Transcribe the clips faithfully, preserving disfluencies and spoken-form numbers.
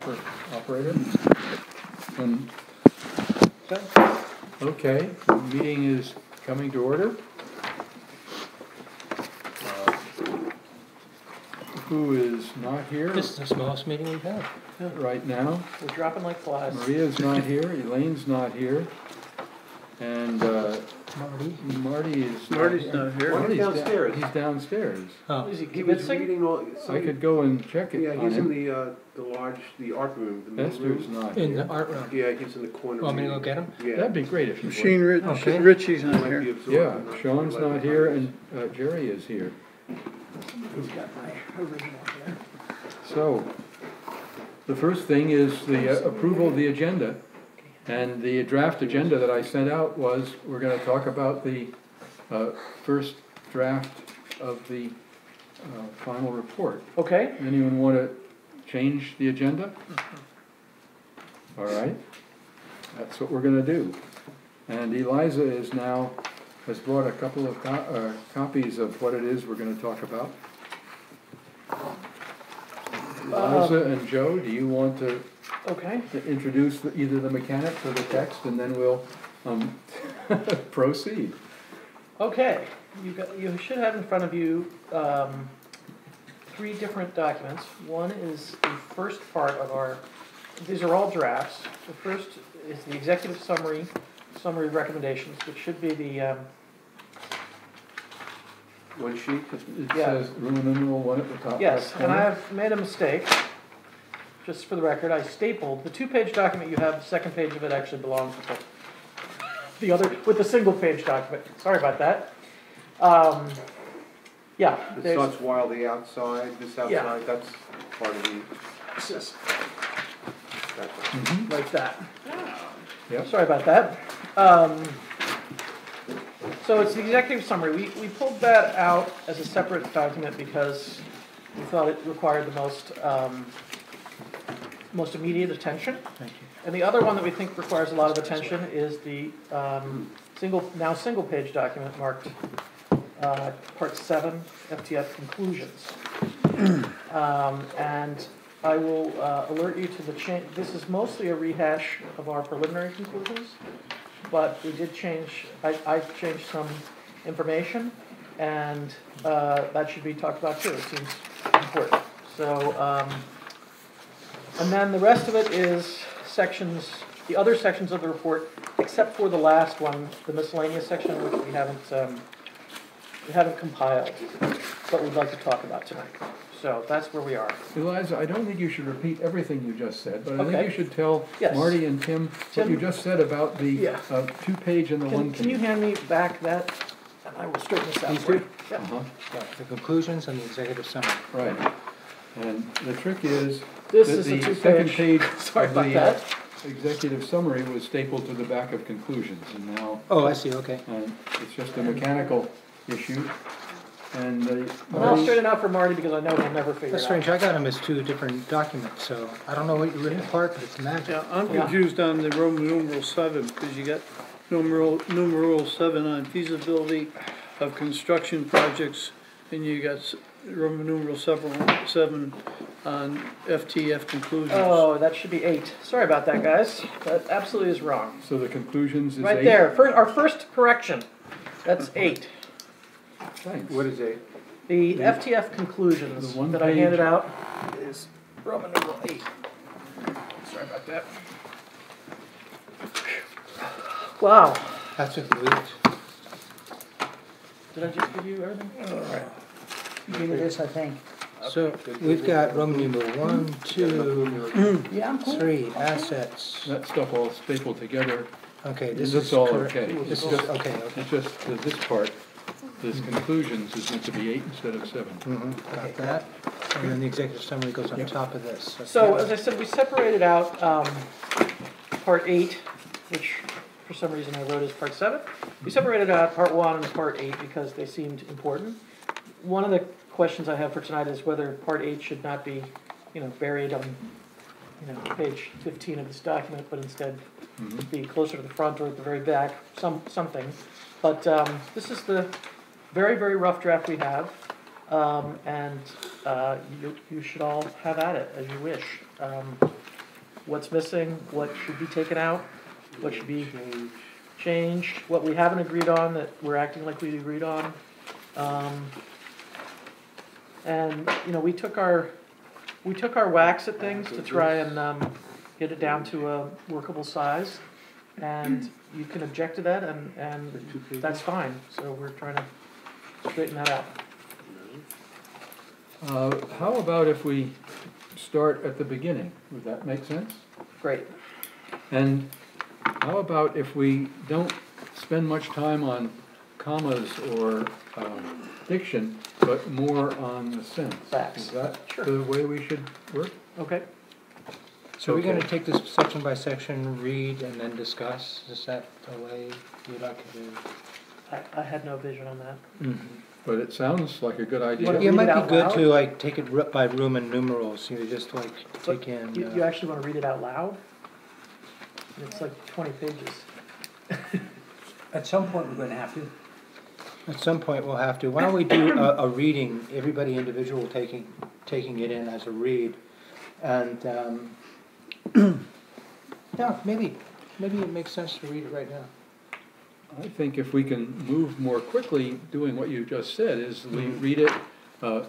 for operator. And, okay, the meeting is coming to order. Uh, who is not here? This is the smallest meeting we've had. Right now. We're dropping like flies. Maria's not here, Elaine's not here, and uh, Marty? Marty is Marty's not not here. Marty's downstairs. Da he's downstairs. Oh. Is he He was kibitzing? reading all. Some, I could go and check it Yeah, on he's in him. the uh, the large, the art room. The main Esther's room. not In here. the art room. Yeah, he's in the corner. Want me to go reading. get him? Yeah. That'd be great if you Shane would. Rich, Okay. Richie's He not might here. be absorbed Yeah, in the- Sean's the not here, and uh, Jerry is here. Who's got my original here? So, the first thing is the uh, approval of the agenda. And the draft agenda that I sent out was, we're gonna talk about the uh, first draft of the uh, final report. Okay. Anyone want to change the agenda? All right, that's what we're gonna do. And Eliza is now, has brought a couple of co uh, copies of what it is we're gonna talk about. Eliza and Joe, do you want to Okay. to introduce the, either the mechanics or the text, and then we'll um, proceed. Okay. You got. You should have in front of you um, three different documents. One is the first part of our. These are all drafts. The first is the executive summary, summary of recommendations, which should be the. Um, One sheet. It Yeah. says Roman numeral one at the top. yes, left and corner. I've made a mistake. Just for the record, I stapled the two-page document you have. The second page of it actually belongs with the, the other, with the single-page document. Sorry about that. Um, yeah. It there's- starts wildly outside. This outside. Yeah. That's part of the. it's just That's Mhm. like that. Yep. Sorry about that. Um, so it's the executive summary. We, we pulled that out as a separate document because we thought it required the most um, most immediate attention. Thank you. And the other one that we think requires a lot of attention is the um, single now single page document marked uh, Part seven, F T F Conclusions. um, and I will uh, alert you to the change. This is mostly a rehash of our preliminary conclusions, but we did change, I, I changed some information, and uh, that should be talked about too. It seems important. So, um, and then the rest of it is sections, the other sections of the report, except for the last one, the miscellaneous section, which we haven't, um, we haven't compiled, but we'd like to talk about tonight. So that's where we are. Eliza, I don't think you should repeat everything you just said, but I Okay. think you should tell Yes. Marty and Tim what Tim? you just said about the Yeah. uh, two-page and the Can, one can you page. hand me back that, and I will straighten this out These for you. two? Yeah. Uh-huh. Yeah, the conclusions and the executive summary. Right. And the trick is This that is a the two-page. second page Sorry of about the that. uh, executive summary was stapled to the back of conclusions, and now Oh, I see, okay. uh, it's just a mechanical issue. And the And I'll Marty- straighten it out for Marty because I know he'll never figure That's it out. strange, I got them as two different documents, so I don't know what you ripped apart, but it's magic. Yeah, I'm Yeah. confused on the Roman numeral seven, because you got numeral, numeral seven on feasibility of construction projects, and you got s- Roman numeral seven, seven on F T F conclusions. Oh, that should be eight. Sorry about that, guys. That absolutely is wrong. So the conclusions is Right eight? there, Fir- our first correction. That's eight. Thanks. What is it? The The- F T F conclusions the one that I handed page- out is Roman numeral eight. Sorry about that. Wow. That's a great. Did I just give you everything? You gave me this, I think. So we've got Roman numeral one, two, Yeah, I'm cool. three, assets. That stuff all stapled together. Okay, this This is is all correct. okay. This It's is, just, okay, okay. it's just that this part, this conclusions is meant to be eight instead of seven. Mhm, got that. And then the executive summary goes on Yep. top of this. So, Okay. as I said, we separated out um, part eight, which for some reason I wrote as part seven. We separated out part one and part eight because they seemed important. One of the questions I have for tonight is whether part eight should not be, you know, buried on, you know, page fifteen of this document, but instead Mhm. be closer to the front or at the very back, some something. But um, this is the very, very rough draft we have, um, and uh, you, you should all have at it as you wish. Um, what's missing, what should be taken out, what should be changed, what we haven't agreed on that we're acting like we agreed on. Um, and, you know, we took our, we took our whacks at things to try and, um, get it down to a workable size. And you can object to that, and, and that's fine, so we're trying to straighten that out. Uh, how about if we start at the beginning? Would that make sense? Great. And how about if we don't spend much time on commas or um, diction, but more on the sense? Facts. Is that Sure. the way we should work? Okay. So we're gonna Okay. take this section by section, read, and then discuss? Is that the way you'd like to do? I, I had no vision on that. Mm-hmm. But it sounds like a good wanna idea. read It might it out be good loud? to like take it ru- by Roman numerals, you just like take in. You, uh, you actually wanna read it out loud? It's like twenty pages. At some point, we're gonna have to. At some point, we'll have to. Why don't we do a, a reading, everybody individual taking, taking it in as a read? And, um, yeah, maybe, maybe it makes sense to read it right now. I think if we can move more quickly, doing what you just said, is we read it. Uh,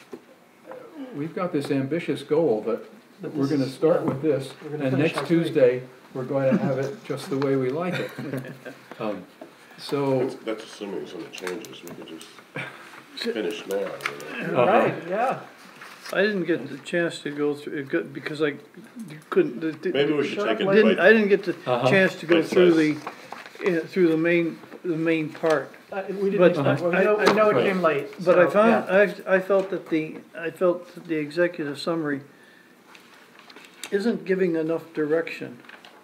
we've got this ambitious goal that But we're this gonna is, start uh, with this, we're gonna and finish next next week. Tuesday, we're going to have it just the way we like it. Um, So, That's, that's assuming some changes, we could just finish now, you know? Uh-huh. Right, yeah. I didn't get the chance to go through, it got- because I you couldn't. the- the- Maybe we should Shut take up, it I didn't, bite, I didn't get the Uh-huh. chance to go Bite through the, size. uh, through the main, the main part. Uh, we didn't But expect, well, I- we know, we I- know it Right. came late. But I so, found, yeah. I, I felt that the, I felt that the executive summary isn't giving enough direction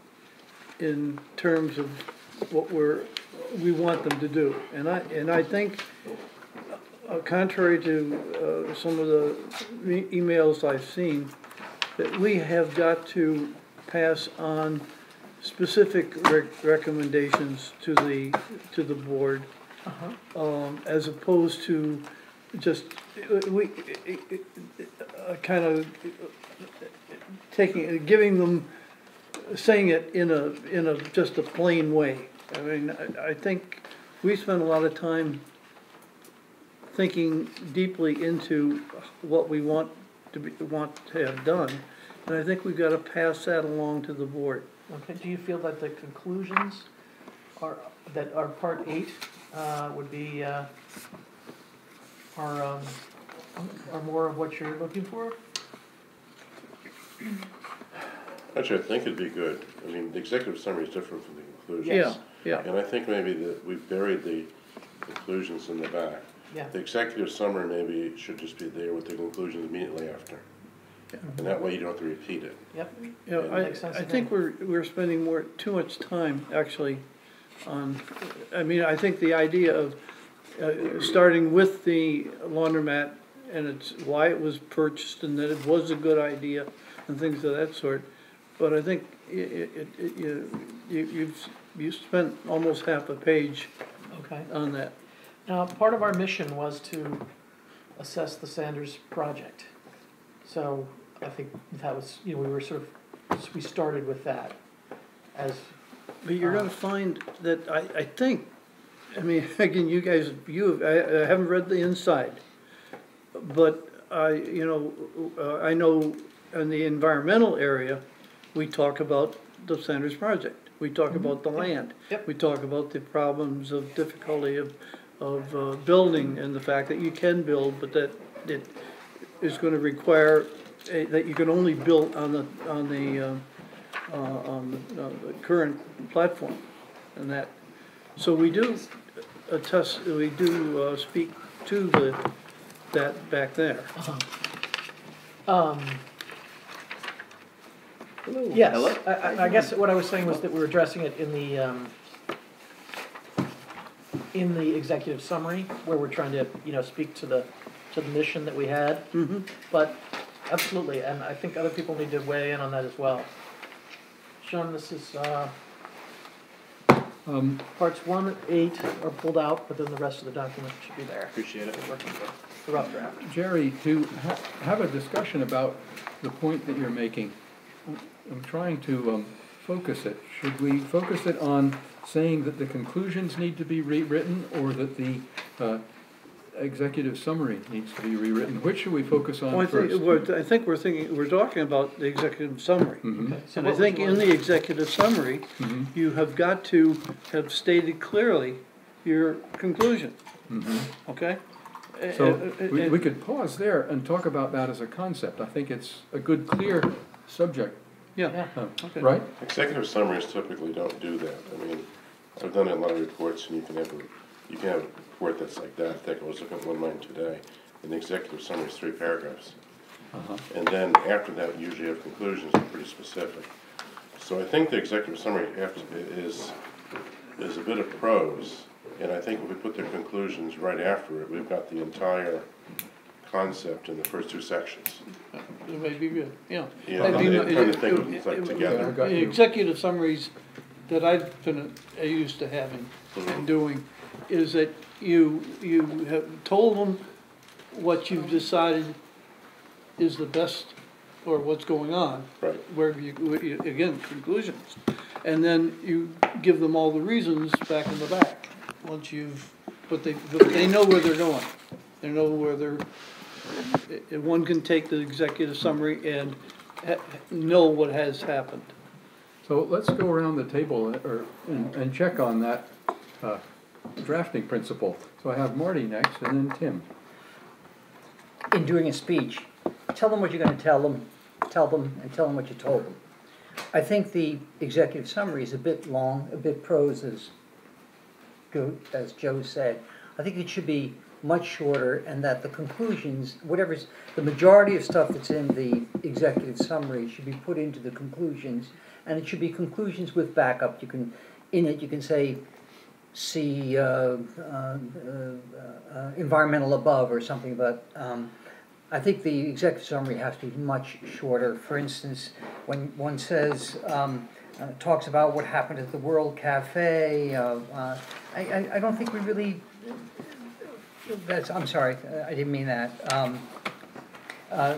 in terms of what we're, we want them to do. And I, and I think, uh, contrary to, uh, some of the e- emails I've seen, that we have got to pass on specific rec- recommendations to the, to the board, Uh-huh. um, as opposed to just, uh, we, uh, kind of taking, giving them, saying it in a, in a, just a plain way. I mean, I, I think we spend a lot of time thinking deeply into what we want to be, want to have done, and I think we've got to pass that along to the board. Okay, do you feel that the conclusions are, that are part eight, uh, would be, uh, are, um, are more of what you're looking for? actually, I think it'd be good, I mean, the executive summary is different from the conclusions. Yes. Yeah, And I think maybe that we've buried the conclusions in the back. Yeah. The executive summary maybe should just be there with the conclusions immediately after. And that way you don't have to repeat it. Yep. you know, I, Makes sense I to think me. we're, we're spending more, too much time, actually, on, I mean, I think the idea of, uh, starting with the laundromat, and it's why it was purchased, and that it was a good idea, and things of that sort, but I think i- i- it, it, you, you, you've, you spent almost half a page Okay. on that. Now, part of our mission was to assess the Sanders project. So I think that was, you know, we were sort of, we started with that as, But you're gonna find that, I, I think, I mean, again, you guys, you, I, I haven't read the inside, but I, you know, uh, I know in the environmental area, we talk about the Sanders project. We talk about the land. Yep. We talk about the problems of difficulty of, of uh, building and the fact that you can build, but that it is gonna require, a- that you can only build on the, on the, uh, uh, on the, uh, the current platform, and that, so we do attest, we do, uh, speak to the, that back there. um, yes, I, I, I guess what I was saying was that we were addressing it in the, um, in the executive summary, where we're trying to, you know, speak to the, to the mission that we had. Mm-hmm. But, absolutely, and I think other people need to weigh in on that as well. Sean, this is, uh, um, parts one, eight are pulled out, but then the rest of the document should be there. Appreciate it. We're working with the rough draft. Jerry, to ha- have a discussion about the point that you're making, I'm trying to um, focus it. Should we focus it on saying that the conclusions need to be rewritten, or that the uh, executive summary needs to be rewritten? Which should we focus on Well, I first? think, we're- I think we're thinking, we're talking about the executive summary. Mhm, So And I what think would you in like- the executive summary, mhm, you have got to have stated clearly your conclusion, mhm. okay? So Uh, uh, we, uh, we could pause there and talk about that as a concept. I think it's a good, clear subject, Yeah, Yeah. uh, okay. right? Executive summaries typically don't do that. I mean, I've done a lot of reports, and you can have, a you can have a report that's like that, thick. I was looking at one of mine today, and the executive summary is three paragraphs. Uh-huh. And then after that, we usually have conclusions that are pretty specific. So I think the executive summary after- is, is a bit of prose, and I think if we put the conclusions right after it, we've got the entire concept in the first two sections. It may be good, yeah. Yeah, I mean, I'm trying to it- think it- of it like it- together. I got The you. executive summaries that I've been uh, used to having and doing is that you, you have told them what you've decided is the best, or what's going on. Right. Where you, where you- again, conclusions. And then you give them all the reasons back in the back, once you've, but they, but they know where they're going. They know where they're, i- i- one can take the executive summary and ha- know what has happened. So let's go around the table or, and, and check on that uh, drafting principle. So I have Marty next, and then Tim. In doing a speech, tell them what you're gonna tell them, tell them, and tell them what you told them. I think the executive summary is a bit long, a bit prose, as Joe, as Joe said. I think it should be much shorter, and that the conclusions, whatever's, the majority of stuff that's in the executive summary should be put into the conclusions, and it should be conclusions with backup. You can, in it, you can say, see uh, uh, uh, uh, environmental above or something, but um, I think the executive summary has to be much shorter. For instance, when one says, um, uh, talks about what happened at the World Cafe, uh, uh, I, I, I don't think we really, that's, I'm sorry, I didn't mean that. Um, uh,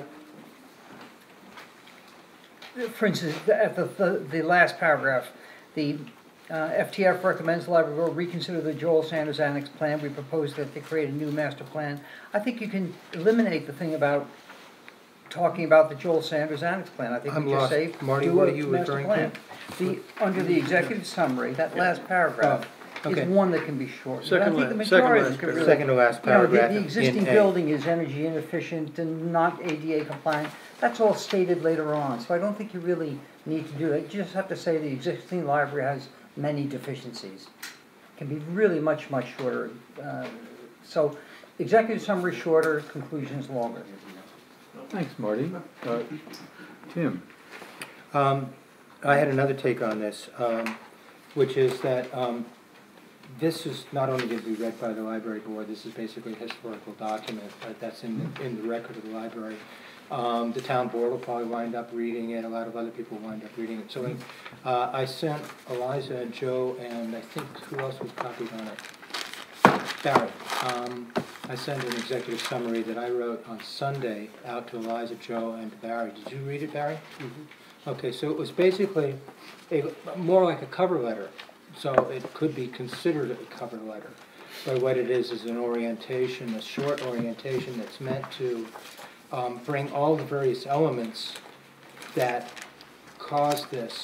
for instance, at the, the, the last paragraph, the Uh, F T F recommends the library board reconsider the Joel Sanders Annex Plan. We propose that they create a new master plan. I think you can eliminate the thing about talking about the Joel Sanders Annex Plan. I think I'm we just lost. say, Marty, do what a are you master referring plan. The, under the executive summary, that last paragraph Oh, okay. is one that can be shortened. But I Second think the la- second majority last could paragraph. really- Second to last You know, the- paragraph the in existing A. building is energy inefficient and not A D A compliant. That's all stated later on, so I don't think you really need to do that. You just have to say the existing library has many deficiencies. Can be really much, much shorter. Uh, So, executive summary shorter, conclusions longer. Thanks, Marty. Uh, Tim? Um, I had another take on this, um, which is that um, this is not only going to be read by the library board, this is basically a historical document uh, that's in the, in the record of the library. Um, the town board will probably wind up reading it, a lot of other people will wind up reading it. So uh, I sent Eliza and Joe, and I think who else was copied on it? Barry. Um, I sent an executive summary that I wrote on Sunday out to Eliza, Joe, and to Barry. Did you read it, Barry? Mm-hmm. Okay, so it was basically a, more like a cover letter. So it could be considered a cover letter. But what it is is an orientation, a short orientation that's meant to um, bring all the various elements that caused this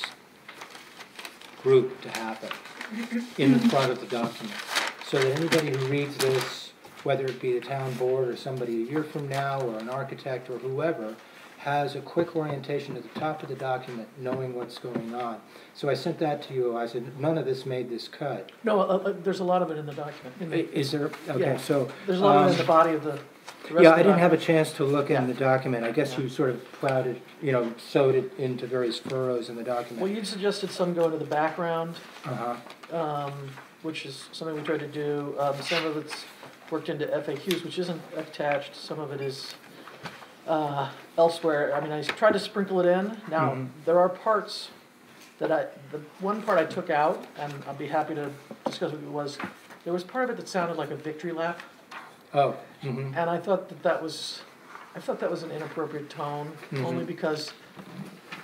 group to happen in the front of the document. So that anybody who reads this, whether it be the town board or somebody a year from now or an architect or whoever, has a quick orientation at the top of the document, knowing what's going on. So I sent that to you. I said, none of this made this cut. No, uh, uh, there's a lot of it in the document. in the- Is there, okay, Yeah. so. There's a lot of it in um, the body of the, the rest Yeah, of I the didn't have a document. chance to look in Yeah. the document. I guess Yeah. you sort of plowed it, you know, sewed it into various furrows in the Well, document. you suggested some go into the background, Uh-huh. um, which is something we tried to do. Um, some of it's worked into F A Qs, which isn't attached. Some of it is uh, elsewhere. I mean, I tried to sprinkle it in. Now, Mhm. there are parts that I, the one part I took out, and I'll be happy to discuss what it was. There was part of it that sounded like a victory lap, Oh, mhm. and I thought that that was, I thought that was an inappropriate tone, Mhm. only because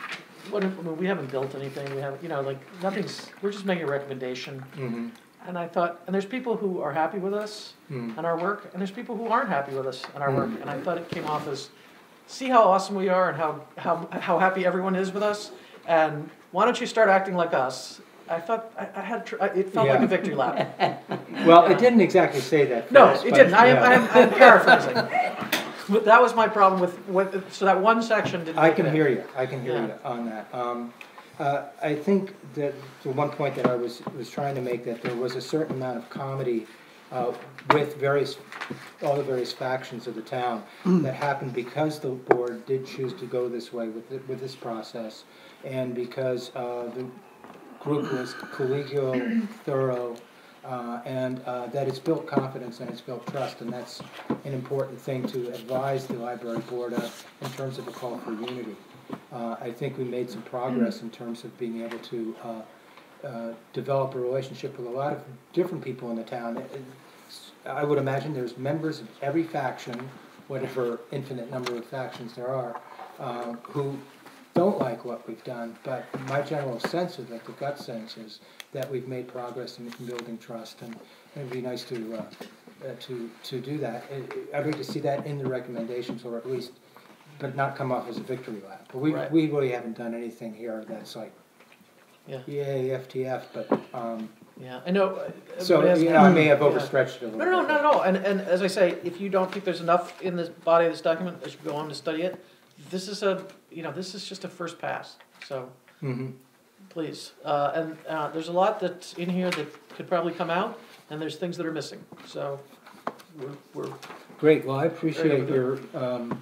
what, if- I mean, we haven't built anything, we haven't, you know, like, nothing's, we're just making a recommendation. Mhm. And I thought, and there's people who are happy with us Mm. and our work, and there's people who aren't happy with us and our work. Mm. And I thought it came off as, see how awesome we are and how, how, how happy everyone is with us? And why don't you start acting like us? I thought, I, I had, tr- I- it felt like Yeah. a victory lap. Well, Yeah. it didn't exactly say that. No, first, it but, didn't, I am, yeah. I am, I'm paraphrasing. But that was my problem with, with, so that one section didn't I make it can in. hear you, I can hear Yeah. you on that. Um, uh, I think that the one point that I was, was trying to make, that there was a certain amount of comedy uh, with various, all the various factions of the town that happened because the board did choose to go this way with, the- with this process, and because uh, the group was collegial, thorough, uh, and uh, that it's built confidence and it's built trust, and that's an important thing to advise the library board of in terms of a call for unity. Uh, I think we made some progress in terms of being able to uh, uh, develop a relationship with a lot of different people in the town. It- it- I would imagine there's members of every faction, whatever infinite number of factions there are, uh, who don't like what we've done, but my general sense of it, the gut sense, is that we've made progress in in building trust, and it'd be nice to, uh, uh, to, to do that. I- I'd like to see that in the recommendations, or at least, but not come off as a victory lap. But we, Right. we really haven't done anything here that's like, Yeah, yay, F T F, but, um, yeah, I know. uh, so, everybody has- you know, I may have Yeah. overstretched it a little No, bit. no, no, no, and, and as I say, if you don't think there's enough in this body of this document, as you go on to study it, this is a, you know, this is just a first pass, so, Mhm. please. Uh, and, uh, there's a lot that's in here that could probably come out, and there's things that are missing, so, we're, we're, Great, well, I appreciate Very your, um,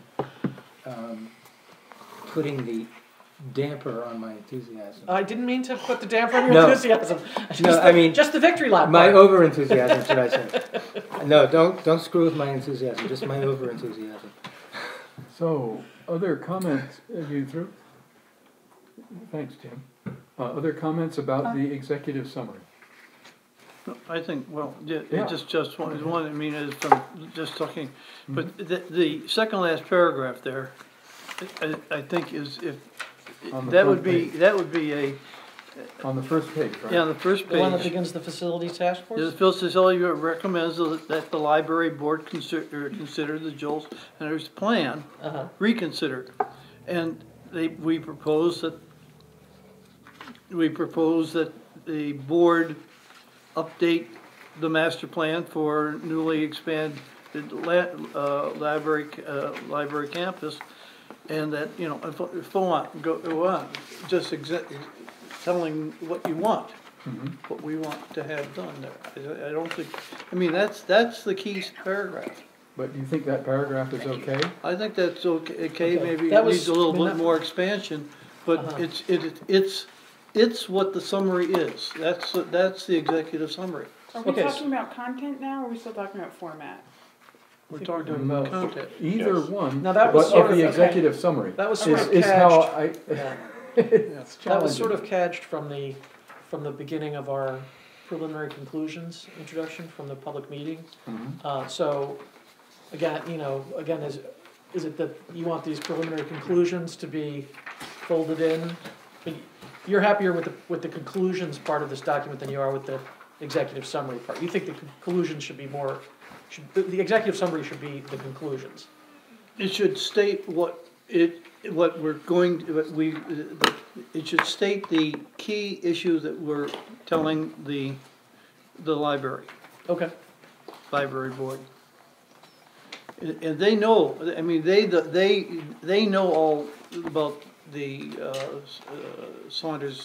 um, putting the damper on my enthusiasm. I didn't mean to put the damper on your No. enthusiasm. Just No, the- I mean, Just the victory lap My part. over enthusiasm, should I say. No, don't, don't screw with my enthusiasm, just my over enthusiasm. So, other comments, are you through? Thanks, Tim. Uh, other comments about the executive summary? I think, well, yeah, Yeah. it just, just one, one, I mean, is from just talking, but the, the second last paragraph there, I, I think is, if, On the that would front be, page. that would be a, On the first page, right? yeah, on the first The one that page. begins the facilities task force? The facility recommends that the library board consider, consider the Joel Center's plan Uh-huh. reconsidered. And they, we propose that, we propose that the board update the master plan for newly expanded la, uh, library, uh, library campus. And that, you know, if, if you want, go, go on, just exa- telling what you want, Mhm. what we want to have done there. I, I don't think, I mean, that's, that's the key paragraph. But do you think that paragraph is okay? I think that's okay, okay, Okay, maybe that it was- needs a little I mean, bit that- more expansion, but Uh-huh. it's, it, it's, it's what the summary is. That's, that's the executive summary. Are we Okay, talking about content now, or are we still talking about format? We're think talking we're about doing content. Either Yes. one, Now, that was but sort of of- the okay. executive summary. That was Is, sort of is how cadged. I, Yeah. it's That was sort challenging. of cadged from the, from the beginning of our preliminary conclusions introduction from the public meeting. Mhm. Uh, so, again, you know, again, is, is it that you want these preliminary conclusions to be folded in? I mean, you're happier with the, with the conclusions part of this document than you are with the executive summary part. You think the conclusions should be more, should, the- the executive summary should be the conclusions. It should state what it, what we're going, what we, it should state the key issue that we're telling the, the library, Okay. library board. And and they know, I mean, they, they, they know all about the uh, uh, Saunders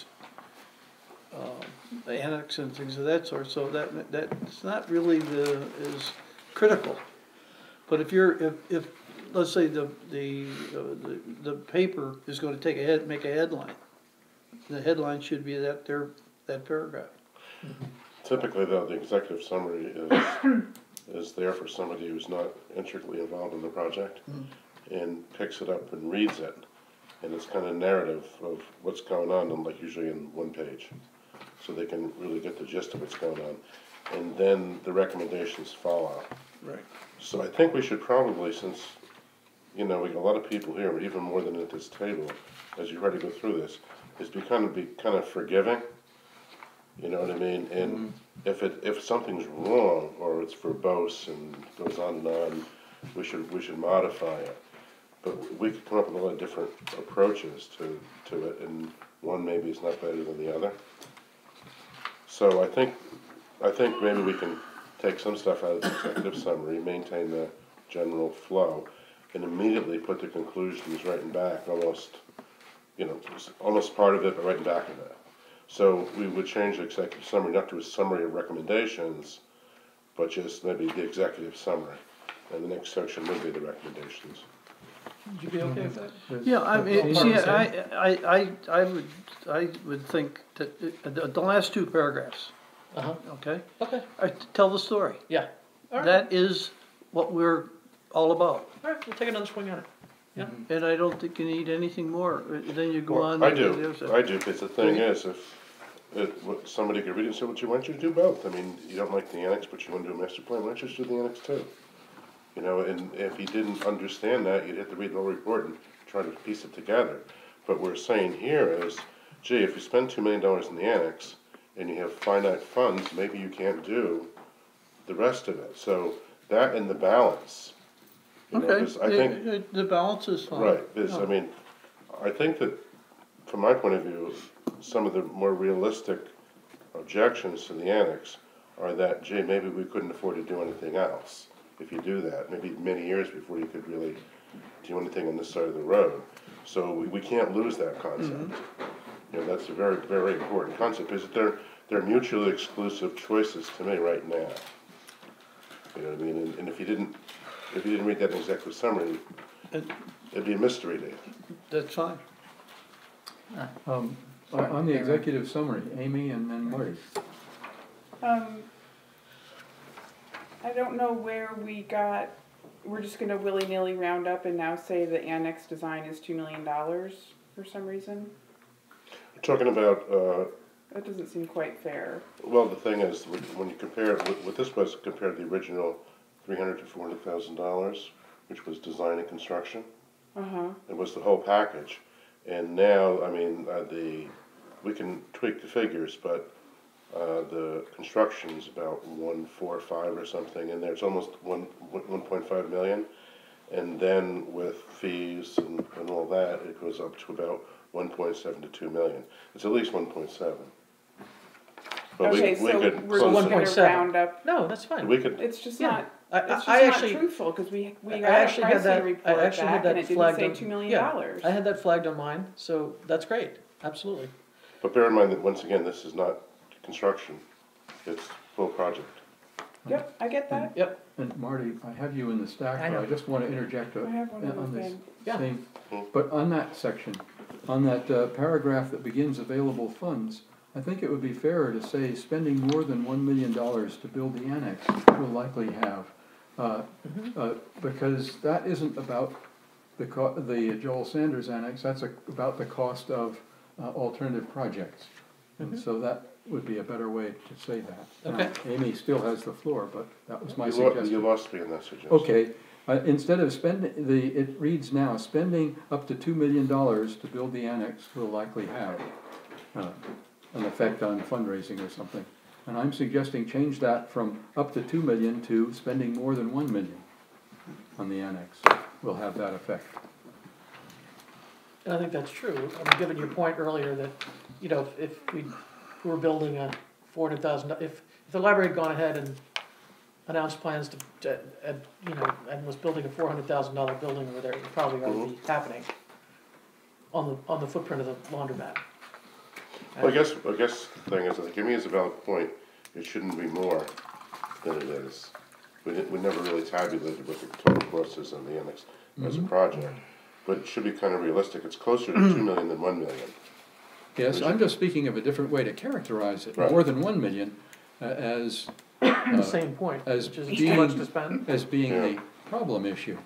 uh, annex and things of that sort, so that, that's not really the, is critical. But if you're, if, if, let's say the, the, uh, the, the paper is gonna take a head, make a headline, the headline should be that there, that paragraph. Typically, though, the executive summary is, is there for somebody who's not intricately involved in the project and picks it up and reads it. And it's kind of narrative of what's going on, and like usually in one page. So they can really get the gist of what's going on. And then the recommendations follow. Right. So I think we should probably, since, you know, we got a lot of people here, even more than at this table, as you already go through this, is be kind of, be kind of forgiving. You know what I mean? And if it, if something's wrong, or it's verbose and goes on and on, we should, we should modify it. But we could come up with a lot of different approaches to, to it, and one maybe is not better than the other. So I think, I think maybe we can take some stuff out of the executive summary, maintain the general flow, and immediately put the conclusions right in back, almost, you know, almost part of it, but right in back of it. So we would change the executive summary not to a summary of recommendations, but just maybe the executive summary, and the next section would be the recommendations. Would you be okay with that? Does- Yeah, I mean, does see, Marty say? I, I, I, I would, I would think that, uh, the, the last two paragraphs, Uh-huh, okay, okay, are to tell the story. yeah. All right, That is what we're all about. all right, we'll take another swing at it. Yeah, And I don't think you need anything more, Uh, then you go Well, on. I to the do, other stuff. I do, because the thing is, if, it, what- somebody could read it and say, well, gee, why don't you do both? I mean, you don't like the annex, but you want to do a master plan, why don't you just do the annex too? You know, and if you didn't understand that, you'd have to read the whole report and try to piece it together. But what we're saying here is, gee, if you spend two million dollars in the annex, and you have finite funds, maybe you can't do the rest of it. So that and the balance. You know, Okay, 'cause I think, the, the balance is fine. right, is, I Yeah. mean, I think that, from my point of view, some of the more realistic objections to the annex are that, gee, maybe we couldn't afford to do anything else. If you do that, maybe many years before you could really do anything on this side of the road. So we, we can't lose that concept. You know, that's a very, very important concept, because they're, they're mutually exclusive choices to me right now. You know what I mean? And, and if you didn't, if you didn't read that executive summary, And it'd be a mystery to you. that's fine. Um, on on the executive summary, Amy and then Marty. Um, I don't know where we got, we're just gonna willy-nilly round up and now say the annex design is two million dollars for some reason? We're talking about, uh, That doesn't seem quite fair. well, the thing is, when when you compare, what what this was compared to the original three hundred to four hundred thousand dollars, which was design and construction. Uh-huh, It was the whole package. And now, I mean, uh, the, we can tweak the figures, but, uh, the construction's about one, four, five or something, and there's almost one, one point five million. And then with fees and, and all that, it goes up to about one point seven to two million. It's at least one point seven. But we, okay, we so could we're close just it. gonna 1.7. round up, no, that's fine. We could, it's just Yeah. not, I, it's just I not actually, truthful, cause we, we I got a actually had pricing that, I report actually had back and that it didn't flagged say on, two million yeah, dollars. I had that flagged on mine, so that's great, absolutely. but bear in mind that, once again, this is not construction, it's full project. Yep, I get that. Yep, And Marty, I have you in the stack, I but I know. just want to interject a- I have one on other this thing. Yeah. same, Hmm. but on that section, on that uh, paragraph that begins available funds, I think it would be fairer to say spending more than one million dollars to build the annex will likely have. uh, uh, Because that isn't about the co- the Joel Sanders annex, that's a- about the cost of uh, alternative projects. And so that would be a better way to say that. Now, Okay. Amy still has the floor, but that was my You lo- suggestion. You lost me in that suggestion. Okay, uh, instead of spending, the, it reads now, spending up to two million dollars to build the annex will likely have uh, an effect on fundraising or something. And I'm suggesting change that from up to two million to spending more than one million on the annex will have that effect. and I think that's true, I mean, given your point earlier that, you know, if if we were building a four hundred thousand, if, if the library had gone ahead and announced plans to, to, uh, you know, and was building a four hundred thousand dollar building over there, it would probably already be happening on the, on the footprint of the laundromat. Well, I guess, I guess the thing is, I think Amy has a valid point, it shouldn't be more than it is. We didn't, we never really tabulated what the total cost is on the annex as a project, but it should be kind of realistic, it's closer to two million than one million. Yes, I'm just speaking of a different way to characterize it, Right. more than one million, uh, as, The uh, same point, as which is too much being- to spend. as being Yeah. the problem issue.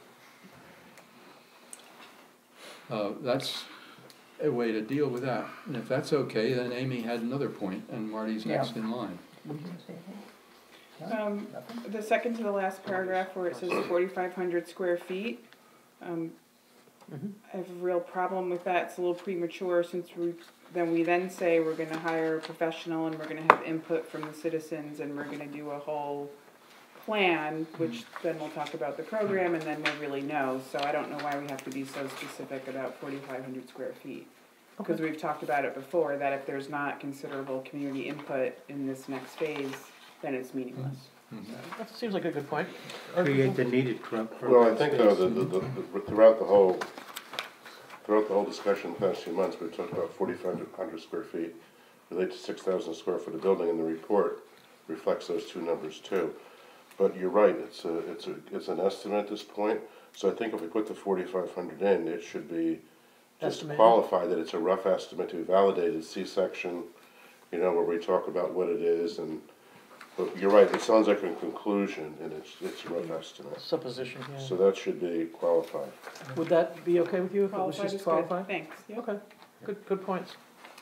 Uh, that's a way to deal with that, and if that's okay, then Amy had another point, and Marty's next in line. Were you gonna say anything? No? Um, Nothing? the second to the last paragraph where it says forty-five hundred square feet, um, I have a real problem with that. It's a little premature since we, then we then say we're gonna hire a professional and we're gonna have input from the citizens and we're gonna do a whole plan, which then we'll talk about the program and then we'll really know. So I don't know why we have to be so specific about forty-five hundred square feet. Because we've talked about it before, that if there's not considerable community input in this next phase, then it's meaningless. That seems like a good point. Create the needed pro- Well, I program think though, space. the, the, the, throughout the whole, throughout the whole discussion the past few months, we've talked about forty-five hundred square feet related to six thousand square foot of building, and the report reflects those two numbers too. But you're right, it's a, it's a, it's an estimate at this point, so I think if we put the forty-five hundred in, it should be just Estimated. qualify that it's a rough estimate to be validated, C-section, you know, where we talk about what it is, and, but you're right, it sounds like a conclusion, and it's, it's a rough estimate. Supposition, yeah. So that should be qualified. Would that be okay with you if it was Qualified just is good. qualified? Thanks. Yep. Okay, good, good points.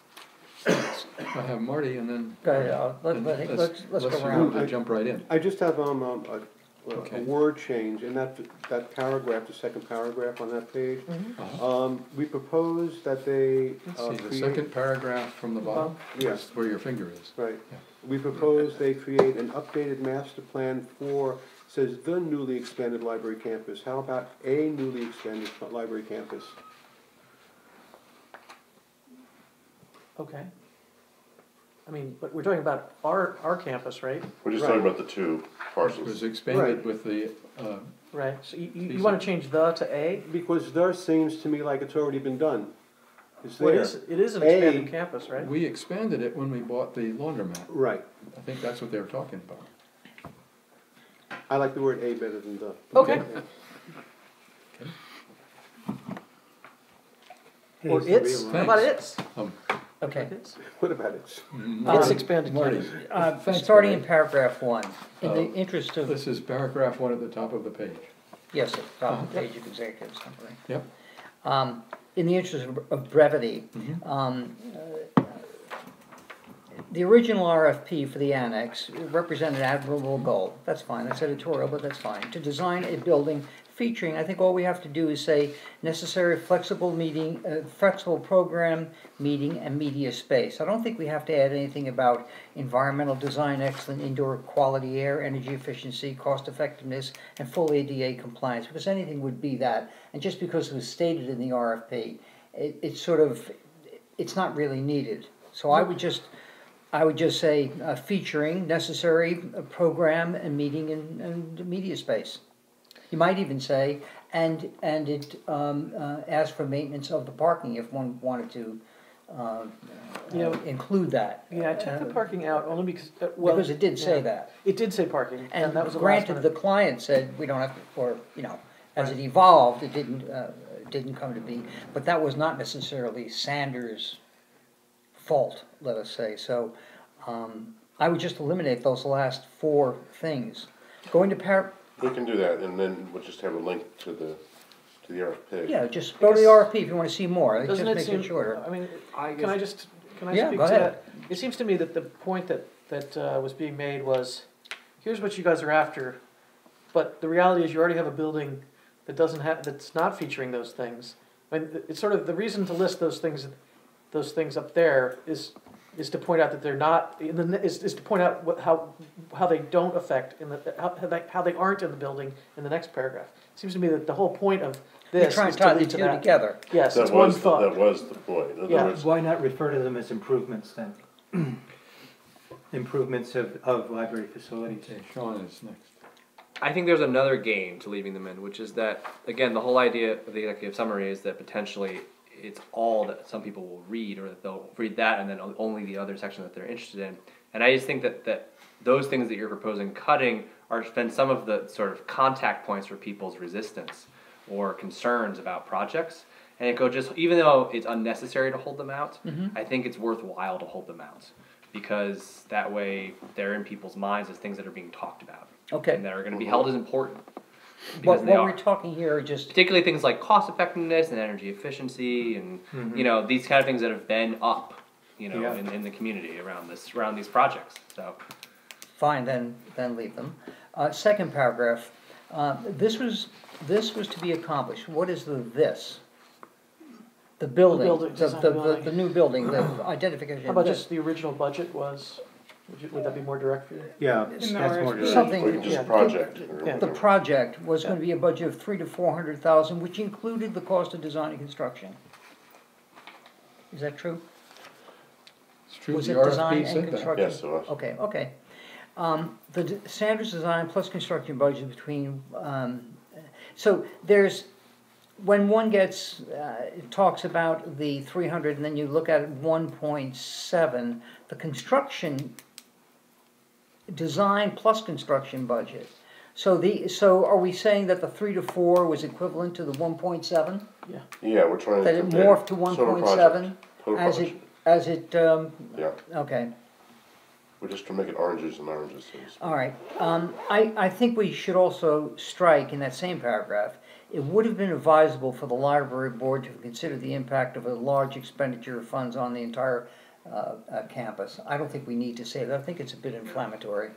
I have Marty and then. Go ahead, uh, let, and let, let's, let's unless go you move around. to jump right in. I just have, um, um, a, a Okay. word change in that, that paragraph, the second paragraph on that page. Uh-huh. Um, we propose that they, Let's uh, see, the create, second paragraph from the bottom, yes, where your finger is. right. Yeah. We propose they create an updated master plan for, says the newly expanded library campus. How about a newly expanded library campus? Okay. I mean, but we're talking about our, our campus, right? We're just Right. talking about the two It parcels. was expanded Right. with the, uh, Right, so you, you, you Decent. wanna change the to A? Because there seems to me like it's already been done. It's Well, it there. is, it is an A- expanded campus, right? we expanded it when we bought the laundromat. Right. I think that's what they were talking about. I like the word a better than the. Okay. Hey, Or it's the it's, real how one. about it's? Um, Okay. It's, What about it? it's expanded Marty, campus. Uh, Thanks, starting in Barry. paragraph one, in the Uh, interest of, This is paragraph one at the top of the page. yes, at the top of the page of executive summary. Yep. Um, in the interest of- of brevity, Mhm. um, uh, the original R F P for the annex represented an admirable goal. That's fine, that's editorial, but that's fine. To design a building featuring, I think all we have to do is say necessary flexible meeting, uh, flexible program, meeting, and media space. I don't think we have to add anything about environmental design, excellent indoor quality air, energy efficiency, cost effectiveness, and full A D A compliance, because anything would be that. And just because it was stated in the R F P, it, it's sort of, it's not really needed. So I would just, I would just say uh, featuring necessary uh, program and meeting and, and media space. You might even say, and, and it, um, uh, ask for maintenance of the parking if one wanted to, uh, You know, uh, include that. Yeah, I took the Uh, parking out only because, uh, well. Because it did say yeah. that. It did say parking, and And that was the last granted, one. the client said, we don't have to, or, you know, as it evolved, it didn't, uh, didn't come to be, but that was not necessarily Sanders' fault, let us say, so, um, I would just eliminate those last four things. Going to par, We can do that, and then we'll just have a link to the, to the R F P. yeah, just go to the R F P if you wanna see more, it just Doesn't it makes seem, it shorter. I mean, I can I guess, just, can I Yeah, speak go to ahead. that? It seems to me that the point that, that, uh, was being made was, here's what you guys are after, but the reality is you already have a building that doesn't have, that's not featuring those things. I mean, it's sort of, the reason to list those things, those things up there is, is to point out that they're not, in the, is, is to point out what, how, how they don't affect in the, how, how they, how they aren't in the building in the next paragraph. Seems to me that the whole point of You're this trying is to to tie the lead to two that. together. Yes, That it's one was, the- thought. that was the point. In other Yeah. words, Why not refer to them as improvements then? Improvements of, of library facilities. Okay, Sean is next. I think there's another game to leaving them in, which is that, again, the whole idea of the executive summary is that potentially it's all that some people will read, or that they'll read that and then only the other section that they're interested in. And I just think that, that those things that you're proposing cutting are been some of the sort of contact points for people's resistance or concerns about projects. And it go just, even though it's unnecessary to hold them out, I think it's worthwhile to hold them out, because that way they're in people's minds as things that are being talked about. Okay. And that are going to be held as important. Because What, they what are. we're talking here are just, Particularly things like cost effectiveness and energy efficiency and, you know, these kind of things that have been up, you know, Yeah. in, in the community around this, around these projects, so. fine, then, then leave them. Uh, second paragraph, uh, this was, this was to be accomplished. What is the this? The building, building, the, design the, the, building. the new building, the identification. How about just the original budget was, would you, would that be more direct for you? Yeah, In that's the more R F P. direct. Something- Or just Yeah. project. or Yeah. The whatever. project was gonna be a budget of three to four hundred thousand, which included the cost of design and construction. Is that true? It's true, Was the it R F design P and said that. construction? Yes, it was. Okay, okay. Um, the d- Sanders design plus construction budget between, um, so there's, when one gets, uh, it talks about the three hundred and then you look at one point seven, the construction, design plus construction budget. So the, so are we saying that the three to four was equivalent to the one point seven? Yeah, we're trying to. That it compare morphed to one total point project. seven Total as it, project. as it, um, Yeah, okay. we're just trying to make it oranges and oranges. so to speak. All right, um, I, I think we should also strike in that same paragraph, it would have been advisable for the library board to consider the impact of a large expenditure of funds on the entire, uh, uh, campus. I don't think we need to say that, I think it's a bit inflammatory.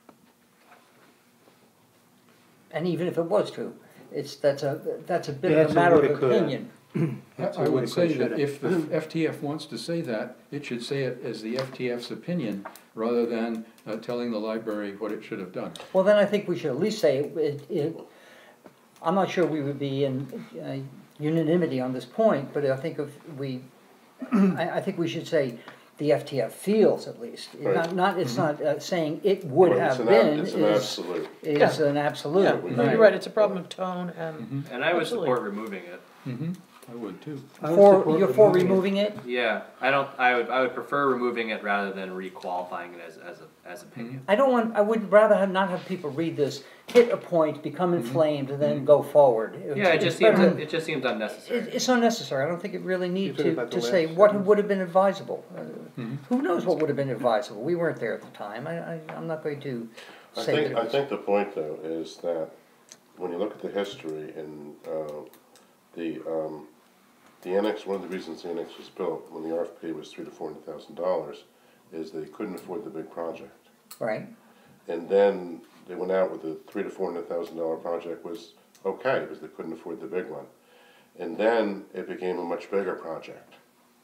And even if it was true, it's, that's a, that's a bit Yeah, of it's a a matter woulda, of coulda. opinion. That's I a would way say to that put it. if the F T F wants to say that, it should say it as the F T F's opinion, rather than uh, telling the library what it should have done. Well, then I think we should at least say, it, it, it- I'm not sure we would be in uh, unanimity on this point, but I think if we, I, I think we should say the F T F feels at least. Right. Not, not, it's not uh, saying it would Well, it's have an ab- been, It's an is, absolute. is an absolute. Yeah, we- no, you're right, it's a problem of tone and, And I would Absolutely. support removing it. Mm-hmm, I would too. I would For, support you're for removing it. removing it? Yeah, I don't, I would, I would prefer removing it rather than re-qualifying it as, as a, as opinion. I don't want, I would rather have, not have people read this, hit a point, become inflamed, and then go forward. Yeah, it It's just better seems, than- it just seems unnecessary. It, it's unnecessary, I don't think it really need You're talking to, about to the say last what sentence? would have been advisable. Uh, Mhm. Who knows what would have been advisable, we weren't there at the time, I, I, I'm not going to I say think, that I it was. think the point though is that when you look at the history and, uh, the, um, the annex, one of the reasons the annex was built, when the R F P was three to four hundred thousand dollars, is they couldn't afford the big project. Right, And then they went out with the three to four hundred thousand dollar project was okay, because they couldn't afford the big one. And then it became a much bigger project.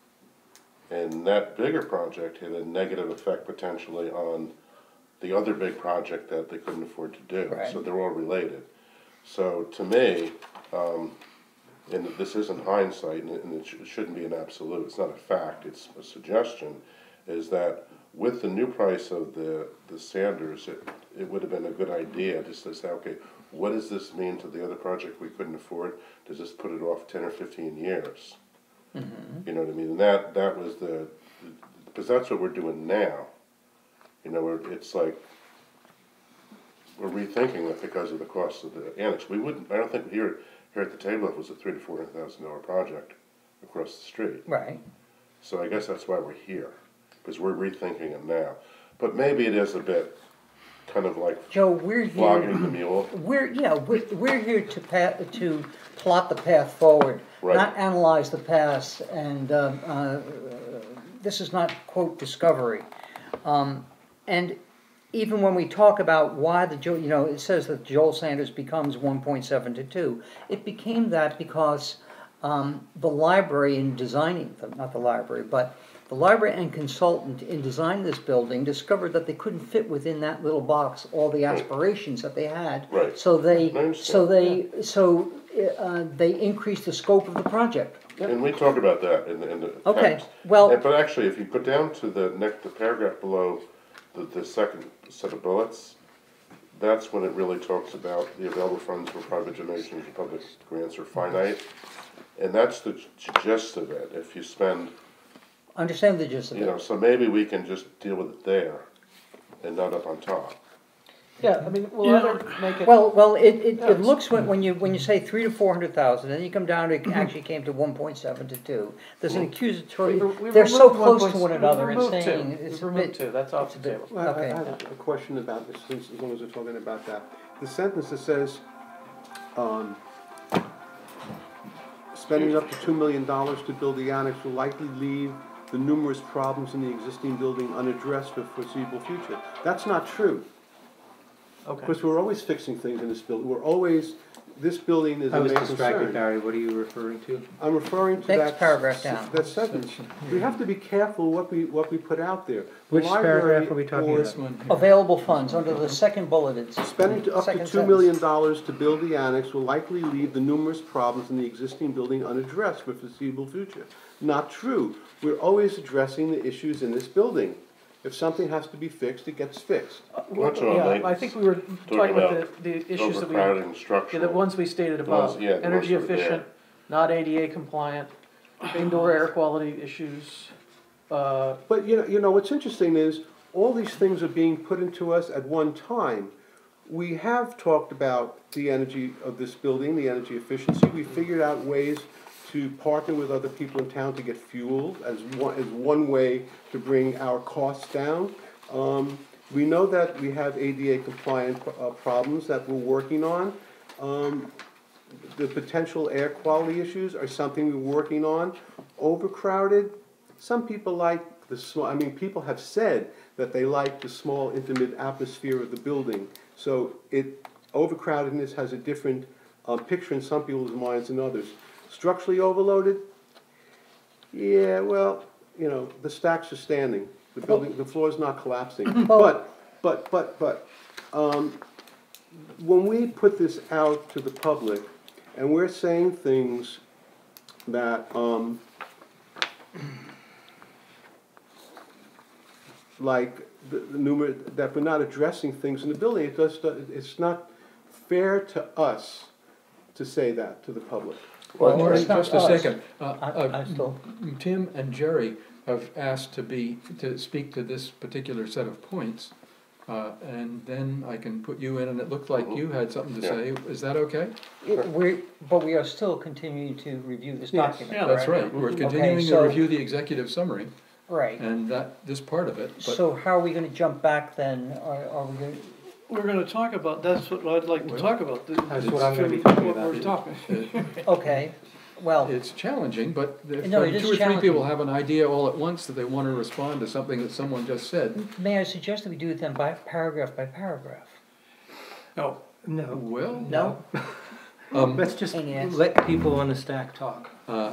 And that bigger project had a negative effect potentially on the other big project that they couldn't afford to do. Right. So they're all related. So to me, um, and this isn't hindsight, and it, and it sh- shouldn't be an absolute, it's not a fact, it's a suggestion, is that with the new price of the, the Sanders, it, it would have been a good idea just to say, okay, what does this mean to the other project we couldn't afford? Does this put it off ten or fifteen years? You know what I mean? And that, that was the, because that's what we're doing now. You know, we're, it's like, we're rethinking it because of the cost of the annex. We wouldn't, I don't think here, here at the table, it was a three to four hundred thousand dollar project across the street. right. So I guess that's why we're here, because we're rethinking it now. But maybe it is a bit kind of like Joe, we're flogging here, the mule. we're, yeah, we're, we're here to pa, to plot the path forward, Right. not analyze the past, and, um, uh, this is not quote discovery. Um, and even when we talk about why the, Jo- you know, it says that Joel Sanders becomes one point seven to two, it became that because, um, the library in designing, the- not the library, but the library and consultant in designing this building discovered that they couldn't fit within that little box all the aspirations that they had. Right. So they, I understand. so they, so, uh, they increased the scope of the project. And we talk about that in the, in the Okay, text. well- And- But actually, if you go down to the next, the paragraph below, the, the second set of bullets, that's when it really talks about the available funds for private donations and public grants are finite. And that's the gist of it. If you spend, Understand the gist of you know, it. so maybe we can just deal with it there and not up on top. yeah, I mean, we'll either make it. Well, well, it, it, Yeah, it it's- looks, when, when you, when you say three to four hundred thousand, and you come down, Mm-hmm. it actually came to one point seven to two. There's an accusatory, We've- we've they're so removed close one to point- one we've another and removed two. saying it's We've a removed bit. two, that's off it's a the bit- table. Well, I- Okay. I have a question about this, since, as long as we're talking about that. The sentence that says, um, spending up to two million dollars to build the annex will likely leave the numerous problems in the existing building unaddressed for foreseeable future. That's not true. Okay. Because we're always fixing things in this building, we're always, this building is I a was main distracted, concern. Barry, what are you referring to? I'm referring to Next that. paragraph s- down. That sentence. We have to be careful what we, what we put out there. The Which library paragraph are we talking board This one here. Available funds, under the second bullet, it's. Spending to up to second two sentence. million dollars to build the annex will likely leave the numerous problems in the existing building unaddressed for foreseeable future. Not true. We're always addressing the issues in this building. If something has to be fixed, it gets fixed. What's on Yeah, I maintenance? think we were talking about the, the issues that we, yeah, Overcrowding, structural. the ones we stated The ones- above. yeah, the ones Energy that were there. efficient, not A D A compliant, indoor air quality issues, uh, But you know, you know, what's interesting is, all these things are being put into us at one time. We have talked about the energy of this building, the energy efficiency. We figured out ways to partner with other people in town to get fuel as one, as one way to bring our costs down. Um, we know that we have A D A compliant uh, problems that we're working on. Um, the potential air quality issues are something we're working on. Overcrowded, some people like the small, I mean, people have said that they like the small, intimate atmosphere of the building. So it, overcrowdedness has a different uh, picture in some people's minds than others. Structurally overloaded, yeah, well, you know, the stacks are standing. The building, the floor is not collapsing. But, but, but, but, um, when we put this out to the public, and we're saying things that, um, like the, the numer that we're not addressing things in the building, it does, it's not fair to us to say that to the public. Well, Marty, it's not just a us. second. Uh, I, uh, I still, Tim and Jerry have asked to be, to speak to this particular set of points. Uh, and then I can put you in, and it looked like you had something to Yeah. say. Is that okay? we, but we are still continuing to review this Yes. document, Yeah. That's correct? right. We're Okay, continuing to so- review the executive summary Right, and that, this part of it. But so how are we gonna jump back then, are, are we gonna, We're gonna talk about, that's what I'd like to Well, talk about. That's what I'm gonna be talking about. What we're talking. it- okay, well, it's challenging, but if No, it two is or three challenging. people have an idea all at once that they want to respond to something that someone just said, may I suggest that we do it then by paragraph by paragraph? No, No. well, No? um, Let's just And yes. let people on the stack talk. uh,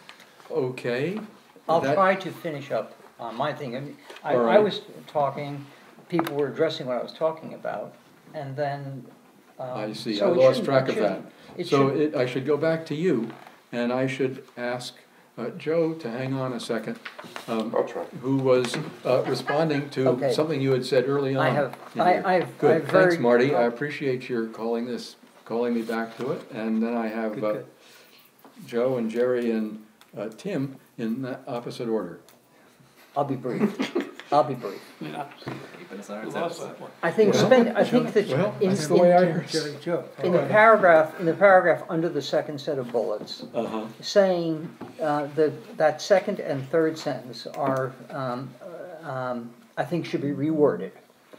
okay. I'll That- try to finish up on my thing. I mean, I, All I right. was talking, people were addressing what I was talking about, and then, um. I see, so I it lost shouldn't- track it of that. shouldn't- It So should, it, I should go back to you, and I should ask uh, Joe to hang on a second, um, I'll try. who was uh, responding to Okay. something you had said early on. I have, in I, your- I have, I Good, have very. thanks, Marty, I appreciate your calling this, calling me back to it, and then I have Good, uh, good. Joe and Jerry and uh, Tim in that opposite order. I'll be brief, I'll be brief. yeah, Keeping us on our we toes. lost that one. I think Well, spend, I think that Well, in, that's the way I in, heard Jerry Joe. in the paragraph, in the paragraph under the second set of bullets, Uh-huh. saying, uh, that, that second and third sentence are, um, uh, um, I think should be reworded.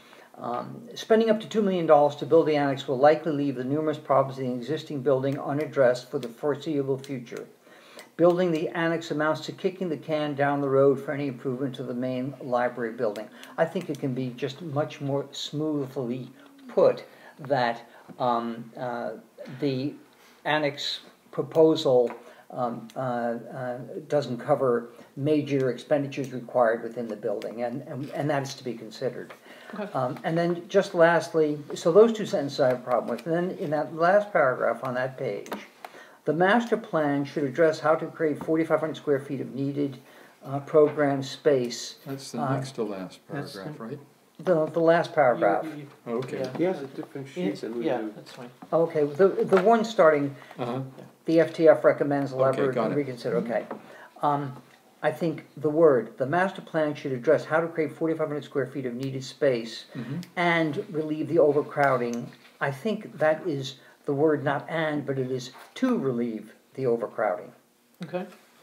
Um, spending up to two million dollars to build the annex will likely leave the numerous problems in the existing building unaddressed for the foreseeable future. Building the annex amounts to kicking the can down the road for any improvement to the main library building. I think it can be just much more smoothly put that, um, uh, the annex proposal um, uh, uh, doesn't cover major expenditures required within the building, and, and, and that is to be considered. Um, and then just lastly, so those two sentences I have a problem with, and then in that last paragraph on that page, the master plan should address how to create forty-five hundred square feet of needed uh, program space. That's the Uh, next to last that's paragraph, right? The, the last paragraph. You- you- Okay. yeah. He has a different sheet than we Yeah, do. that's fine. Okay, the, the one starting, Uh-huh. the F T F recommends the Okay, library got it. reconsider, okay. Um, I think the word, the master plan should address how to create forty-five hundred square feet of needed space Mhm. and relieve the overcrowding. I think that is the word not and, but it is to relieve the overcrowding. Okay,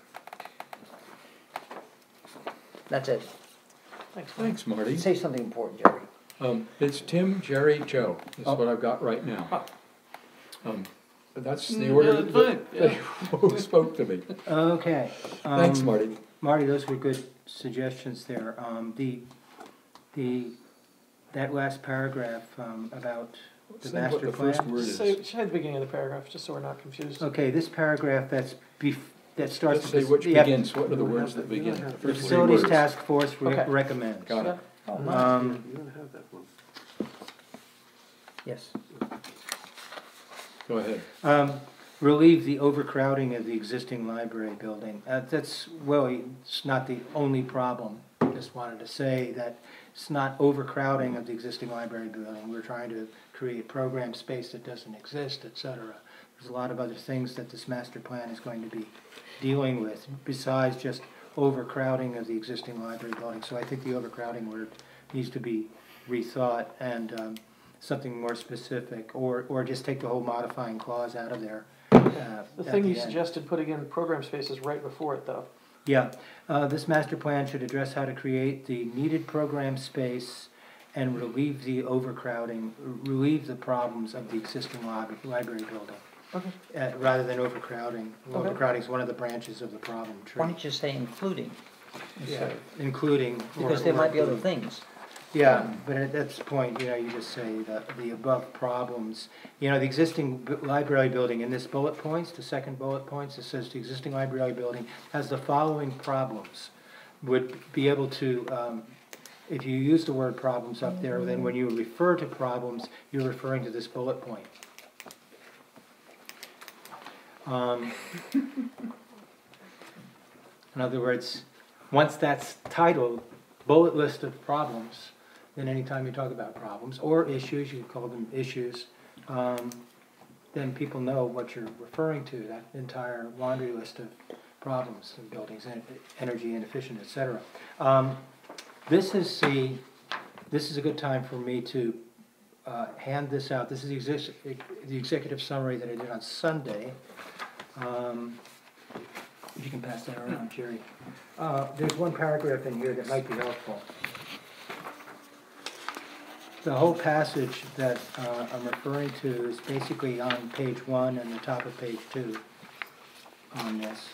That's it. thanks. Mike. Thanks, Marty. Say something important, Jerry. Um, it's Tim, Jerry, Joe, is Oh. what I've got right now. Oh. Um, that's the Mm, order yeah, that, fine, that yeah. who spoke to me. Okay. Thanks, um, Marty. Marty, those were good suggestions there. Um, the, the that last paragraph, um, about the Say what master the plan. first word is. Say, say at the beginning of the paragraph, just so we're not confused. Okay, this paragraph that's bef, that starts. Let's with say which the F- begins, what are the words that begin? The The first three Facilities words. Task Force re- Okay. recommends. Got it. Oh, no. Um, You don't have that one. Yes. Go ahead. Um, relieve the overcrowding of the existing library building. Uh, that's, well, it's not the only problem. Just wanted to say that it's not overcrowding of the existing library building. We're trying to create program space that doesn't exist, et cetera. There's a lot of other things that this master plan is going to be dealing with besides just overcrowding of the existing library building. So I think the overcrowding word needs to be rethought and um, something more specific, or, or just take the whole modifying clause out of there. Uh, The at thing you end. suggested putting in program spaces right before it, though. Yeah, uh, this master plan should address how to create the needed program space and relieve the overcrowding, relieve the problems of the existing lib- library building. Okay. Uh, rather than overcrowding. Okay. Overcrowding is one of the branches of the problem tree. Why don't you say including? Yeah, including. or- Because there or might be other including. things. Yeah, but at that point, you know, you just say that the above problems, you know, the existing b- library building, in this bullet points, the second bullet points, it says the existing library building has the following problems. Would be able to, um, if you use the word problems up there, then when you refer to problems, you're referring to this bullet point. Um, in other words, once that's titled, bullet list of problems, then anytime you talk about problems, or issues, you call them issues, um, then people know what you're referring to, that entire laundry list of problems in buildings, en- energy inefficient, et cetera. Um, this is the, this is a good time for me to uh, hand this out. This is the, exec- the executive summary that I did on Sunday. Um, if you can pass that around, Jerry. Uh, there's one paragraph in here that might be helpful. The whole passage that uh, I'm referring to is basically on page one and the top of page two on this.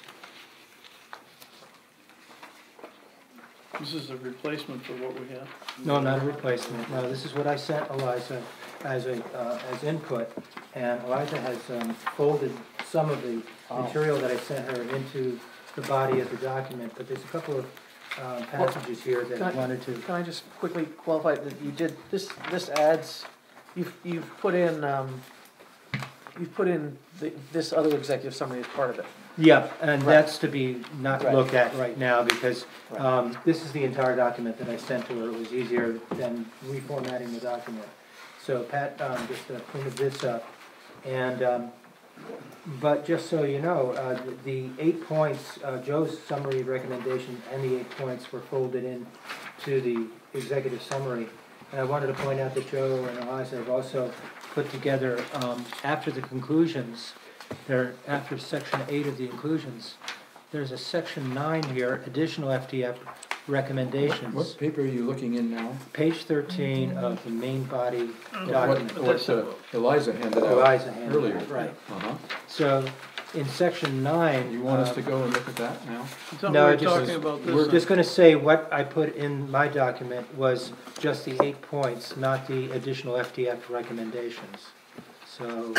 This is a replacement for what we have. No, not a replacement. No, this is what I sent Eliza as a, uh, as input. And Eliza has um, folded some of the material that I sent her into the body of the document, but there's a couple of uh, passages here that I Can I- wanted to. Can I just quickly qualify that you did, this, this adds, you've, you've put in, um, you've put in the, this other executive summary as part of it. Yeah, and Right. that's to be not Right. looked at right now because Right. um, this is the entire document that I sent to her. It was easier than reformatting the document. So Pat um, just uh, printed this up. And, um, but just so you know, uh, the the eight points, uh, Joe's summary recommendation and the eight points were folded in to the executive summary. And I wanted to point out that Joe and Eliza have also put together, um, after the conclusions, there, after section eight of the inclusions, there's a section nine here, additional F T F recommendations. What paper are you looking in now? Page thirteen of the main body What, document. what uh, Eliza handed out Eliza handed earlier. out, right. Uh-huh. So, in section nine. You want us uh, to go and look at that now? I thought we No, were it just talking is- about We're this. just gonna say what I put in my document was just the eight points, not the additional F T F recommendations. So,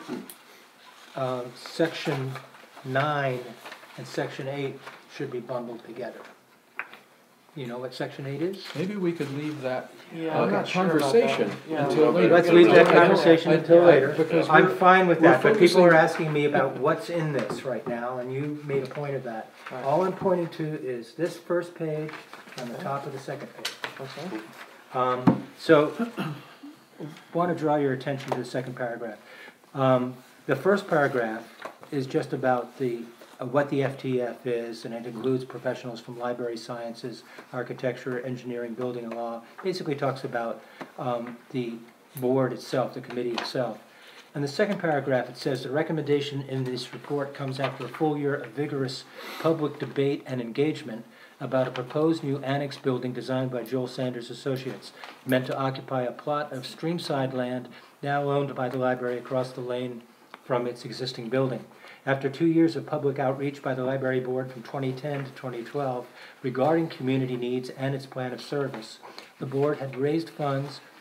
um, section nine and section eight should be bundled together. You know what section eight is? Maybe we could leave that Yeah, uh, I'm not sure about conversation that. Yeah. until later. Let's leave that I don't- conversation I- until I- later. Because I'm we're, fine with we're that, but people are focusing- asking me about what's in this right now, and you made a point of that. Right. All I'm pointing to is this first page on the top of the second page. Okay. Um, so, want to draw your attention to the second paragraph. Um, the first paragraph is just about the, uh, what the F T F is, and it includes professionals from library sciences, architecture, engineering, building and law. Basically talks about um, the board itself, the committee itself. In the second paragraph, it says, the recommendation in this report comes after a full year of vigorous public debate and engagement about a proposed new annex building designed by Joel Sanders Associates, meant to occupy a plot of streamside land now owned by the library across the lane from its existing building. After two years of public outreach by the library board from twenty ten to twenty twelve regarding community needs and its plan of service, the board had raised funds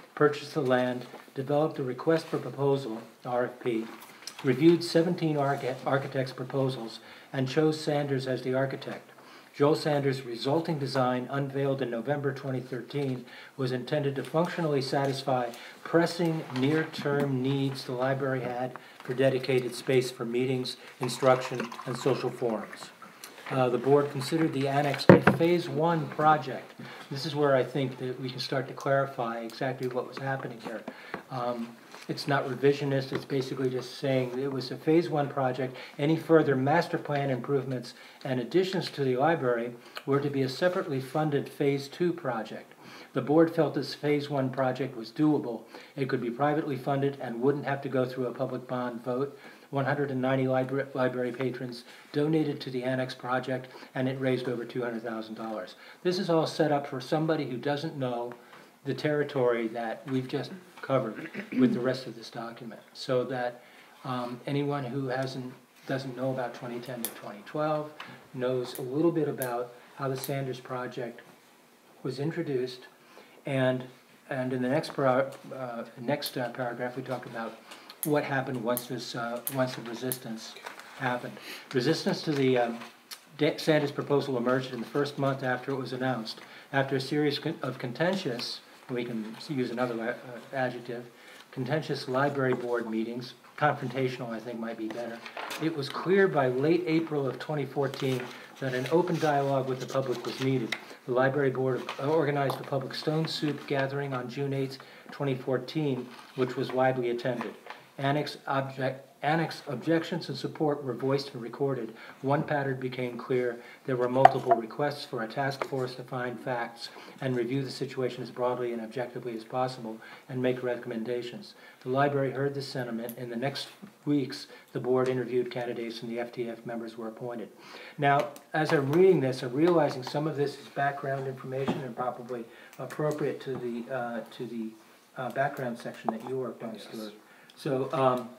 purchased the land, developed a request for proposal, R F P, reviewed seventeen archi- architects' proposals, and chose Sanders as the architect. Joel Sanders' resulting design, unveiled in November twenty thirteen, was intended to functionally satisfy pressing near-term needs the library had for dedicated space for meetings, instruction, and social forums. Uh, the board considered the annex a phase one project. This is where I think that we can start to clarify exactly what was happening here. Um, It's not revisionist, it's basically just saying it was a phase one project. Any further master plan improvements and additions to the library were to be a separately funded phase two project. The board felt this phase one project was doable. It could be privately funded and wouldn't have to go through a public bond vote. one hundred ninety libra- library patrons donated to the annex project, and it raised over two hundred thousand dollars. This is all set up for somebody who doesn't know the territory that we've just covered with the rest of this document, so that um, anyone who hasn't doesn't know about twenty ten to twenty twelve knows a little bit about how the Sanders project was introduced, and and in the next pro, uh, next uh, paragraph we talk about what happened once this uh, once the resistance happened. Resistance to the um, Sanders proposal emerged in the first month after it was announced. After a series of contentious, we can use another uh, adjective, contentious library board meetings, confrontational I think might be better, it was clear by late April of twenty fourteen that an open dialogue with the public was needed. The library board organized a public stone soup gathering on June eighth, twenty fourteen, which was widely attended. Annex, object, annex objections and support were voiced and recorded. One pattern became clear. There were multiple requests for a task force to find facts and review the situation as broadly and objectively as possible and make recommendations. The library heard this sentiment. In the next weeks, the board interviewed candidates and the F T F members were appointed. Now, as I'm reading this, I'm realizing some of this is background information and probably appropriate to the, uh, to the uh, background section that you worked on, Stuart. So, um,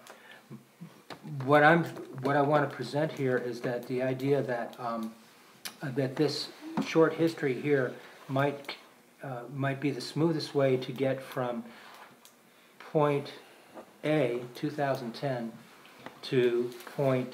what I'm, what I want to present here is that the idea that um, uh, that this short history here might uh, might be the smoothest way to get from point A, two thousand ten, to point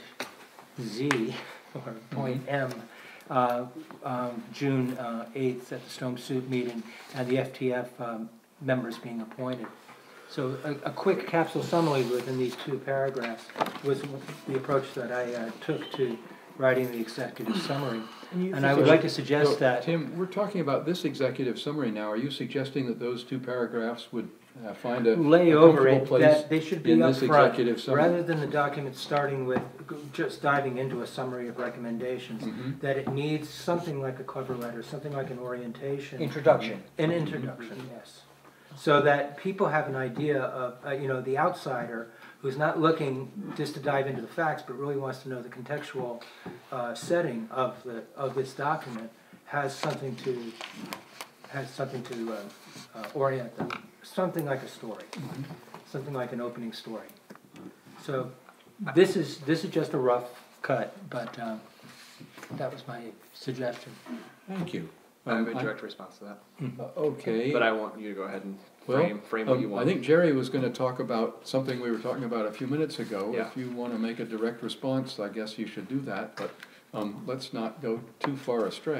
Z, or point M, uh, um, June uh, eighth at the Stone Soup meeting, and the F T F um, members being appointed. So a, a quick capsule summary within these two paragraphs was the approach that I uh, took to writing the executive summary. And, and I would like to suggest So, that... Tim, we're talking about this executive summary now. Are you suggesting that those two paragraphs would uh, find a, lay a over comfortable it, place that they should be in up this front, executive summary? rather than the document starting with just diving into a summary of recommendations, Mhm. that it needs something like a cover letter, something like an orientation. Introduction. An introduction, yes. So that people have an idea of, uh, you know, the outsider who's not looking just to dive into the facts, but really wants to know the contextual uh, setting of the of this document, has something to has something to uh, uh, orient them. Something like a story, mm-hmm. something like an opening story. So this is this is just a rough cut, but uh, that was my suggestion. Thank you. I have a Um, direct response to that, Uh, okay. but I want you to go ahead and Well, frame, frame what um, you want. I think Jerry was gonna talk about something we were talking about a few minutes ago. Yeah. If you wanna make a direct response, I guess you should do that, but, um, let's not go too far astray.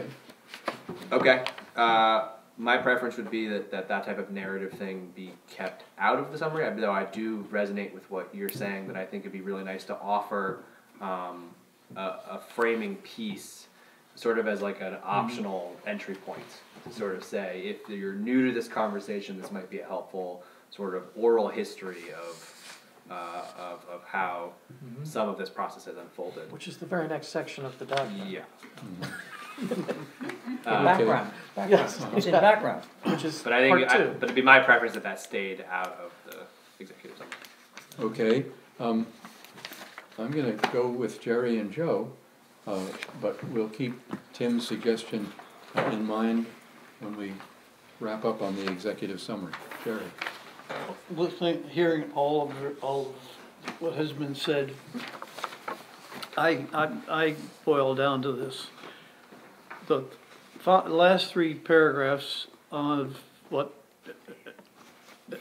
Okay, uh, my preference would be that, that that type of narrative thing be kept out of the summary, though I do resonate with what you're saying, that I think it'd be really nice to offer, um, a, a framing piece sort of as like an optional entry point to sort of say, if you're new to this conversation, this might be a helpful sort of oral history of, uh, of, of how Mm-hmm. some of this process has unfolded. which is the very next section of the document. Yeah. In Uh, background, background. Yes. It's in background. Which is But I think, part I, two. but it'd be my preference that that stayed out of the executive summary. Okay, um, I'm gonna go with Jerry and Joe, uh, but we'll keep Tim's suggestion in mind when we wrap up on the executive summary. Jerry? Listening, hearing all of, the- all of what has been said, I, I, I boil down to this. The fi- last three paragraphs of what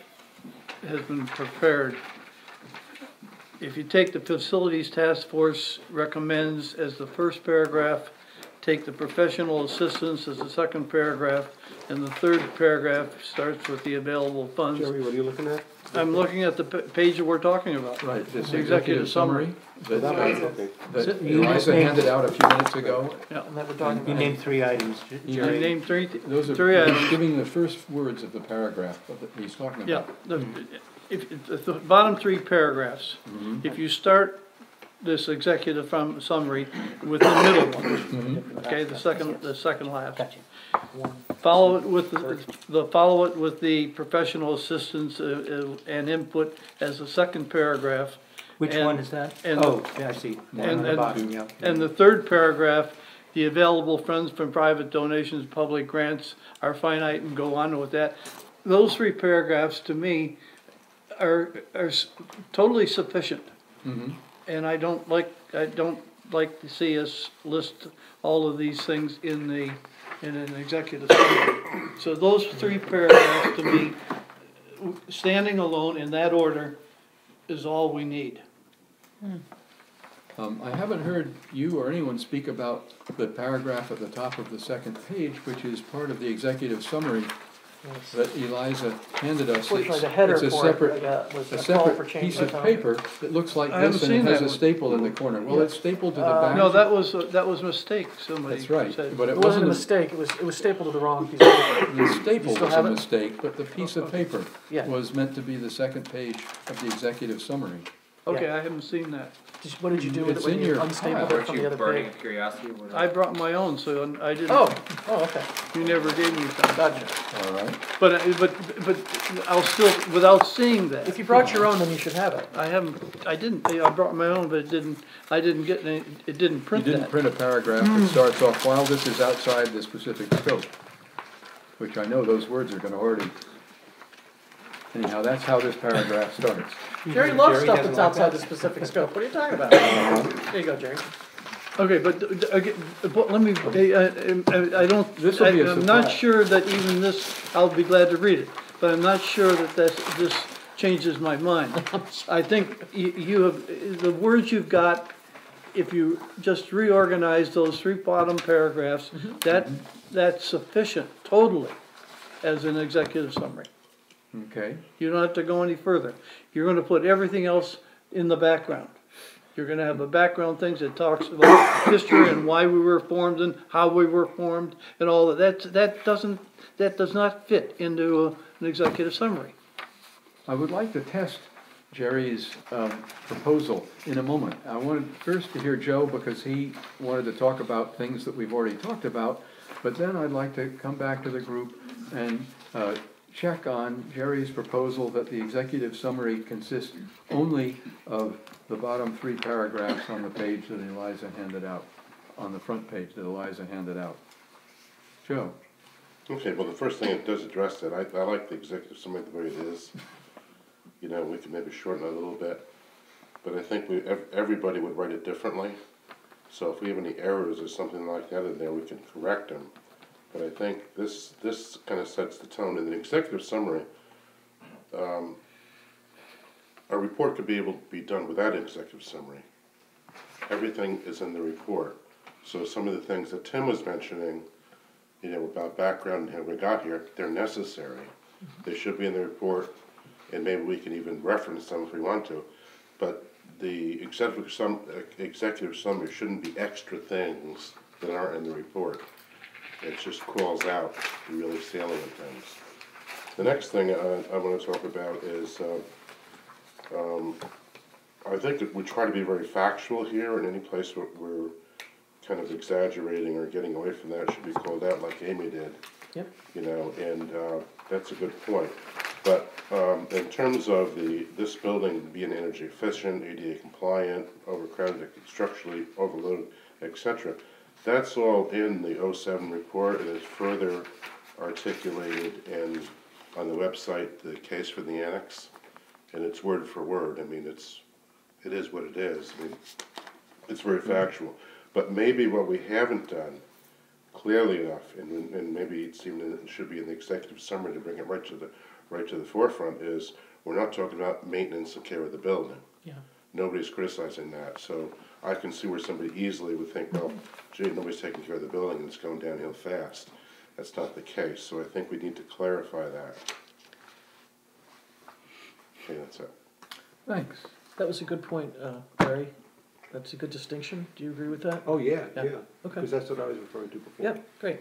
has been prepared. If you take the Facilities Task Force recommends as the first paragraph, take the professional assistance as the second paragraph, and the third paragraph starts with the available funds. Jerry, what are you looking at? I'm looking at the pa- page that we're talking about. Right, this The executive summary that, That uh, one, okay. that You just Eliza named- handed out a few minutes ago. Yeah. And that we're talking You about. named three items, J- You Jerry. named three, Those are, three items. giving the first words of the paragraph of that he's talking Yeah, about. the, if, if the bottom three paragraphs, if you start this executive fum- summary with the middle one, okay, the second, the second last. Gotcha. Follow it with, the, the, follow it with the professional assistance uh, uh, and input as the second paragraph. Which And- one is that? and- Oh, yeah, I see. One and- on the and- bottom, yeah. And the third paragraph, the available funds from private donations, public grants are finite, and go on with that. Those three paragraphs, to me, are, are s- totally sufficient. And I don't like, I don't like to see us list all of these things in the, in an executive summary. So those three paragraphs, to me, standing alone in that order, is all we need. Um, I haven't heard you or anyone speak about the paragraph at the top of the second page, which is part of the executive summary that Eliza handed us. Fortunately, It's- the header it's a for it, separate- uh, was A a call for separate change piece of of time. paper that looks like I haven't this and seen it has that a one. staple in the corner. Well, it's stapled to the Uh, back. No, that was, that was a mistake, somebody That's right, said. but It it wasn't a wasn't, mistake, it was, it was stapled to the wrong piece of paper. the staple still was a have it? mistake, but the piece of paper Yeah. was meant to be the second page of the executive summary. Okay, I haven't seen that. Did you- What did you do with It's it when in you your unstapled file. it Weren't from the you other burning page? with curiosity? What- I brought my own, so I didn't. Oh, oh, okay, You never gave me some. gotcha. All right? But, I- but, but I'll still, without seeing that. If you brought your own, then you should have it. I haven't, I didn't, I brought my own, but it didn't, I didn't get any, it didn't You print didn't that. print a paragraph that starts off, while this is outside the specific scope, which I know those words are gonna already. Anyhow, that's how this paragraph starts. Jerry loves Jerry stuff doesn't that's like outside that? the specific scope, what are you talking about? There you go, Jerry. Okay, but, uh, again, but let me, I, I, I don't, This will be a I'm not surprise. sure that even this, I'll be glad to read it, but I'm not sure that this, this changes my mind. I think you, you have, the words you've got, if you just reorganize those three bottom paragraphs, that, that's sufficient, totally, as an executive summary. Okay, You don't have to go any further. You're gonna put everything else in the background. You're gonna have a background things that talks about history and why we were formed and how we were formed and all that. That, that doesn't, that does not fit into a- an executive summary. I would like to test Jerry's um, proposal in a moment. I wanted first to hear Joe because he wanted to talk about things that we've already talked about, but then I'd like to come back to the group and uh, check on Jerry's proposal that the executive summary consists only of the bottom three paragraphs on the page that Eliza handed out, on the front page that Eliza handed out. Joe? Okay, well, the first thing it does address that, I, I like the executive summary the way it is. You know, we could maybe shorten it a little bit, but I think we, ev- everybody would write it differently. So if we have any errors or something like that in there, we can correct them. But I think this, this kind of sets the tone. In the executive summary, um, a report could be able to be done without an executive summary. Everything is in the report. So some of the things that Tim was mentioning, you know, about background and how we got here, they're necessary. They should be in the report, and maybe we can even reference them if we want to. But the executive sum, executive summary shouldn't be extra things that aren't in the report. It just calls out the really salient things. The next thing I, I want to talk about is, uh, um, I think that we try to be very factual here, and any place where we're kind of exaggerating or getting away from that should be called out like Amy did. Yep. You know, and uh, that's a good point. But um, in terms of the this building being energy efficient, A D A compliant, overcrowded, structurally overloaded, et cetera, that's all in the oh seven report. It is further articulated in on the website, the case for the annex, and it's word for word. I mean, it's it is what it is. I mean, it's very factual. But maybe what we haven't done clearly enough, and, and maybe it seemed that it should be in the executive summary to bring it right to the, right to the forefront, is we're not talking about maintenance and care of the building. Yeah. Nobody's criticizing that, so I can see where somebody easily would think, well, gee, nobody's taking care of the building and it's going downhill fast. That's not the case, so I think we need to clarify that. Okay, that's it. Thanks. That was a good point, uh, Barry. That's a good distinction. Do you agree with that? Oh, yeah, Yeah. yeah, Okay. because that's what I was referring to before. Yeah, great.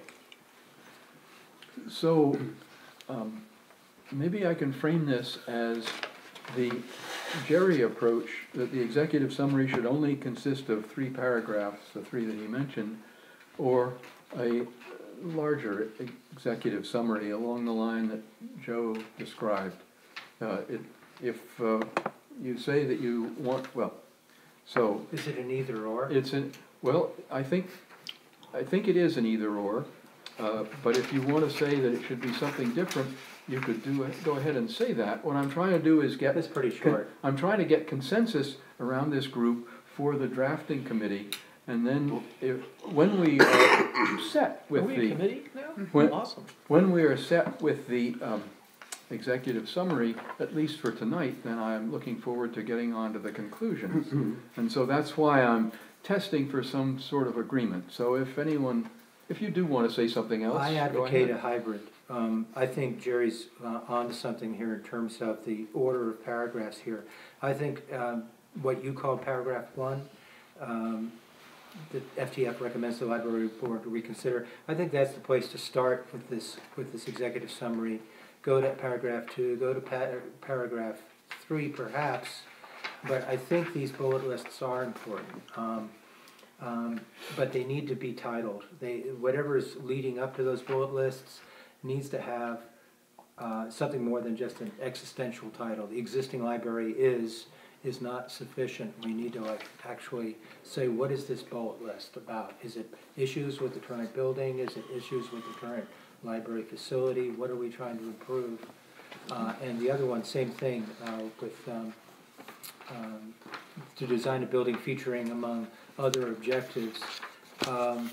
So, um, maybe I can frame this as the Jerry approach, that the executive summary should only consist of three paragraphs, the three that he mentioned, or a larger executive summary along the line that Joe described. Uh, it, if uh, you say that you want, well, so Is it an either or? it's an, well, I think, I think it is an either or, uh, but if you want to say that it should be something different, you could do it, go ahead and say that. What I'm trying to do is get. That's pretty short. I'm trying to get consensus around this group for the drafting committee, and then if, when we are set Are with we a the, committee now? when, Awesome. when we are set with the, um, executive summary, at least for tonight, then I'm looking forward to getting on to the conclusions. And so that's why I'm testing for some sort of agreement. So if anyone, if you do want to say something else, I go advocate a ahead. hybrid. Um, I think Jerry's uh, onto something here in terms of the order of paragraphs here. I think um, what you call paragraph one, um, the F T F recommends the library board to reconsider. I think that's the place to start with this with this executive summary. Go to paragraph two, go to pa paragraph three perhaps, but I think these bullet lists are important. Um, um, but they need to be titled. They, whatever is leading up to those bullet lists needs to have uh, something more than just an existential title. The existing library is is not sufficient. We need to like actually say, what is this bullet list about? Is it issues with the current building? Is it issues with the current library facility? What are we trying to improve? Uh, and the other one, same thing uh, with um, um, to design a building featuring among other objectives. Um,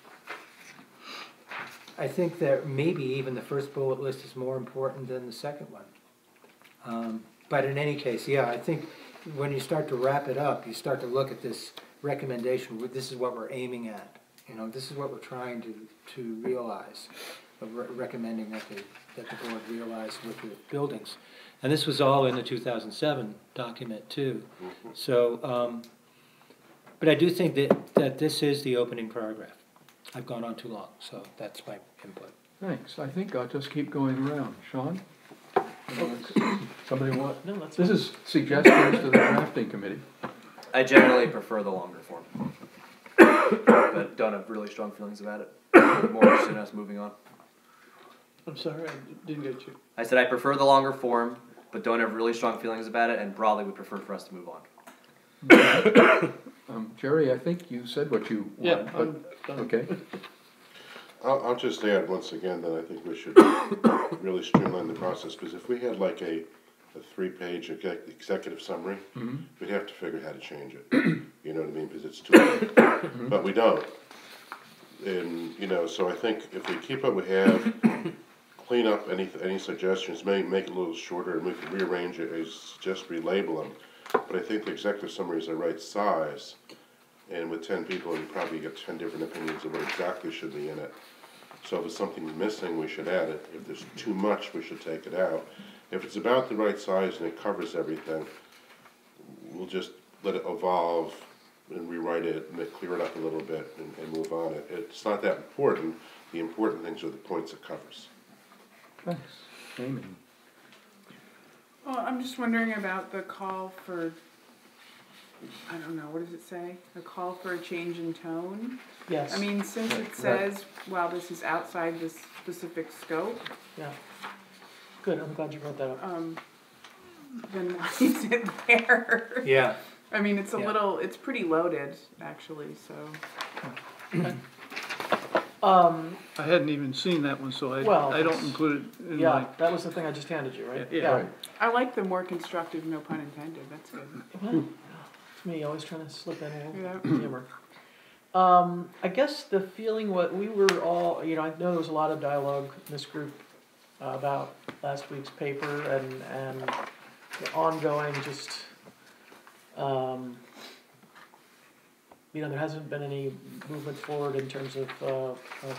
I think that maybe even the first bullet list is more important than the second one. Um, but in any case, yeah, I think when you start to wrap it up, you start to look at this recommendation. This is what we're aiming at. You know, this is what we're trying to to realize. Of re recommending that the that the board realize with the buildings, and this was all in the two thousand seven document too. Mm-hmm. So, um, but I do think that that this is the opening paragraph. I've gone on too long, so that's my input. Thanks. I think I'll just keep going around. Sean? Somebody want? No, that's This is suggestions to the drafting committee. I generally prefer the longer form, but don't have really strong feelings about it. I'm more interested in us moving on. I'm sorry, I didn't get you. I said I prefer the longer form, but don't have really strong feelings about it, and broadly would prefer for us to move on. Um, Jerry, I think you said what you Yeah, wanted, I'm but, done. okay. I'll, I'll just add once again that I think we should really streamline the process, because if we had like a, a three-page exec executive summary, Mm-hmm. we'd have to figure out how to change it. You know what I mean? Because it's too late. But we don't. And, you know, so I think if we keep what we have, clean up any any suggestions, maybe make it a little shorter, and we can rearrange it, as just relabel them. But I think the executive summary is the right size, and with ten people, you probably get ten different opinions of what exactly should be in it. So if there's something missing, we should add it. If there's too much, we should take it out. If it's about the right size and it covers everything, we'll just let it evolve and rewrite it and clear it up a little bit and, and move on it. It's not that important. The important things are the points it covers. Thanks. Amy? Well, I'm just wondering about the call for, I don't know, what does it say? A call for a change in tone? Yes. I mean, since it says, well, this is outside this specific scope, Yeah. Good, I'm glad you brought that up. um, then why is it there? Yeah. I mean, it's a Yeah. little, it's pretty loaded, actually, so. Um, I hadn't even seen that one, so I, Well, I don't include it in yeah, my, that was the thing I just handed you, right? Yeah, yeah. Right. I like the more constructive, no pun intended, that's good. Well, it's me, always trying to slip in a little Yeah. humor. Um, I guess the feeling, what we were all, you know, I know there was a lot of dialogue in this group uh, about last week's paper and, and the ongoing just, um, you know, there hasn't been any movement forward in terms of, uh, of,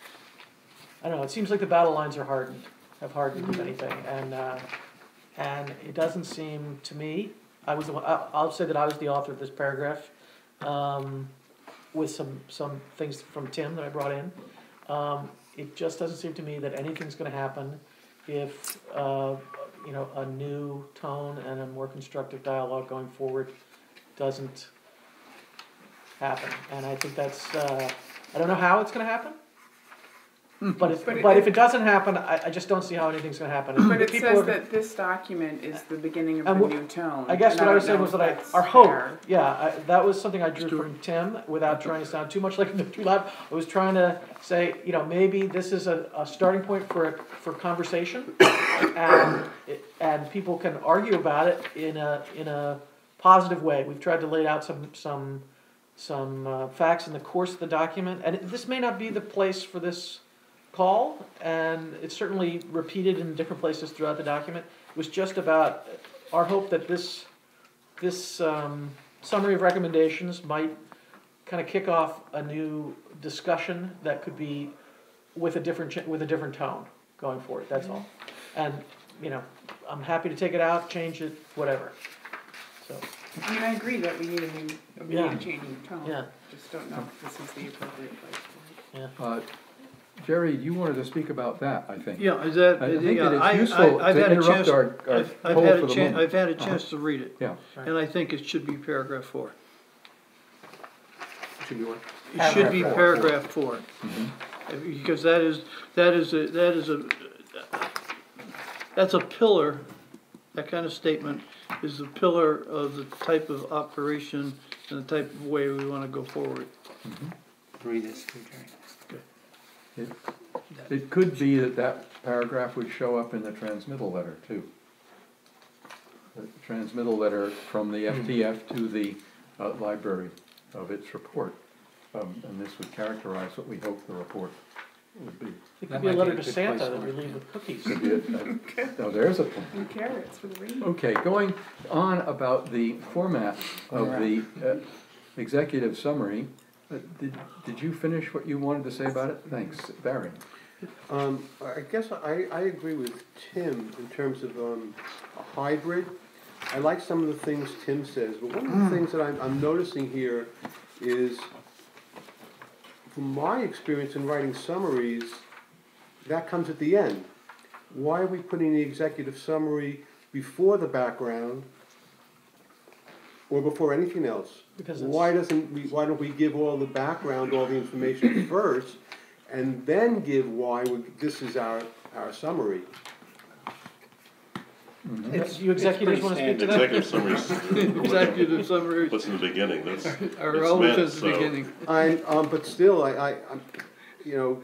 I don't know, it seems like the battle lines are hardened, have hardened if anything, and, uh, and it doesn't seem to me, I was the one, I- I'll say that I was the author of this paragraph, um, with some, some things from Tim that I brought in. Um, it just doesn't seem to me that anything's gonna happen if, uh, you know, a new tone and a more constructive dialogue going forward doesn't happen. And I think that's, uh, I don't know how it's gonna happen, but if, But it- but if it doesn't happen, I, I just don't see how anything's gonna happen. But it People says are- that this document is the beginning of And the what- new tone. I guess and what I was don't saying know was if that I, that's our hope, fair. yeah, I, that was something I drew do from Tim, without trying to sound too much like a victory lap. I was trying to say, you know, maybe this is a, a starting point for, a for conversation, and, it- and people can argue about it in a, in a positive way. We've tried to lay out some, some, some uh, facts in the course of the document, and it- this may not be the place for this call, and it's certainly repeated in different places throughout the document. It was just about our hope that this, this um, summary of recommendations might kind of kick off a new discussion that could be with a different, ch- with a different tone going forward, that's all. And, you know, I'm happy to take it out, change it, whatever, so, I mean, I agree that we need a new, we Yeah. need a change in tone. yeah, Just don't know if this is the appropriate place for it. yeah. Uh, Jerry, you wanted to speak about that, I think. Yeah, is that, I think yeah, that I, it's useful I, I've to had a interrupt chance, our, our I've, I've poll had for a the chance, moment. I've had a Uh-huh. chance to read it. Yeah. And I think it should be paragraph four. Should be what? It should be Paragraph paragraph four. Mhm. Because that is, that is a, that is a, that's a pillar, that kind of statement is the pillar of the type of operation and the type of way we wanna go forward. Read this, too, Jerry. It, it could be that that paragraph would show up in the transmittal letter too. The transmittal letter from the F T F to the uh, library of its report. Um, and this would characterize what we hope the report would be. It That could be a might letter be a to good Santa place that for we it. leave with cookies. Could be a- a- No, there's a plan. And carrots for the rain. Okay, going on about the format of the uh, executive summary, uh, did, did you finish what you wanted to say about it? Thanks, Barry. Um, I guess I, I agree with Tim in terms of, um, a hybrid. I like some of the things Tim says, but one of the things that I'm, I'm noticing here is, from my experience in writing summaries, that comes at the end. Why are we putting the executive summary before the background or before anything else? Because it's- Why doesn't we, why don't we give all the background, all the information first, and then give why we, this is our, our summary? It's- You executives it's wanna pretty speak to that? Executive summaries. Executive summary What's in the beginning, that's, are it's always meant at the so. beginning. I, um, but still, I, I, I'm, you know,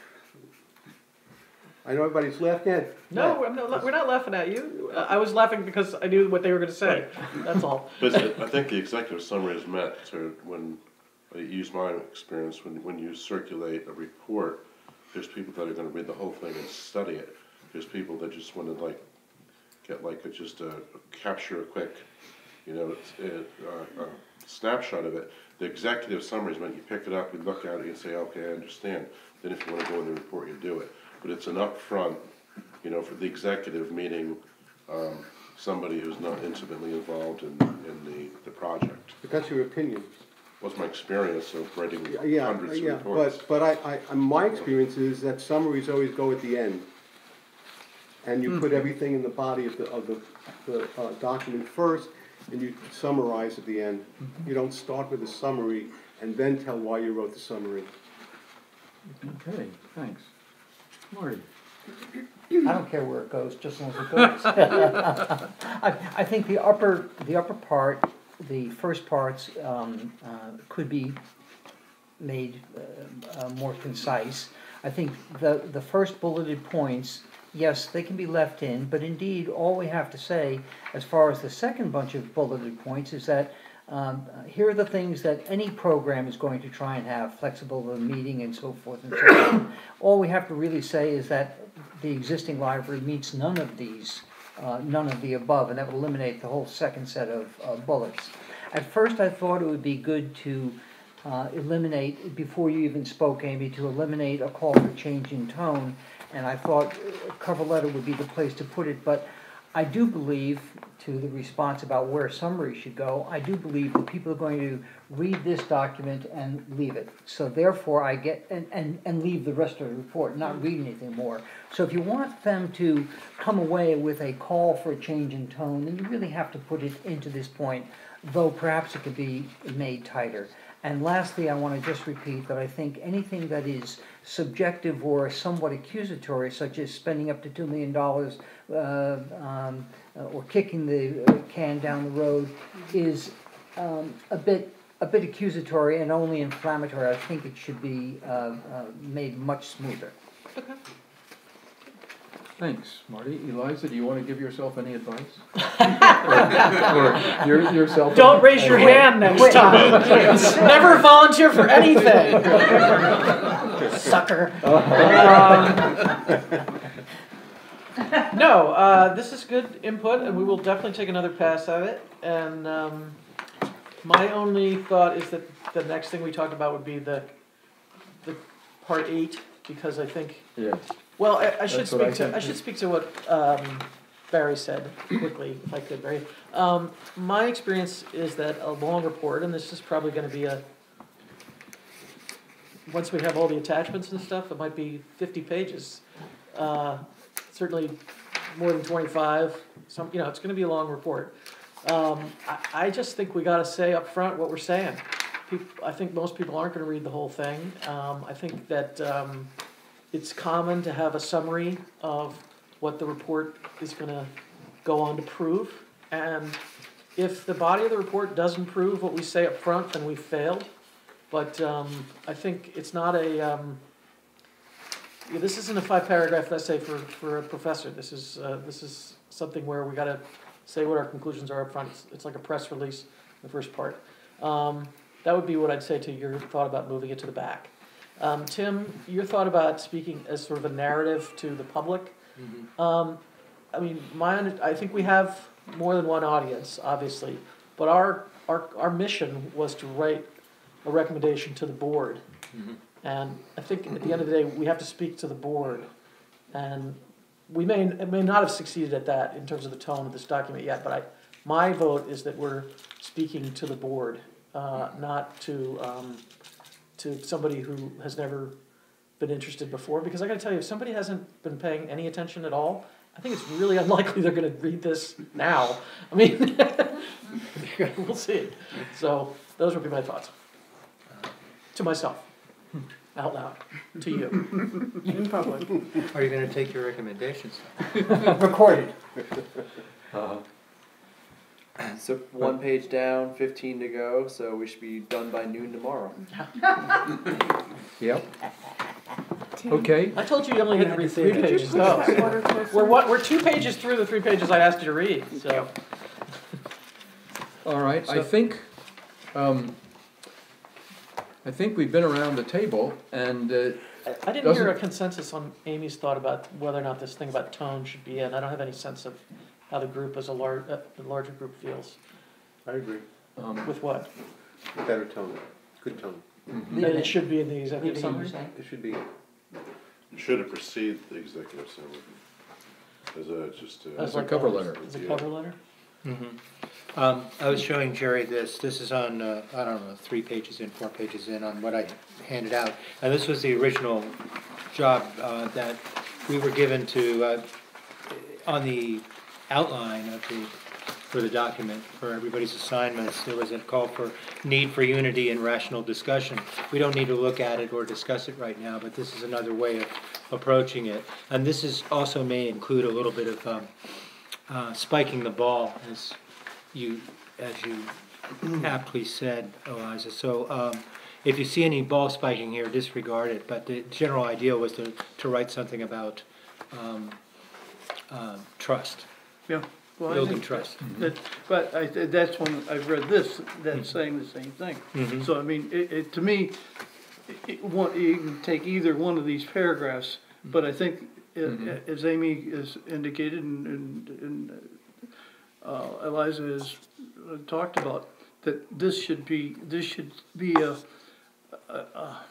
I know everybody's laughing at. No, I'm not, we're not laughing at you. Uh, I was laughing because I knew what they were gonna say, that's all. But I think the executive summary is meant to, when, I use my experience, when, when you circulate a report, there's people that are gonna read the whole thing and study it. There's people that just wanna like, get like a, just a, capture a quick, you know, it, uh, a snapshot of it. The executive summary is meant you pick it up, you look at it, you say, okay, I understand. Then if you wanna go in the report, you do it. But it's an upfront, you know, for the executive meeting, um, somebody who's not intimately involved in, in the, the project. But that's your opinion. What's my experience of writing Yeah, hundreds of yeah, reports? but, but I, I, my experience is that summaries always go at the end. And you put everything in the body of the, of the, the uh, document first, and you summarize at the end. You don't start with a summary and then tell why you wrote the summary. Okay, thanks. Marty? I don't care where it goes, just as long as it goes. I, I think the upper, the upper part, the first parts, um, uh, could be made, uh, uh, more concise. I think the, the first bulleted points, yes, they can be left in, but indeed, all we have to say, as far as the second bunch of bulleted points, is that, Um, here are the things that any program is going to try and have, flexible meeting and so forth and so on. All we have to really say is that the existing library meets none of these, uh, none of the above, and that would eliminate the whole second set of uh, bullets. At first I thought it would be good to uh, eliminate, before you even spoke, Amy, to eliminate a call for change in tone, and I thought a cover letter would be the place to put it, but I do believe, to the response about where summary should go, I do believe that people are going to read this document and leave it. So therefore I get, and, and, and leave the rest of the report, not read anything more. So if you want them to come away with a call for a change in tone, then you really have to put it into this point, though perhaps it could be made tighter. And lastly, I want to just repeat that I think anything that is subjective or somewhat accusatory, such as spending up to two million dollars uh, um, uh, or kicking the uh, can down the road, is um, a bit a bit accusatory and only inflammatory. I think it should be uh, uh, made much smoother. Thanks, Marty. Eliza, do you want to give yourself any advice? or, or your, yourself? Don't raise your hand next time. Never volunteer for anything. Sucker. Um, no, uh, this is good input, and we will definitely take another pass at it. And um, my only thought is that the next thing we talk about would be the the part eight, because I think. Yeah. Well, I, I should That's what I speak to think. I should speak to what um, Barry said quickly, if I could, Barry. Um, my experience is that a long report, and this is probably going to be a once we have all the attachments and stuff, it might be fifty pages. Uh, certainly more than twenty-five. Some, you know, it's going to be a long report. Um, I, I just think we got to say up front what we're saying. People, I think most people aren't going to read the whole thing. Um, I think that. Um, It's common to have a summary of what the report is going to go on to prove. And if the body of the report doesn't prove what we say up front, then we failed. But um, I think it's not a, um, yeah, this isn't a five paragraph essay for, for a professor. This is, uh, this is something where we got to say what our conclusions are up front. It's, it's like a press release, the first part. Um, that would be what I'd say to your thought about moving it to the back. Um, Tim, your thought about speaking as sort of a narrative to the public. Mm-hmm. um, I mean, my I think we have more than one audience, obviously, but our our our mission was to write a recommendation to the board, mm-hmm. and I think at the end of the day we have to speak to the board, and we may may not have succeeded at that in terms of the tone of this document yet. But I, my vote is that we're speaking to the board, uh, not to. Um, to somebody who has never been interested before, because I gotta tell you, if somebody hasn't been paying any attention at all, I think it's really unlikely they're gonna read this now. I mean, we'll see. So those would be my thoughts. To myself, out loud, to you, in public. Are you gonna take your recommendations? Recorded. Uh, So one page down, fifteen to go, so we should be done by noon tomorrow. yep. Okay. I told you you only had to read three pages, though. We're what, we're two pages through the three pages I asked you to read, so. All right. I think. Um, I think we've been around the table, and. Uh, I, I didn't hear a consensus on Amy's thought about whether or not this thing about tone should be in. I don't have any sense of how the group as a large, uh, the larger group feels. I agree. Um, With what? Better tone, good tone. mm-hmm. That it should be in the executive Leave it, summary? you say? It should be. You should have preceded the executive summary as a, just a. As a like cover letter. As a cover letter? Mm-hmm. Um, I was showing Jerry this, this is on, uh, I don't know, three pages in, four pages in on what I handed out. And this was the original job uh, that we were given to, uh, on the outline of the, for the document, for everybody's assignments, there was a call for need for unity and rational discussion. We don't need to look at it or discuss it right now, but this is another way of approaching it. And this is also may include a little bit of um, uh, spiking the ball, as you, as you aptly said, Eliza. So um, if you see any ball spiking here, disregard it. But the general idea was to, to write something about um, uh, trust. Yeah. Well, I building think trust. that, but I, that's when I've read this, that's saying the same thing. Mhm. So I mean, it, it, to me, it, one, you can take either one of these paragraphs, but I think, uh, Mhm. as Amy has indicated and, and, and uh, Eliza has uh, talked about, that this should be, this should be a, a, a,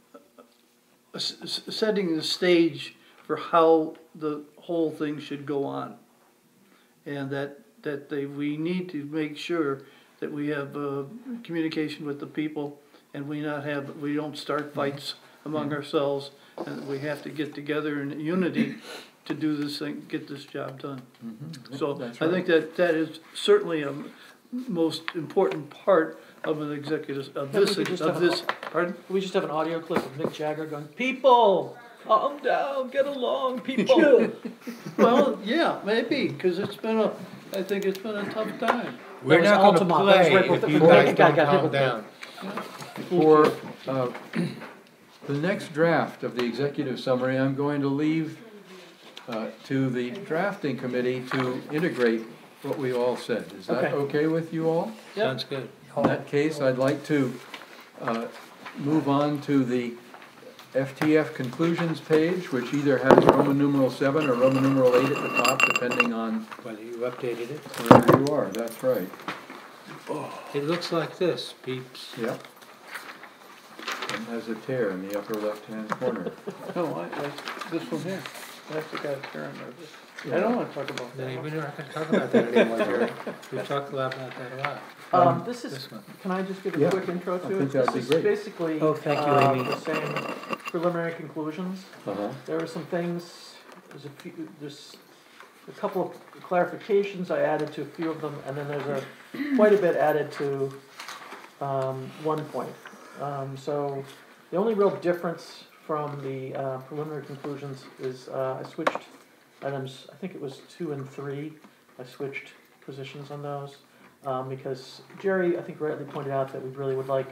a s- s- setting the stage for how the whole thing should go on. And that, that they, we need to make sure that we have, uh, communication with the people, and we not have, we don't start fights among ourselves, and we have to get together in unity to do this thing, get this job done. Mhm. So That's I think that, that is certainly a m- most important part of an executive, of Maybe we this, could just of have this, a- pardon? We just have an audio clip of Mick Jagger going, "People, calm down, get along, people." Well, yeah, maybe, cause it's been a, I think it's been a tough time. We're was not gonna Altamont. That was play right if before- you before guys the guy don't got hit calm with the- down. For uh, the next draft of the executive summary, I'm going to leave uh, to the drafting committee to integrate what we all said. Is that Okay. okay with you all? Sounds good. In that case, I'd like to uh, move on to the F T F conclusions page, which either has Roman numeral seven or Roman numeral eight at the top, depending on Whether you updated it. wherever you are. That's right. It looks like this, peeps. Yep. And has a tear in the upper left-hand corner. No, I, that's, this one here, that's the guy's turn, I don't wanna talk about No, that. we're not gonna talk about that anymore, Jerry. We've talked a lot about that a lot. Um, this is, This one. can I just give a Yeah, quick intro I to think it? that'd be This great. is basically, Oh, thank you, uh, Amy. the same preliminary conclusions. Uh-huh. There are some things, there's a few, there's a couple of clarifications I added to a few of them, and then there's a, quite a bit added to, um, one point. Um, so, the only real difference from the, uh, preliminary conclusions is, uh, I switched items, I think it was two and three, I switched positions on those. Um, because Jerry, I think rightly pointed out that we really would like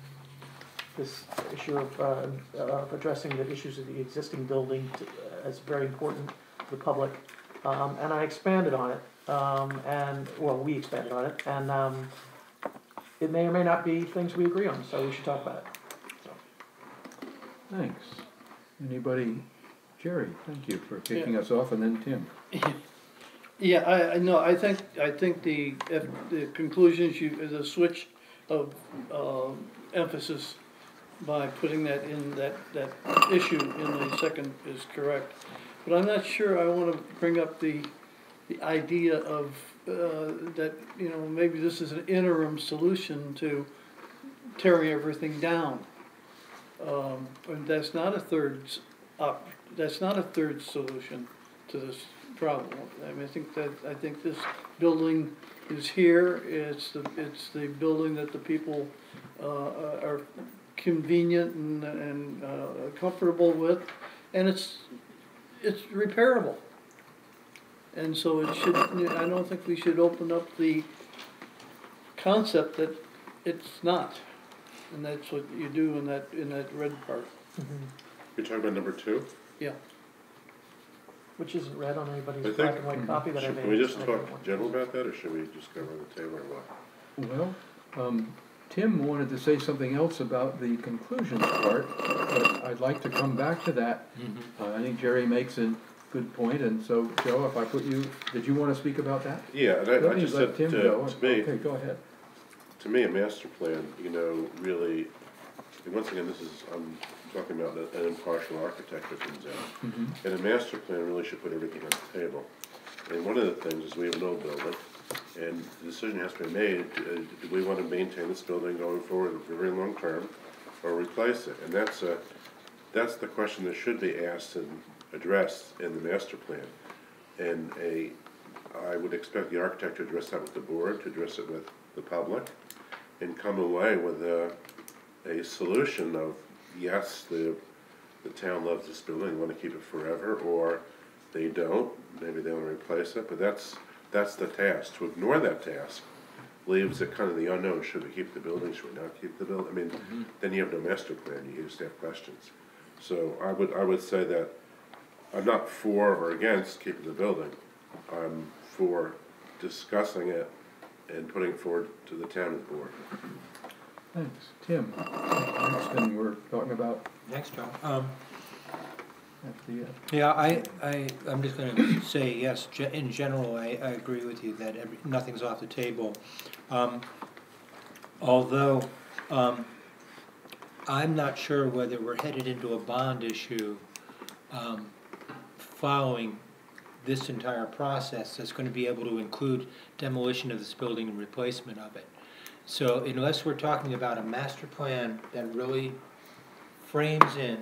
this issue of, uh, of addressing the issues of the existing building to, uh, as very important to the public. Um, and I expanded on it, um, and, well, we expanded on it, and, um, it may or may not be things we agree on, so we should talk about it. So. Thanks. Anybody? Jerry, thank you for kicking us off, and then Tim. Yeah, I, I know, I think, I think the, if the conclusions, you, the switch of, uh, emphasis by putting that in, that, that issue in the second is correct. But I'm not sure I wanna bring up the, the idea of, uh, that, you know, maybe this is an interim solution to tearing everything down. Um, and that's not a third, s- op, that's not a third solution to this problem. I mean, I think that, I think this building is here, it's the, it's the building that the people, uh, are convenient and, and, uh, comfortable with, and it's, it's repairable. And so it should, I don't think we should open up the concept that it's not. And that's what you do in that, in that red part, You're talking about number two? yeah. Which isn't read on I anybody's think- black and white copy that I Should- made. Can we just so I talk can watch it. general about that, or should we just go around the table or what? Well, um, Tim wanted to say something else about the conclusions part, but I'd like to come back to that. Uh, I think Jerry makes a good point, and so, Joe, if I put you, did you want to speak about that? Yeah, and I, Let I me just let said, Tim to, go. to me, Okay, go ahead. to me, a master plan, you know, really, and once again, this is, I'm talking about an impartial architect that comes out. Mhm. And a master plan really should put everything on the table. And one of the things is we have an old building, and the decision has to be made, uh, do we want to maintain this building going forward for very long term, or replace it? And that's a, that's the question that should be asked and addressed in the master plan. And a, I would expect the architect to address that with the board, to address it with the public, and come away with a, a solution of, yes, the, the town loves this building, they want to keep it forever, or they don't, maybe they want to replace it, but that's, that's the task. To ignore that task leaves it kind of the unknown, should we keep the building, should we not keep the building? I mean, Mm-hmm. then you have no master plan, you just have questions. So I would, I would say that I'm not for or against keeping the building. I'm for discussing it and putting it forward to the town board. Thanks. Tim, next thing we're talking about Next, Joe. Um, F T F. Yeah, I, I, I'm just gonna say, yes, ge- in general, I, I agree with you that every, nothing's off the table. Um, although, um, I'm not sure whether we're headed into a bond issue, um, following this entire process that's gonna be able to include demolition of this building and replacement of it. So unless we're talking about a master plan that really frames in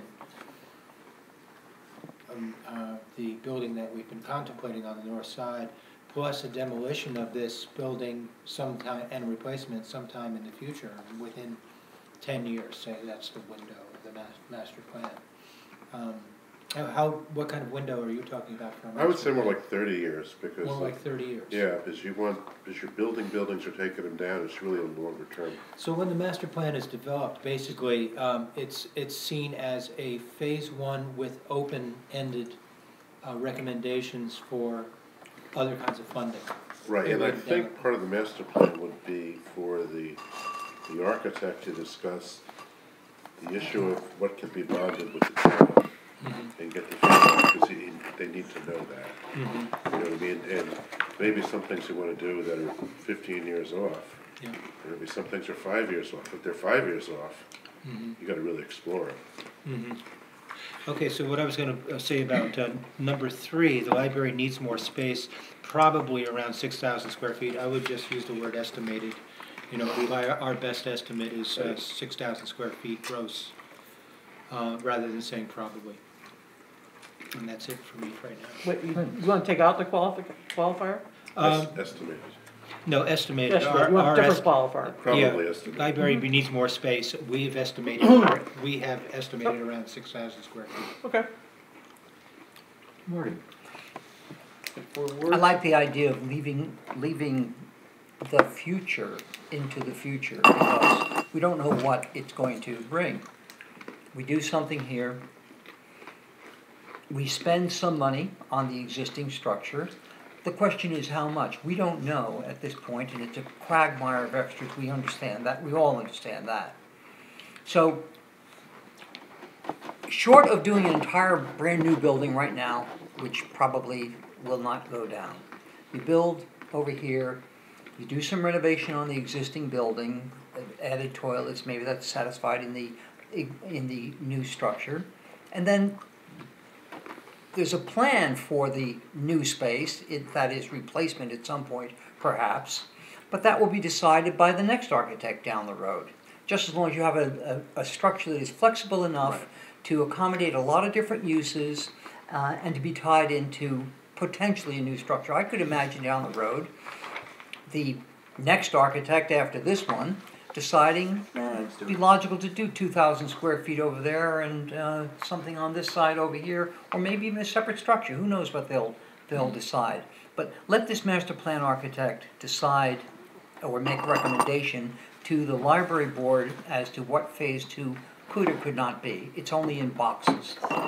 Um, uh, the building that we've been contemplating on the north side, plus a demolition of this building sometime, and replacement sometime in the future, within ten years, say that's the window of the mas- master plan. Um, how- how, what kind of window are you talking about for a I would master say more plan? like thirty years, because. More like thirty years. Yeah, because you want, because you're building buildings or taking them down, it's really a longer term. So when the master plan is developed, basically, um, it's, it's seen as a phase one with open-ended, uh, recommendations for other kinds of funding. Right, and I Yeah. think part of the master plan would be for the, the architect to discuss the issue of what can be bonded with the town and get the feedback, because he, they need to know that. You know what I mean? And maybe some things they wanna do that are fifteen years off. Yeah. Maybe some things are five years off. If they're five years off, you gotta really explore them. Okay, so what I was gonna uh, say about, uh, number three, the library needs more space, probably around six thousand square feet, I would just use the word estimated. You know, we, our, our best estimate is, uh, six thousand square feet gross, uh, rather than saying probably. And that's it for me right now. Wait, you, you wanna take out the qualifi- qualifier? Um, Est- Estimated, no, estimated, Yes, our, you want our a different est- qualifier. probably Yeah, estimated. library needs more space, we've estimated, we have estimated around six thousand square feet. Okay. Marty? I like the idea of leaving, leaving the future into the future, because we don't know what it's going to bring. We do something here, we spend some money on the existing structure. The question is how much? We don't know at this point, and it's a quagmire of extras, we understand that, we all understand that. So, short of doing an entire brand new building right now, which probably will not go down, you build over here, you do some renovation on the existing building, added toilets, maybe that's satisfied in the, in the new structure, and then there's a plan for the new space, it, that is replacement at some point, perhaps, but that will be decided by the next architect down the road. Just as long as you have a, a, a structure that is flexible enough Right. to accommodate a lot of different uses uh, and to be tied into potentially a new structure. I could imagine down the road the next architect after this one deciding uh, it'd be logical to do two thousand square feet over there and uh, something on this side over here, or maybe even a separate structure. Who knows what they'll they'll decide. But let this master plan architect decide or make a recommendation to the library board as to what phase two could or could not be. It's only in boxes. Okay,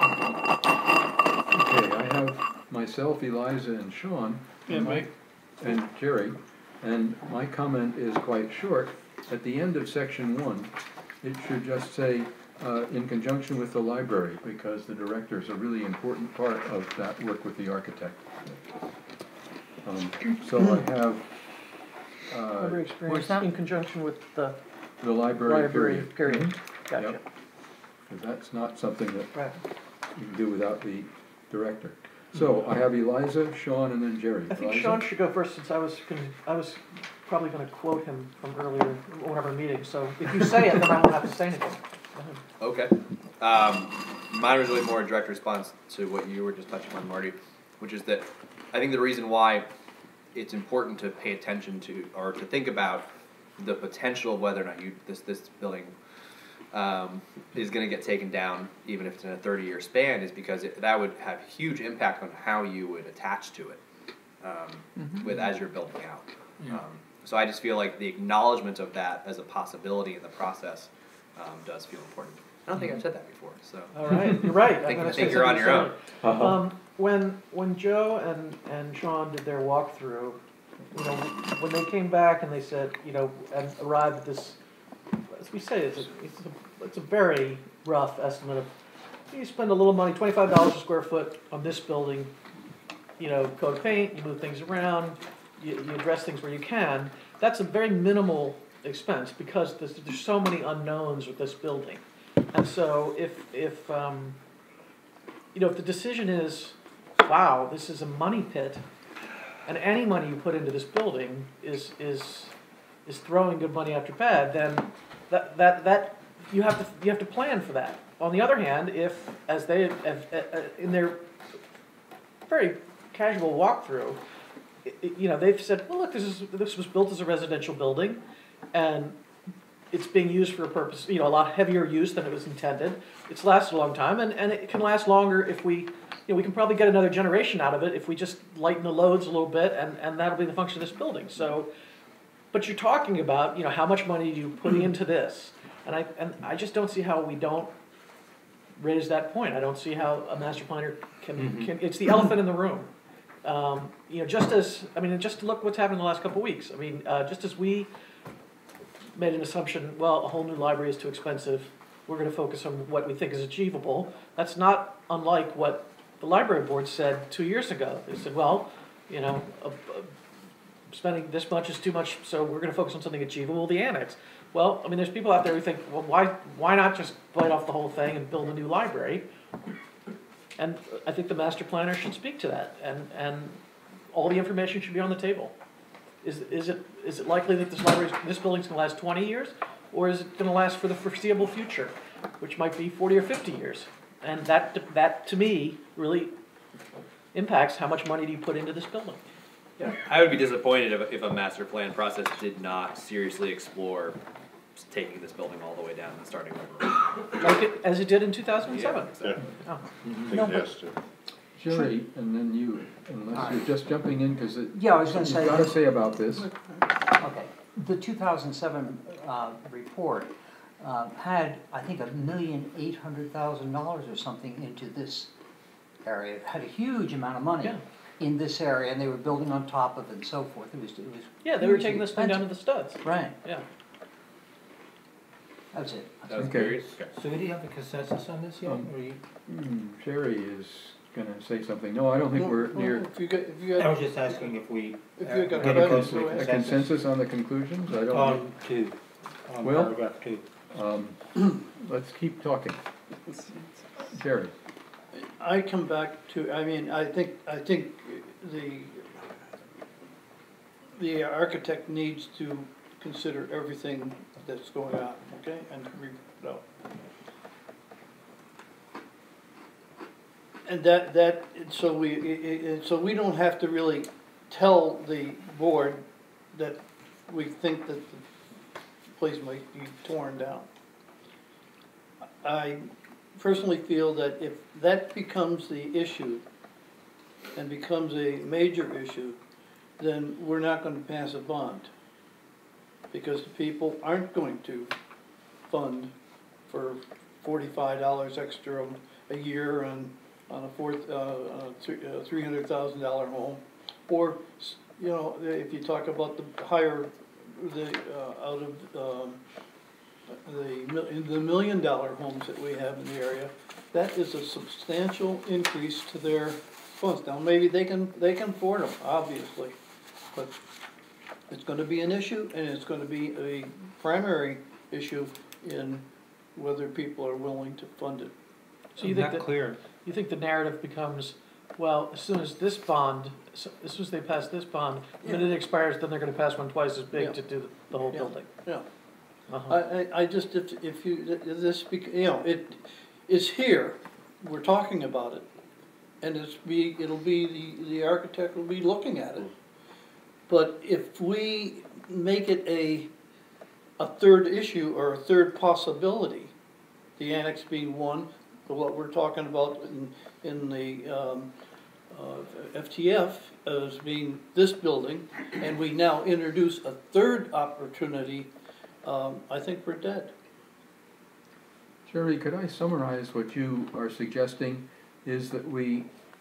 I have myself, Eliza, and Sean, Yeah, and, my, Mike. and Jerry, and my comment is quite short. At the end of section one, it should just say, uh, in conjunction with the library, because the director is a really important part of that work with the architect. Um, so I have, uh, Library experience where's that? in conjunction with the the library library period. period. Mhm. Gotcha. Yep. 'Cause that's not something that Right. you can do without the director. So I have Eliza, Sean, and then Jerry. I think Eliza? Sean should go first since I was gonna, I was probably gonna quote him from earlier, one of our meetings, so if you say it, then I won't have to say anything. Go ahead. Okay. Um, mine was really more a direct response to what you were just touching on, Marty, which is that I think the reason why it's important to pay attention to, or to think about the potential of whether or not you, this, this building um, is gonna get taken down, even if it's in a thirty-year span, is because it, that would have huge impact on how you would attach to it, um, with, as you're building out. Um, so I just feel like the acknowledgement of that as a possibility in the process, um, does feel important. I don't think I've said that before, so. All right, you're right. I'm Think- gonna think say you're on something your own. similar. Uh-huh. Um, when, when Joe and, and Sean did their walkthrough, you know, when they came back and they said, you know, and arrived at this, as we say, it's a, it's a, it's a very rough estimate of, you spend a little money, twenty-five dollars a square foot on this building, you know, coat paint, you move things around, you, you address things where you can. That's a very minimal expense because there's, there's so many unknowns with this building. And so if, if, um, you know, if the decision is, wow, this is a money pit, and any money you put into this building is, is, is throwing good money after bad, then that, that, that, you have to, you have to plan for that. On the other hand, if, as they, have, uh, in their very casual walkthrough, it, it, you know, they've said, well, look, this is, this was built as a residential building, and it's being used for a purpose, you know, a lot heavier use than it was intended. It's lasted a long time, and, and it can last longer if we, you know, we can probably get another generation out of it if we just lighten the loads a little bit, and, and that'll be the function of this building. So, but you're talking about, you know, how much money do you put into this? And I, and I just don't see how we don't raise that point. I don't see how a master planner can, mm-hmm. can it's the elephant in the room. Um, you know, just as, I mean, just look what's happened in the last couple of weeks. I mean, uh, just as we made an assumption, well, a whole new library is too expensive, we're going to focus on what we think is achievable. That's not unlike what the library board said two years ago. They said, well, you know, uh, uh, spending this much is too much, so we're going to focus on something achievable, the annex. Well, I mean, there's people out there who think, well, why, why not just bite off the whole thing and build a new library? And I think the master planner should speak to that, and, and all the information should be on the table. Is, is it, is it likely that this library, this building's gonna last twenty years? Or is it gonna last for the foreseeable future, which might be forty or fifty years? And that, that to me, really impacts how much money do you put into this building. Yeah, I would be disappointed if, if a master plan process did not seriously explore taking this building all the way down and starting over. Like it, as it did in two thousand seven. Yeah. Oh. I No, think but- yes, too. Jerry, and then you, unless you're just jumping in, because it, Yeah, I was gonna you've say got to that- say about this. Okay, the two thousand seven uh, report uh, had, I think, a million eight hundred thousand dollars or something into this area. It had a huge amount of money Yeah. in this area, and they were building on top of it and so forth. It was, it was Yeah, they were hugely taking this thing down to expensive. the studs. Right, Yeah. that's it. That was Okay. curious. So do you have a consensus on this yet, Um, or you? Hmm, Jerry is gonna say something. No, I don't think we're Well, near If you got, if you I got, was just asking if we. If uh, you got get a a questions, cons- go ahead. a consensus on the conclusions. I don't. On two, on Well- paragraph two. Um, let's keep talking. Jerry. I come back to, I mean, I think, I think the, the architect needs to consider everything that's going on, okay, and re, no. And that, that, so we, i- i- so we don't have to really tell the board that we think that the place might be torn down. I personally feel that if that becomes the issue and becomes a major issue, then we're not gonna pass a bond. Because the people aren't going to fund for forty-five dollars extra a year on, on a fourth, uh, on a three, uh, three hundred thousand dollar home. Or, you know, if you talk about the higher, the, uh, out of, um, the, mil- the million dollar homes that we have in the area, that is a substantial increase to their funds. Now, maybe they can, they can afford them, obviously, but it's gonna be an issue, and it's gonna be a primary issue in whether people are willing to fund it. So you I'm think not that, clear. you think the narrative becomes, well, as soon as this bond, so- as soon as they pass this bond, the minute it expires, then they're gonna pass one twice as Yeah. big to do the, the whole Yeah. building. Yeah. Uh-huh. I, I, I just, if, if you, this, bec- you know, it, it's here, we're talking about it, and it's be, it'll be, the, the architect will be looking at it. But if we make it a, a third issue or a third possibility, the annex being one, what we're talking about in, in the, um, uh, F T F as being this building, and we now introduce a third opportunity, um, I think we're dead. Jerry, could I summarize what you are suggesting is that we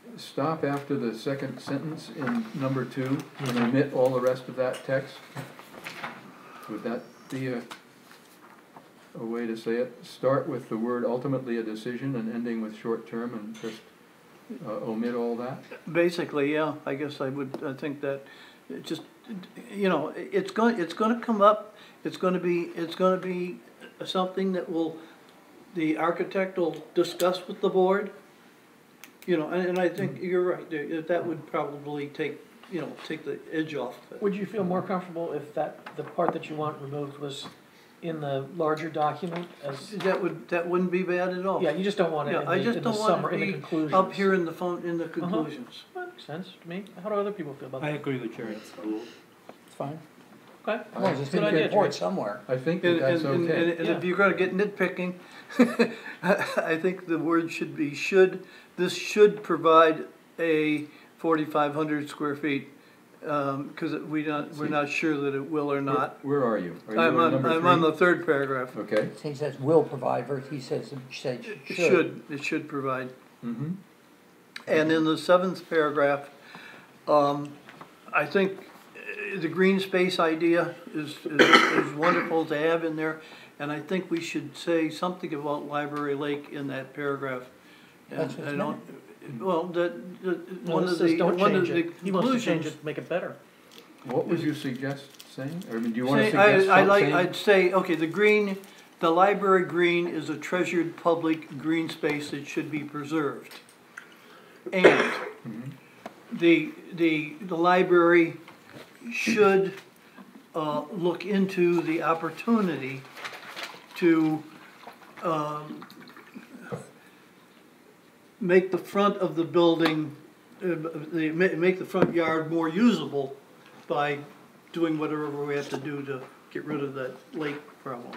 stop after the second sentence in number two and omit all the rest of that text? Would that be a, a way to say it? Start with the word ultimately a decision and ending with short term and just uh, omit all that? Basically, yeah, I guess I would, I think that, it just, you know, it's going, it's gonna come up, it's gonna be, it's gonna be something that will, the architect will discuss with the board. You know, and, and I think you're right, that that would probably take, you know, take the edge off of it. Would you feel more comfortable if that, the part that you want removed was in the larger document as? That would, that wouldn't be bad at all. Yeah, you just don't want it Yeah, in I the, just in the don't want summary, in the it to conclusions. be up here in the phone, in the conclusions. That makes sense to me. How do other people feel about that? agree with Jerry. It's fine. Okay. As long as it's Good in the idea, report Jerry. somewhere. I think And, that that's and, and, okay. and if you're gonna get nitpicking, I think the word should be should, this should provide a forty-five hundred square feet, um, cause we not, we're not sure that it will or not. Where are you? Are you I'm on on, number I'm on three? the third paragraph. Okay. He says will provide, versus he says, said It should. should, it should provide. Mm-hmm. And in the seventh paragraph, um, I think uh, the green space idea is, is, is wonderful to have in there. And I think we should say something about Library Lake in that paragraph. And That's what's I don't, well, that, the, No, one this of says the, don't one of change the it. He wants to change conclusions. it, make it better. What would you suggest saying? I mean, do you want to Say, I, suggest I like, something? I'd say, okay, the green, the library green is a treasured public green space that should be preserved. And Mm-hmm. the, the, the library should, uh, look into the opportunity to, um, make the front of the building, uh, the, ma- make the front yard more usable by doing whatever we have to do to get rid of that lake problem.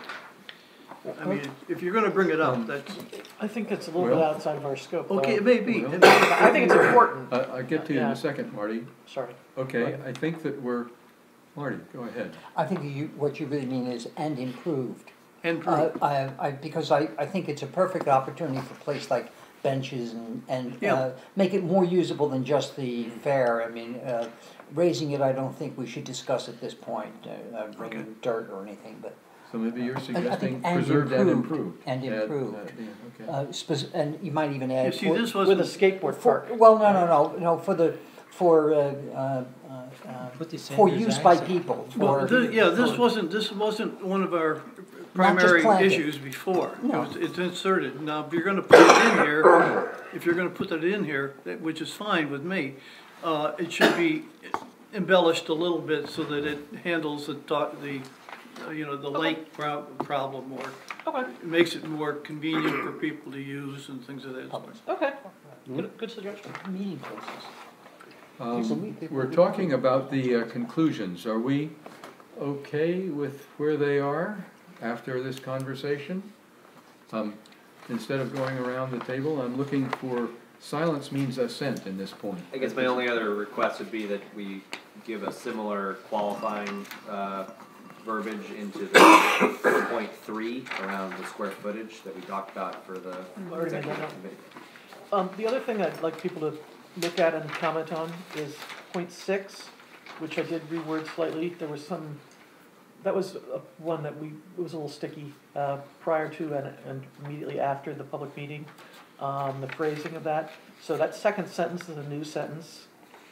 I mean, if you're gonna bring it up, that's, I think it's a little bit Well- outside of our scope. though. okay, it may be. Well- It may- I think it's important. I- I'll get to you in Yeah. a second, Marty. Sorry. Okay, I think that we're, Marty, go ahead. I think you, what you really mean is and improved. And Uh, prove. I, I, because I, I think it's a perfect opportunity for a place like benches and, and, Yeah. uh, make it more usable than just the fair. I mean, uh, raising it, I don't think we should discuss at this point, uh, uh, bringing Okay. dirt or anything, but, So maybe you're I suggesting think and preserved and improved, improved. and Add- improved. uh, yeah, okay. uh, spec- and you might even add. You see, for- this With a wasn't, skateboard for, park. well, no, no, no, no, for the, for, uh, uh, uh, for use by people, well, for. thi- yeah, this for- wasn't, this wasn't one of our Not just primary planted. issues before. It No. was- It's inserted. Now, if you're gonna put it in here, if you're gonna put that in here, that- which is fine with me, uh, it should be embellished a little bit so that it handles the, doc- the, uh, you know, the lake pro- problem more. Okay, It makes it more convenient for people to use and things of that sort. okay. Good, good suggestion. Meeting places. Um, We're talking about the uh, conclusions. Are we okay with where they are after this conversation? Um, Instead of going around the table, I'm looking for, silence means assent in this point. I guess my only other request would be that we give a similar qualifying, uh, verbiage into the point three around the square footage that we talked about for the Already made executive that committee. Um, the other thing I'd like people to look at and comment on is point six, which I did reword slightly. There was some, that was uh, one that we, it was a little sticky, uh, prior to and, and immediately after the public meeting, um, the phrasing of that. So that second sentence is a new sentence.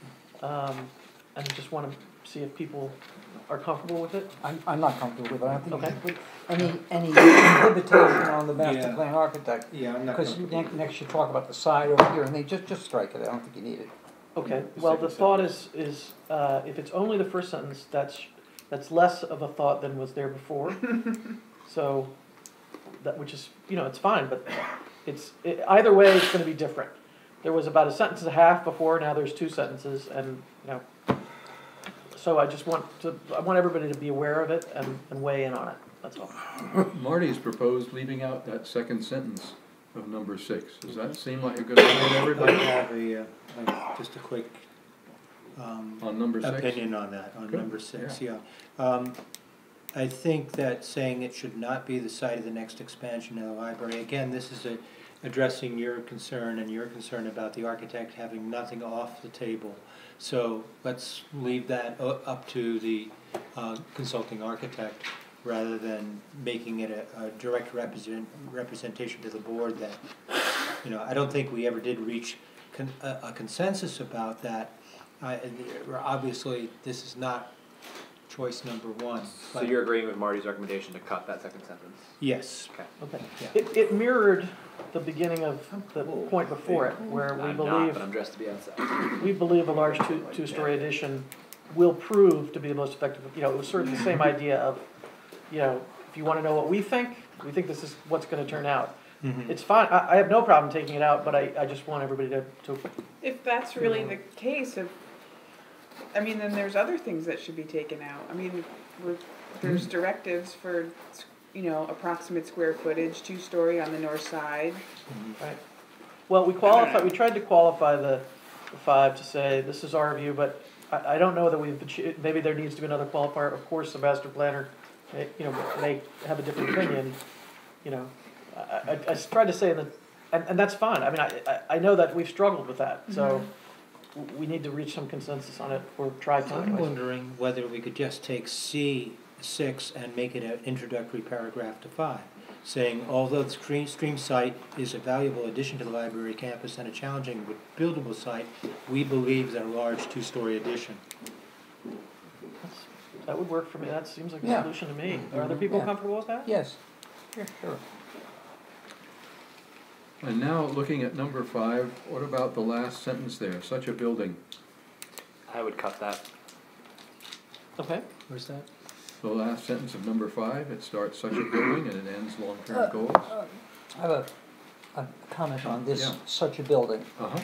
Um, and I just wanna see if people are comfortable with it. I'm, I'm not comfortable with it, I don't think Okay. you should put any, any inhibition on the master Yeah. plan architect. Yeah, I'm not Because comfortable. next, next you talk about the side over here, and they just, just strike it, I don't think you need it. Okay, The well, the second thought is, is, uh, if it's only the first sentence, that's, that's less of a thought than was there before. So, that, which is, you know, it's fine, but it's, it, either way, it's gonna be different. There was about a sentence and a half before, now there's two sentences, and, you know. So I just want to, I want everybody to be aware of it and, and weigh in on it, that's all. Marty's proposed leaving out that second sentence of number six. Does that seem like a good idea to I everybody have a, uh, uh, just a quick, um, on number six? opinion on that, on Good, number six, yeah. Um, I think that saying it should not be the site of the next expansion of the library, again, this is a, addressing your concern and your concern about the architect having nothing off the table. So let's leave that u- up to the uh, consulting architect rather than making it a, a direct represent, representation to the board that, you know, I don't think we ever did reach con- a, a consensus about that. I, and obviously, this is not choice number one. So but- you're agreeing with Marty's recommendation to cut that second sentence? Yes. Okay. Okay. Yeah. It, it mirrored the beginning of the point before it, where we I'm not, believe, but I'm dressed to be outside. we believe a large two, two-story addition will prove to be the most effective, you know, it was sort of the same idea of, you know, if you wanna know what we think, we think this is what's gonna turn out. Mhm. It's fine, I, I have no problem taking it out, but I, I just want everybody to, to, If that's really the case, if, I mean, then there's other things that should be taken out. I mean, we're, there's directives for, you know, approximate square footage, two-story on the north side. right? Well, we qualify, we tried to qualify the, the five to say, this is our view, but I, I don't know that we've, achieved- maybe there needs to be another qualifier. Of course, the master planner, may, you know, may have a different opinion, you know. I, I, I s- tried to say that, and, and that's fine. I mean, I, I, I know that we've struggled with that, so w- we need to reach some consensus on it or try to. I'm anyways. wondering whether we could just take C six and make it an introductory paragraph to five, saying, although the stream, stream site is a valuable addition to the library campus and a challenging but buildable site, we believe that a large two-story addition. That's- That would work for me. That seems like a Yeah. solution to me. Are other people Yeah. comfortable with that? Yes. Sure. And now, looking at number five, what about the last sentence there, such a building? I would cut that. Okay. Where's that? The last sentence of number five, it starts such a building and it ends Uh, long-term goals. uh, I have a, a comment on this, Yeah. such a building. Uh-huh.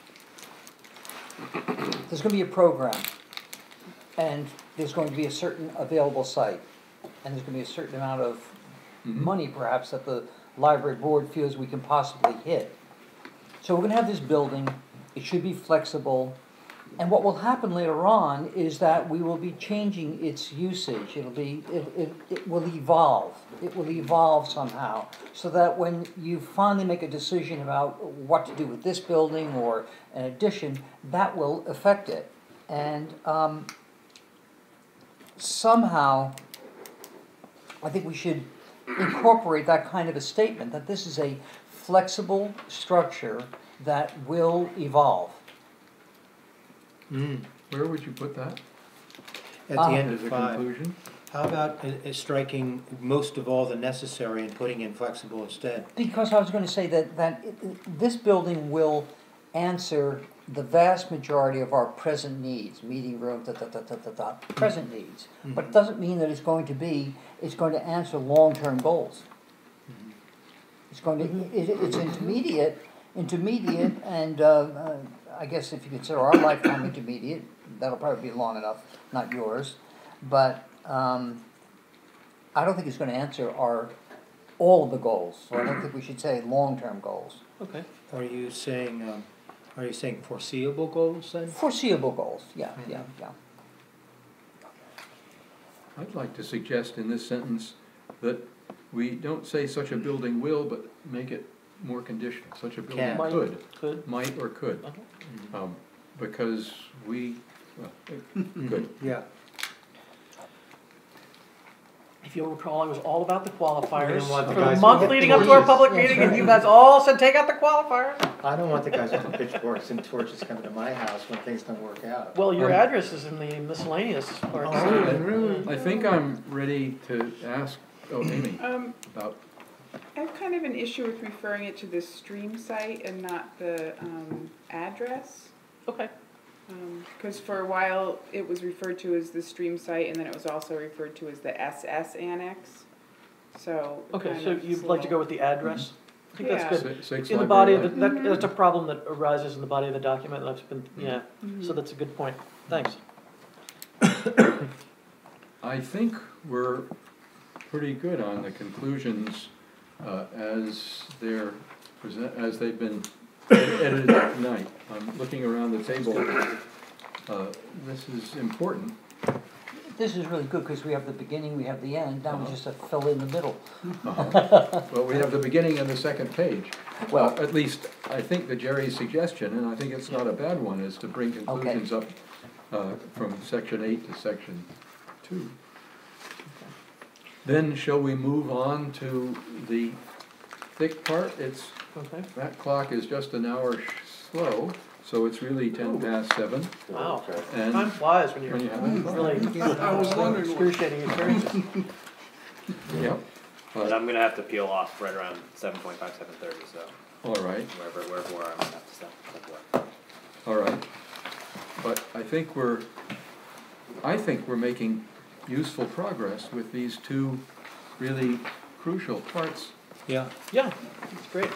There's gonna be a program, and there's going to be a certain available site, and there's gonna be a certain amount of Mhm. money perhaps that the library board feels we can possibly hit. So we're gonna have this building, it should be flexible, and what will happen later on is that we will be changing its usage, it'll be, it, it, it will evolve, it will evolve somehow, so that when you finally make a decision about what to do with this building or an addition, that will affect it. And, um, somehow, I think we should incorporate that kind of a statement, that this is a flexible structure that will evolve. Mm. Where would you put that? At Ah. the end As of a five. conclusion? How about uh, uh, striking most of all the necessary and putting in flexible instead? Because I was gonna say that, that it- it- this building will answer the vast majority of our present needs, meeting room, da, da, da, da, da, da, present needs. But it doesn't mean that it's going to be, it's going to answer long-term goals. It's going to, it, it's intermediate, intermediate, and, uh, uh, I guess if you consider our lifetime intermediate, that'll probably be long enough, not yours. But, um, I don't think it's gonna answer our, all of the goals, so I don't think we should say long-term goals. Okay. Are you saying, um, are you saying foreseeable goals then? Foreseeable goals, yeah, yeah, yeah. I'd like to suggest in this sentence that we don't say such a building will, but make it more conditional, such a building Can. Might, could, could. might or could. Uh-huh. Um, because we, well, it could. Yeah. If you'll recall, I was all about the qualifiers didn't want the for the guys month with leading up to our Please. public Yes, meeting, and right. you guys all said, take out the qualifiers. I don't want the guys with the pitchforks and torches coming to my house when things don't work out. Well, your Um, address is in the miscellaneous part. Oh, I think I'm ready to ask, oh, Amy, Um, about, I have kind of an issue with referring it to the stream site and not the, um, address. Okay. Because for a while, it was referred to as the stream site, and then it was also referred to as the S S annex. So. Okay, kind so of you'd like to go with the address? I think that's Yeah. good. si- six In the body of library the, life. that, that's a problem that arises in the body of the document, and I've been, yeah, Mhm. so that's a good point. Thanks. I think we're pretty good on the conclusions, uh, as they're present, as they've been edited tonight. I'm looking around the table, uh, this is important, this is really good, because we have the beginning, we have the end, now we just have to fill in the middle. Uh-huh. Well, we have the beginning and the second page. Well, at least, I think that Jerry's suggestion, and I think it's not a bad one, is to bring conclusions up uh, from section eight to section two. Then shall we move on to the thick part? It's, Okay. that clock is just an hour sh- slow, so it's really ten past seven. Wow. Okay. And Time flies when you're when you have it. really I was wondering what- excruciating experiences. Yep, But I'm gonna have to peel off right around seven point five, seven thirty, so all right. wherever, wherever where I'm gonna have to step, step away. All right, but I think we're, I think we're making useful progress with these two really crucial parts. Yeah, Yeah, it's great.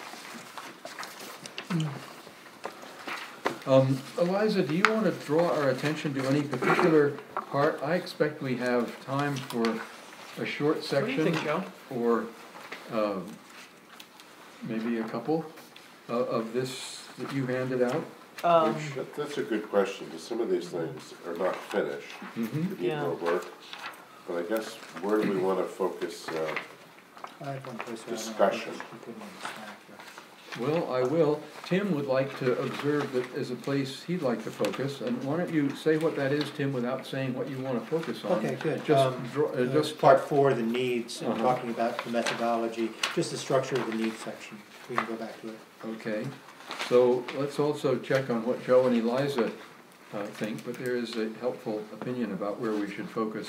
Um, Eliza, do you want to draw our attention to any particular part? I expect we have time for a short What do section. you think, Joe? Or, um, maybe a couple of, of this that you handed out. Um, Which, that- that's a good question, because some of these things are not finished. Mm-hmm. They need Yeah. more work. But I guess, where do we wanna focus, uh, I have one place where I don't Discussion. think we could make a stack, but- Well, I will. Tim would like to observe that as a place he'd like to focus, and why don't you say what that is, Tim, without saying what you want to focus on? Okay, good. Just, Um, draw, uh, Uh, just Part four, the needs, and Uh-huh. talking about the methodology, just the structure of the needs section. We can go back to it. Okay, so let's also check on what Joe and Eliza uh, think, but there is a helpful opinion about where we should focus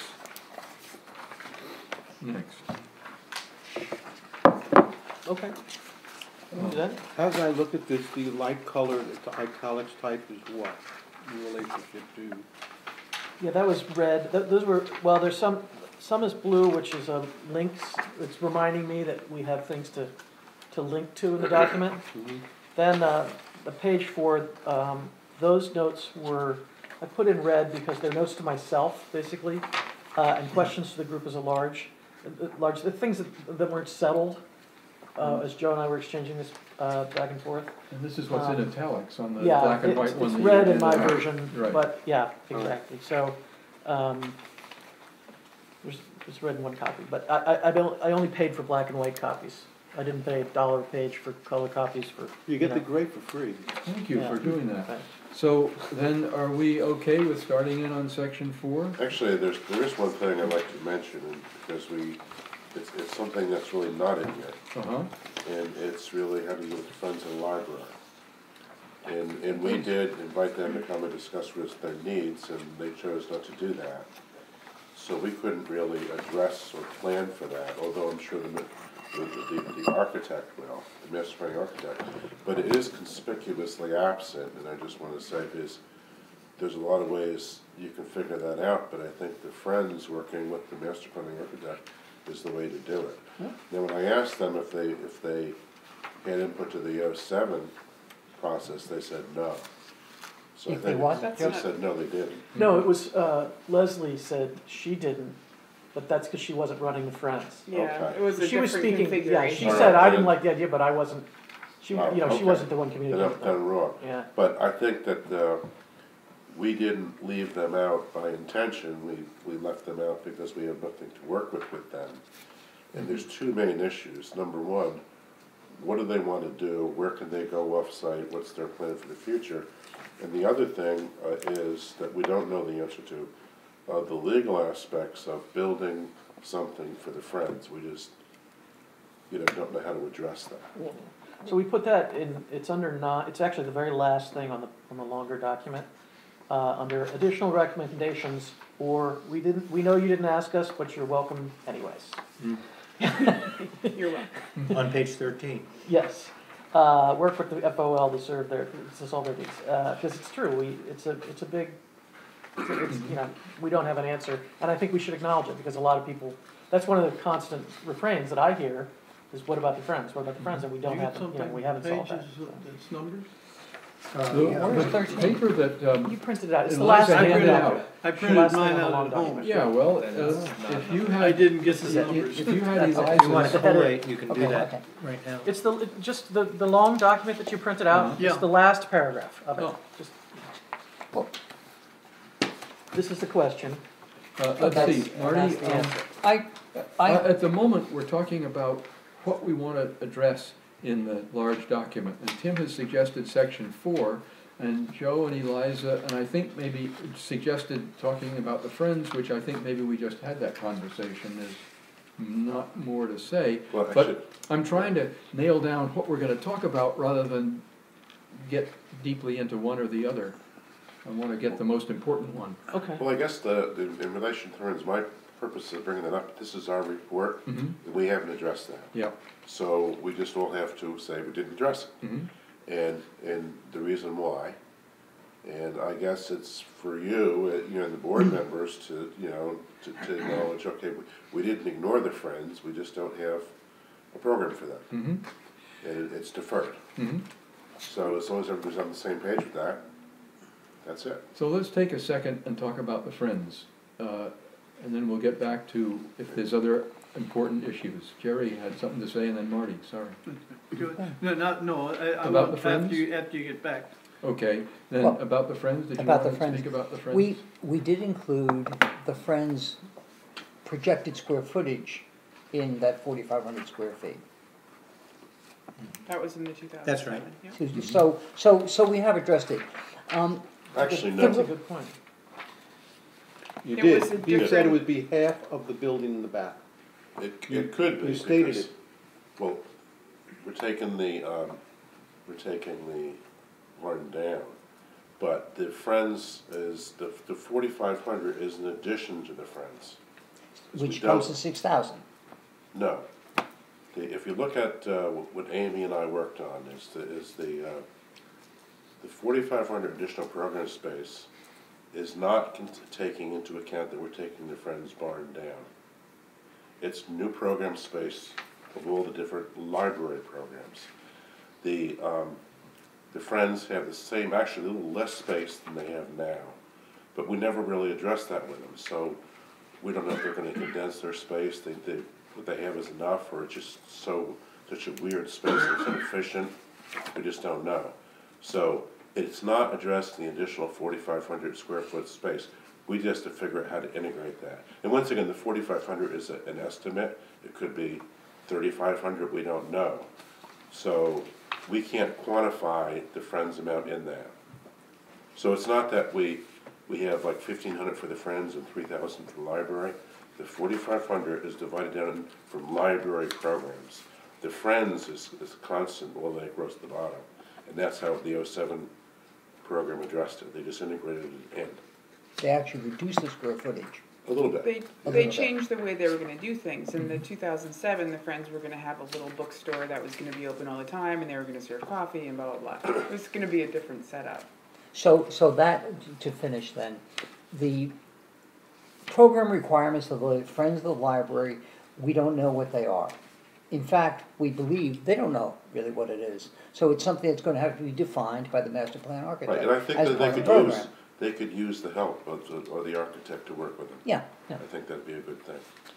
next. okay. We can do that. As I look at this, the light color, the italics type is what in relationship to? Yeah, that was red. Th- Those were, well, there's some, some is blue, which is a links. It's reminding me that we have things to, to link to in the document. Then, uh, the page four, um, those notes were, I put in red because they're notes to myself, basically, uh, and questions to the group as a large, uh, large, the things that, that weren't settled, uh, as Joe and I were exchanging this, uh, back and forth. And this is what's in Um, italics on the Yeah, black and it's, white one. it's that red you in my handed out. version, Right. but, yeah, exactly, so, um, there's, there's red in one copy, but I, I, I don't, I only paid for black and white copies. I didn't pay a dollar a page for color copies for, You get know. the gray for free. Thank you for Yeah. doing that. Right. So then, are we okay with starting in on section four? actually, there's, there is one thing I'd like to mention, and because we, it's, it's something that's really not in here. Uh-huh. And it's really how to do with Friends of the Library. And, and we did invite them to come and discuss with their needs, and they chose not to do that. So we couldn't really address or plan for that, although I'm sure the, the, the, the architect will, the master planning architect. But it is conspicuously absent, and I just want to say, there's, there's a lot of ways you can figure that out, but I think the Friends working with the master planning architect is the way to do it. Now, when I asked them if they, if they had input to the oh seven process, they said no. So I If they think what? They said no, they didn't. No, it was, uh, Leslie said she didn't, but that's because she wasn't running the Friends. Yeah, Okay. it was a She was different speaking, yeah, configuration. she All said, right, I didn't then. like the idea, but I wasn't, she, Oh, you know, she okay. wasn't the one Then communicating I've with done them. wrong. Yeah, But I think that, uh, we didn't leave them out by intention, we, we left them out because we have nothing to work with with them. And there's two main issues. Number one, what do they want to do? Where can they go off-site? What's their plan for the future? And the other thing uh, is that we don't know the answer to, uh, the legal aspects of building something for the Friends. We just, you know, don't know how to address that. so we put that in, it's under non, it's actually the very last thing on the, on the longer document. Uh, under additional recommendations, or we didn't, we know you didn't ask us, but you're welcome anyways. You're welcome. On page thirteen. Yes, uh, work with the F O L to serve their, to solve their needs, uh, cause it's true, we, it's a, it's a big, it's, a- it's, you know, we don't have an answer, and I think we should acknowledge it, because a lot of people, that's one of the constant refrains that I hear, is what about the Friends, what about the Friends, and we don't You have, got you know, something, we haven't solved that. pages, so. that's numbers? Uh, The, yeah. the paper that, um, You printed it out, it's the Eliza last thing handed out. out. I Last printed thing mine on the out long at home. document. yeah, well, Then uh, it's not if you I had, didn't get the Is that- numbers. if you had That's okay. If you want Eliza's, to collate, you can do Okay. that right now. It's the, it- just the, the long document that you printed out, Yeah. it's the last paragraph of it. Oh. Just- This is the question. Uh, let's That's- see, Marty, that's the um, answer. I, I, uh, at the moment, we're talking about what we wanna address in the large document. And Tim has suggested section four, and Joe and Eliza, and I think maybe suggested talking about the Friends, which I think maybe we just had that conversation, there's not more to say. Well, actually- But I'm trying to nail down what we're gonna talk about rather than get deeply into one or the other. I wanna get the most important one. Okay. Well, I guess the, the, in relation to Friends, my purpose of bringing that up, this is our report, Mhm. we haven't addressed that. Yeah. So we just all have to say we didn't address it. Mhm. And, and the reason why, and I guess it's for you, uh, you know, the board members to, you know, to, to acknowledge, okay, we, we didn't ignore the Friends, we just don't have a program for them. Mhm. And it, it's deferred. Mhm. So as long as everybody's on the same page with that, that's it. So let's take a second and talk about the Friends, uh, and then we'll get back to if there's other important issues. Jerry had something to say, and then Marty, sorry. No, not, no, I, I About want, the Friends? after you, after you get back. Okay, then Well, about the Friends, did you about want the to Friends, speak about the Friends? we, we did include the Friends' projected square footage in that forty-five hundred square feet. That was in the two thousand seven. That's right. Yeah. So, so, so we have addressed it. Um, Actually, That's a no, good point. You It was did, a you said it different- would be half of the building in the back. it, it could be. You stated because- it. Well, we're taking the, um, we're taking the barn down, but the Friends is, the, the forty-five hundred is an addition to the Friends. So we which comes don't- to six thousand. No. The, if you look at, uh, what Amy and I worked on, is the, is the, uh, the forty-five hundred additional program space is not con- taking into account that we're taking the Friends barn down. It's new program space of all the different library programs. The, um, the Friends have the same, actually a little less space than they have now, but we never really addressed that with them, so we don't know if they're gonna condense their space, they, they, what they have is enough, or it's just so, such a weird space, it's inefficient, we just don't know. So, it's not addressed in the additional forty-five hundred square foot space, we just have to figure out how to integrate that. And once again, the forty-five hundred is a, an estimate, it could be thirty-five hundred, we don't know. So, we can't quantify the Friends amount in that. So it's not that we, we have like fifteen hundred for the Friends and three thousand for the library. The forty-five hundred is divided down from library programs. The Friends is, is constant all the way across the bottom. And that's how the oh seven program addressed it, they just integrated it in, They actually reduced the square footage. a little bit. They, A they little bit. changed the way they were gonna do things. In the two thousand seven, the Friends were gonna have a little bookstore that was gonna be open all the time, and they were gonna serve coffee and blah, blah, blah. It was gonna be a different setup. So, so that, to finish then, the program requirements of the Friends of the Library, we don't know what they are. In fact, we believe they don't know really what it is. So it's something that's gonna have to be defined by the master plan Right, architect and I think as that part they of could the use, program. they could use the help of, the- or the architect to work with them. Yeah, yeah. I think that'd be a good thing.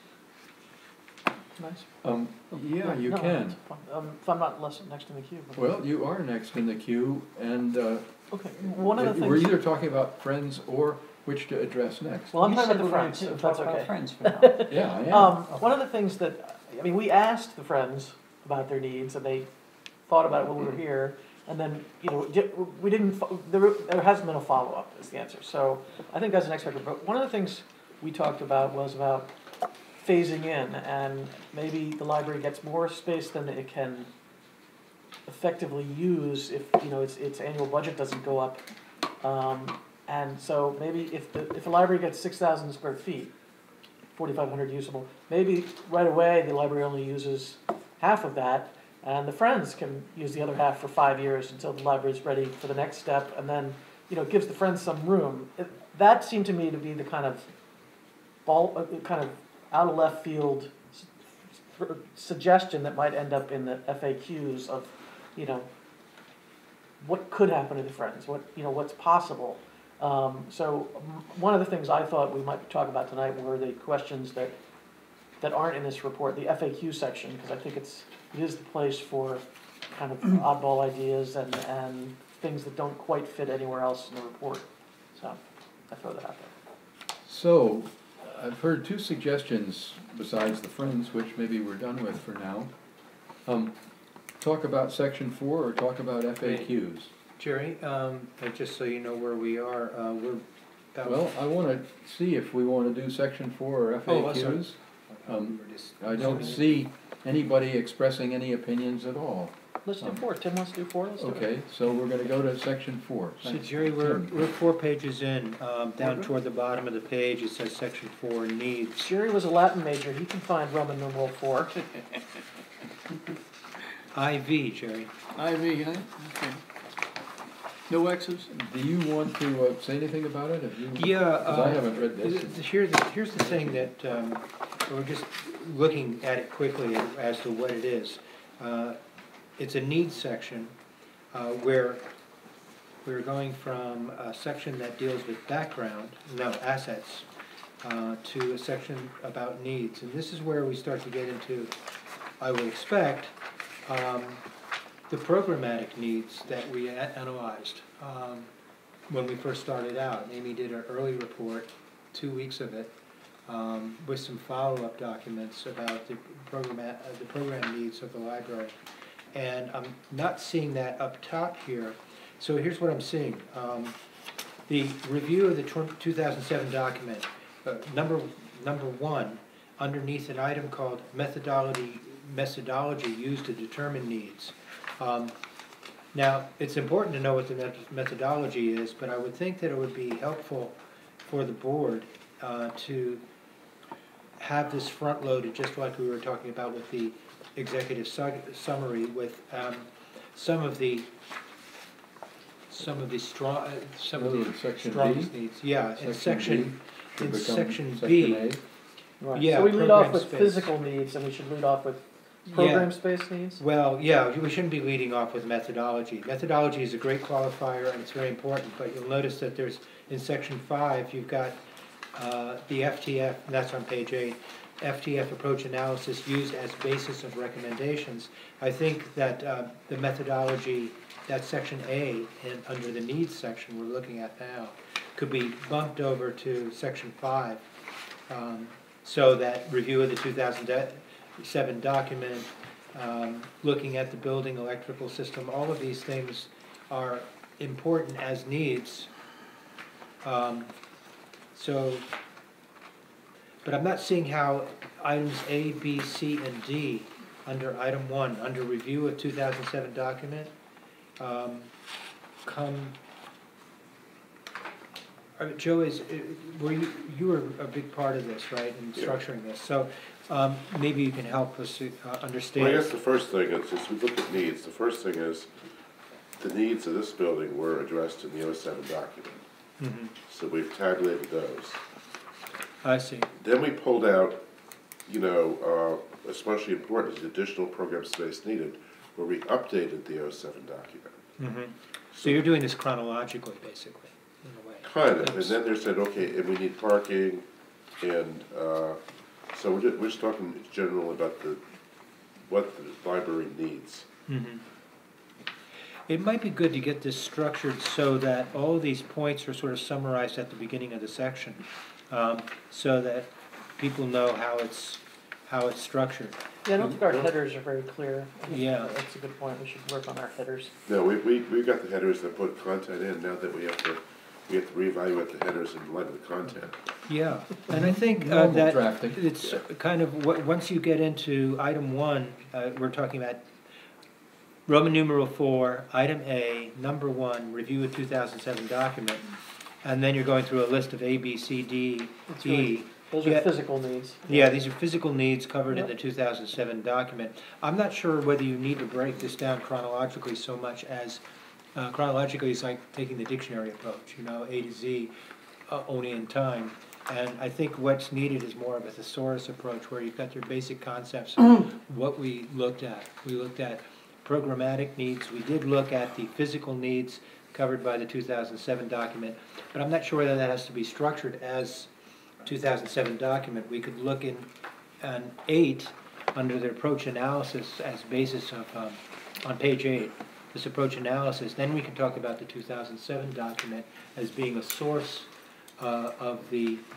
Nice. Um, yeah, you No, can. it's fine. Um, if I'm not less, next in the queue. but- Well, you are next in the queue, and, uh, Okay, one of the we're things, either talking about Friends or which to address next. well, I'm You talking said about the we're going Friends, to if talk that's about okay. Friends for now. Yeah, I am. Um, one of the things that, I mean, we asked the Friends about their needs, and they thought about it when we were here, and then, you know, di- we didn't, fo- there, there hasn't been a follow-up, is the answer. So, I think that's an expected, but one of the things we talked about was about phasing in, and maybe the library gets more space than it can effectively use if, you know, its, its annual budget doesn't go up. Um, and so maybe if the, if the library gets six thousand square feet, forty-five hundred usable, maybe right away the library only uses half of that, and the Friends can use the other half for five years until the library's ready for the next step, and then, you know, it gives the Friends some room. It, that seemed to me to be the kind of ball, uh, kind of out of left field s- s- suggestion that might end up in the F A Qs of, you know, what could happen to the Friends, what, you know, what's possible. Um, so m- one of the things I thought we might talk about tonight were the questions that, that aren't in this report, the F A Q section, because I think it's, it is the place for kind of oddball ideas and, and things that don't quite fit anywhere else in the report. So I throw that out there. So, I've heard two suggestions besides the Friends, which maybe we're done with for now. Um, talk about section four or talk about F A Qs? Jerry, um, and just so you know where we are, uh, we're about. Well, I wanna see if we wanna do section four or F A Oh, I'm sorry. Qs. Uh, we Um, were just- I don't see anybody expressing any opinions at all. Let's do four, Tim wants to do four, let's do it. Okay, so we're gonna go to section four. So Jerry, we're, Tim. we're four pages in, um, down Okay. toward the bottom of the page, it says section four needs. Jerry was a Latin major, he can find Roman numeral four. I V, Jerry. I V, huh? Okay. No X's? Do you want to uh, say anything about it? Have you? Yeah, Because I uh, haven't read this. th- th- Here, the- here's the thing that, um, we're just looking at it quickly as to what it is. Uh, It's a needs section, uh, where we're going from a section that deals with background, no, assets, uh, to a section about needs. And this is where we start to get into, I would expect, um, the programmatic needs that we a- analyzed um, when we first started out. Amy did an early report, two weeks of it, um, with some follow-up documents about the program, uh, the program needs of the library. And I'm not seeing that up top here. So here's what I'm seeing. Um, the review of the two thousand seven document, uh, number, number one, underneath an item called methodology, methodology used to determine needs. Um, now, it's important to know what the met- methodology is, but I would think that it would be helpful for the board uh, to have this front-loaded, just like we were talking about with the executive su- summary, with um, some of the some of the strong, uh, some of Oh, the section strongest B? needs. Yeah, in Section section, Should in become section section B. A. Right, Yeah, so we lead off program with space. physical needs, and we should lead off with program space needs? Well, yeah, we shouldn't be leading off with methodology. Methodology is a great qualifier and it's very important, but you'll notice that there's, in section five, you've got uh, the F T F, and that's on page eight, F T F approach analysis used as basis of recommendations. I think that uh, the methodology, that section A, and under the needs section we're looking at now, could be bumped over to section five, um, so that review of the two thousand seven document, um, looking at the building electrical system, all of these things are important as needs. Um, so, but I'm not seeing how items A, B, C, and D, under item one, under review of two thousand seven document, um, come. Uh, Joe, is, uh, were you, you were a big part of this, right, in Yeah. structuring this, so, um, maybe you can help us uh, understand. Well, I guess the first thing is, is we look at needs, the first thing is, the needs of this building were addressed in the oh seven document. Mhm. So we've tabulated those. I see, Then we pulled out, you know, uh, especially important is additional program space needed, where we updated the oh seven document. mhm. So you're doing this chronologically, basically, in a way. Kind of, and That's- then they said, okay, and we need parking, and, uh, so we're just, we're just talking in general about the, what the library needs. Mhm. It might be good to get this structured so that all of these points are sort of summarized at the beginning of the section, um, so that people know how it's, how it's structured. Yeah, I don't think our headers are very clear. Yeah. That's a good point, we should work on our headers. No, we, we, we got the headers that put content in, now that we have to, we have to reevaluate the headers in light of the content. Yeah, and I think uh, Normal that drafting. it's kind of, what- once you get into item one, uh, we're talking about Roman numeral four, item A, number one, review of two thousand seven document, and then you're going through a list of A, B, C, D, It's E. really- Those are Yeah. physical needs. Yeah, these are physical needs covered in Yep. the two thousand seven document. I'm not sure whether you need to break this down chronologically so much as, uh, chronologically is like taking the dictionary approach, you know, A to Z, uh, only in time. And I think what's needed is more of a thesaurus approach where you've got your basic concepts of what we looked at. We looked at programmatic needs, we did look at the physical needs covered by the two thousand seven document, but I'm not sure whether that has to be structured as two thousand seven document. We could look in an eight under the approach analysis as basis of, um, on page eight, this approach analysis. Then we can talk about the two thousand seven document as being a source uh, of the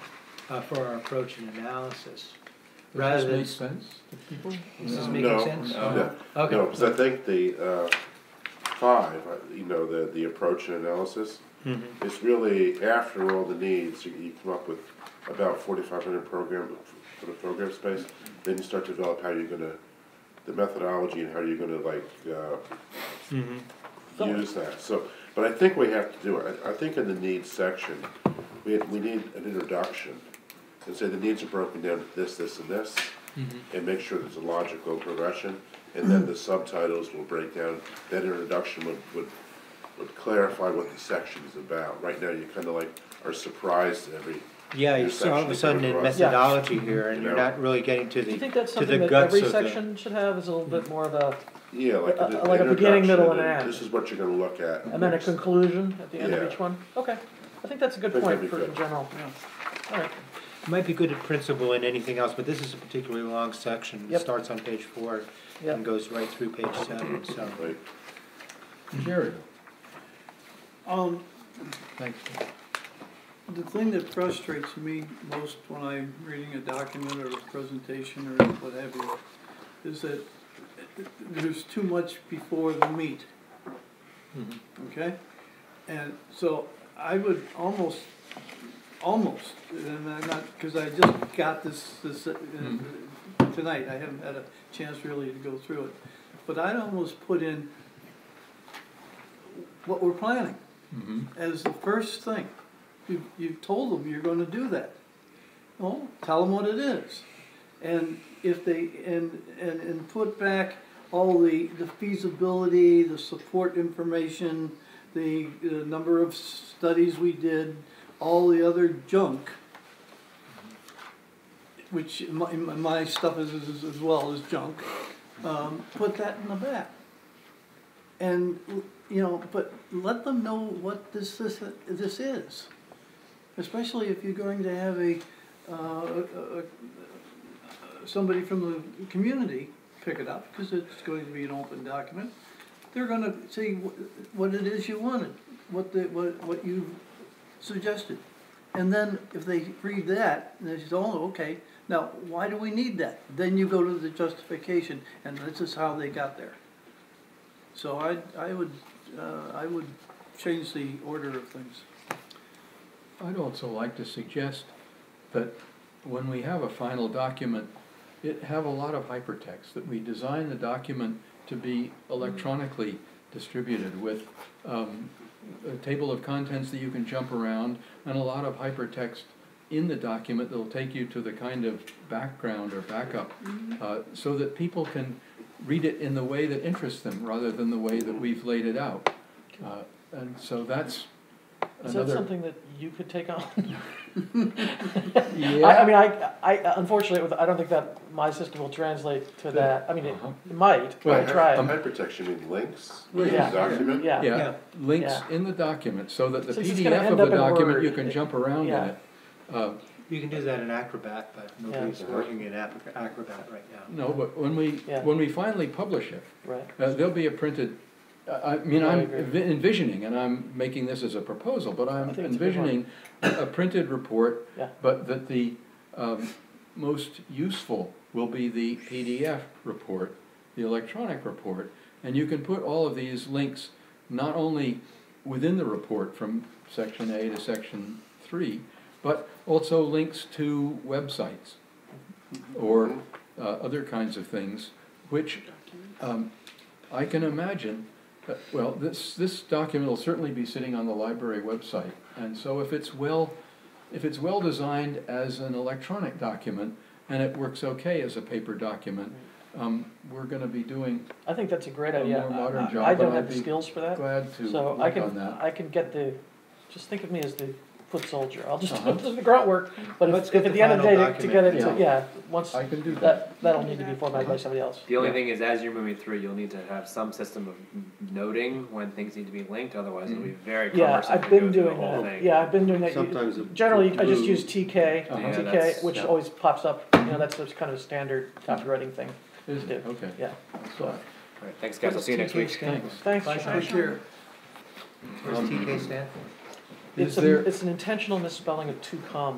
uh, for our approach and analysis. Does Rather this than, make sense to people? is this No. making sense? No, Okay. no, because I think the, uh, five, uh, you know, the, the approach and analysis, Mhm. it's really after all the needs, you, you come up with about forty-five hundred program, for the program space, then you start to develop how you're gonna, the methodology and how you're gonna like, uh, Mhm. use that, so, but I think we have to do it, I, I think in the needs section, we, we need an introduction, and say the needs are broken down to this, this, and this, and make sure there's a logical progression, and then the subtitles will break down, that introduction would, would, would clarify what the section is about. Right now, you kinda like are surprised every, Yeah, your you see all of a section sudden is in across. methodology here, and You you're know. not really getting to Do you the, think that's to the something that guts every of the. section should have, is a little bit more of a, Yeah, like Uh, an like a beginning, middle, and introduction, end. This is what you're gonna look at. and then a conclusion at the end of Yeah. each one? Okay, I think that's a good Think point that'd be for in good. general, yeah. All right, It might be good at principle in anything else, but this is a particularly long section. It Yep. starts on page four Yep. and goes right through page seven, so. Right. Jerry, Um, thanks. the thing that frustrates me most when I'm reading a document or a presentation or what have you, is that there's too much before the meat, okay? And so I would almost, almost, and I'm not, because I just got this, this, uh, tonight, I haven't had a chance really to go through it, but I'd almost put in what we're planning Mhm. as the first thing. You, you've told them you're gonna do that. Well, tell them what it is. And if they, and, and, and put back all the, the feasibility, the support information, the, the number of studies we did, all the other junk, which my, my stuff is, is as well as junk, um, put that in the back. And, you know, but let them know what this, this, this is. Especially if you're going to have a, uh, a, a, somebody from the community pick it up, because it's going to be an open document. They're gonna see wh- what it is you wanted, what the, what, what you suggested. And then if they read that, they say, oh, okay, now, why do we need that? Then you go to the justification, and this is how they got there. So I, I would, uh, I would change the order of things. I'd also like to suggest that when we have a final document, it have a lot of hypertext, that we design the document to be electronically distributed with um, a table of contents that you can jump around, and a lot of hypertext in the document that'll take you to the kind of background or backup, uh, so that people can read it in the way that interests them rather than the way that we've laid it out. Uh, and so that's is that another. something that you could take on? Yeah. I, I mean, I, I, unfortunately, I don't think that my system will translate to that, I mean, it Uh-huh. it might, Well, I tried. Um, Hypertext, you mean links in the Yeah. document? Yeah, Yeah, Yeah. links Yeah. in the document, so that the Since it's gonna P D F of end the up in document, Word, you can it- jump around in yeah. it. Uh, You can do that in Acrobat, but nobody's Yeah. working in Ac- Acrobat right now. No, but when we, Yeah. when we finally publish it, right, uh, there'll be a printed, I I mean, I I'm agree. envi- envisioning, and I'm making this as a proposal, but I'm I think it's a good one. envisioning a a printed report, yeah. but that the um, most useful will be the P D F report, the electronic report, and you can put all of these links not only within the report from section A to section three, but also links to websites or uh, other kinds of things, which um, I can imagine, that, well, this, this document will certainly be sitting on the library website, and so if it's well, if it's well designed as an electronic document, and it works okay as a paper document, um, we're gonna be doing I think that's a great a idea. more modern I- job, I but don't I'd have the be skills for that, glad to so I work can, on that. I can get the, just think of me as the foot soldier, I'll just Uh-huh. do the grunt work, but Let's if, get if at the the end of the day, final to- to get it document. to, yeah, once, I can do that. that, that'll need to be formatted by somebody else. The only Yeah. thing is, as you're moving through, you'll need to have some system of m- noting when things need to be linked, otherwise it'll be very Yeah, cumbersome I've to been go through the doing whole that, thing. yeah, I've been doing that. You- Sometimes it- Generally, I just blue. use T K, Uh-huh. Yeah, T K, that's- which yeah. always pops up, you know, that's just kind of a standard copywriting thing, Is it? Okay. yeah. So, All right, thanks guys, I'll see you next week. Thanks. Thanks. Bye, Sean. Take care. Where's T K stand for? It's Is a, there, it's an intentional misspelling of to come.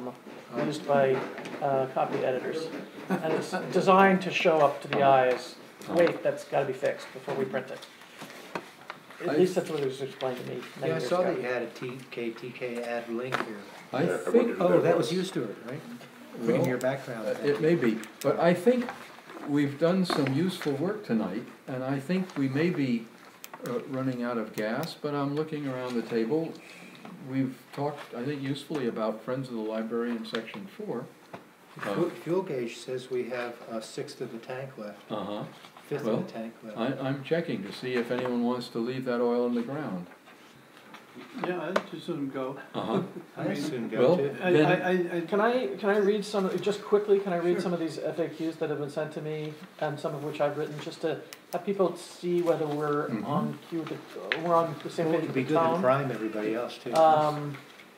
used by uh, copy editors. And it's designed to show up to the eye as, wait, that's gotta be fixed before we print it. At I- least that's what it was explained to me many Yeah, I years saw ago. that you had a T K, T K add link here. I Yeah, I think, wondered Oh, There that was was. you, Stuart, right? Putting Well, your background. Uh, It may be, but I think we've done some useful work tonight, and I think we may be uh, running out of gas, but I'm looking around the table. We've talked, I think, usefully about Friends of the Library in section four. Fuel- Fuel gauge says we have a sixth of the tank left, Uh-huh. fifth Well, of the tank left. I, I'm checking to see if anyone wants to leave that oil in the ground. Yeah, I'd just soon go. Uh-huh. I soon go Well, to. I, Then- I, I, I- Can I, can I read some, just quickly, can I read Sure. some of these F A Qs that have been sent to me, and some of which I've written, just to have people see whether we're Mhm. on cue, with- we're on the same Well, page it'd with be the good to tone? prime everybody else too. Um,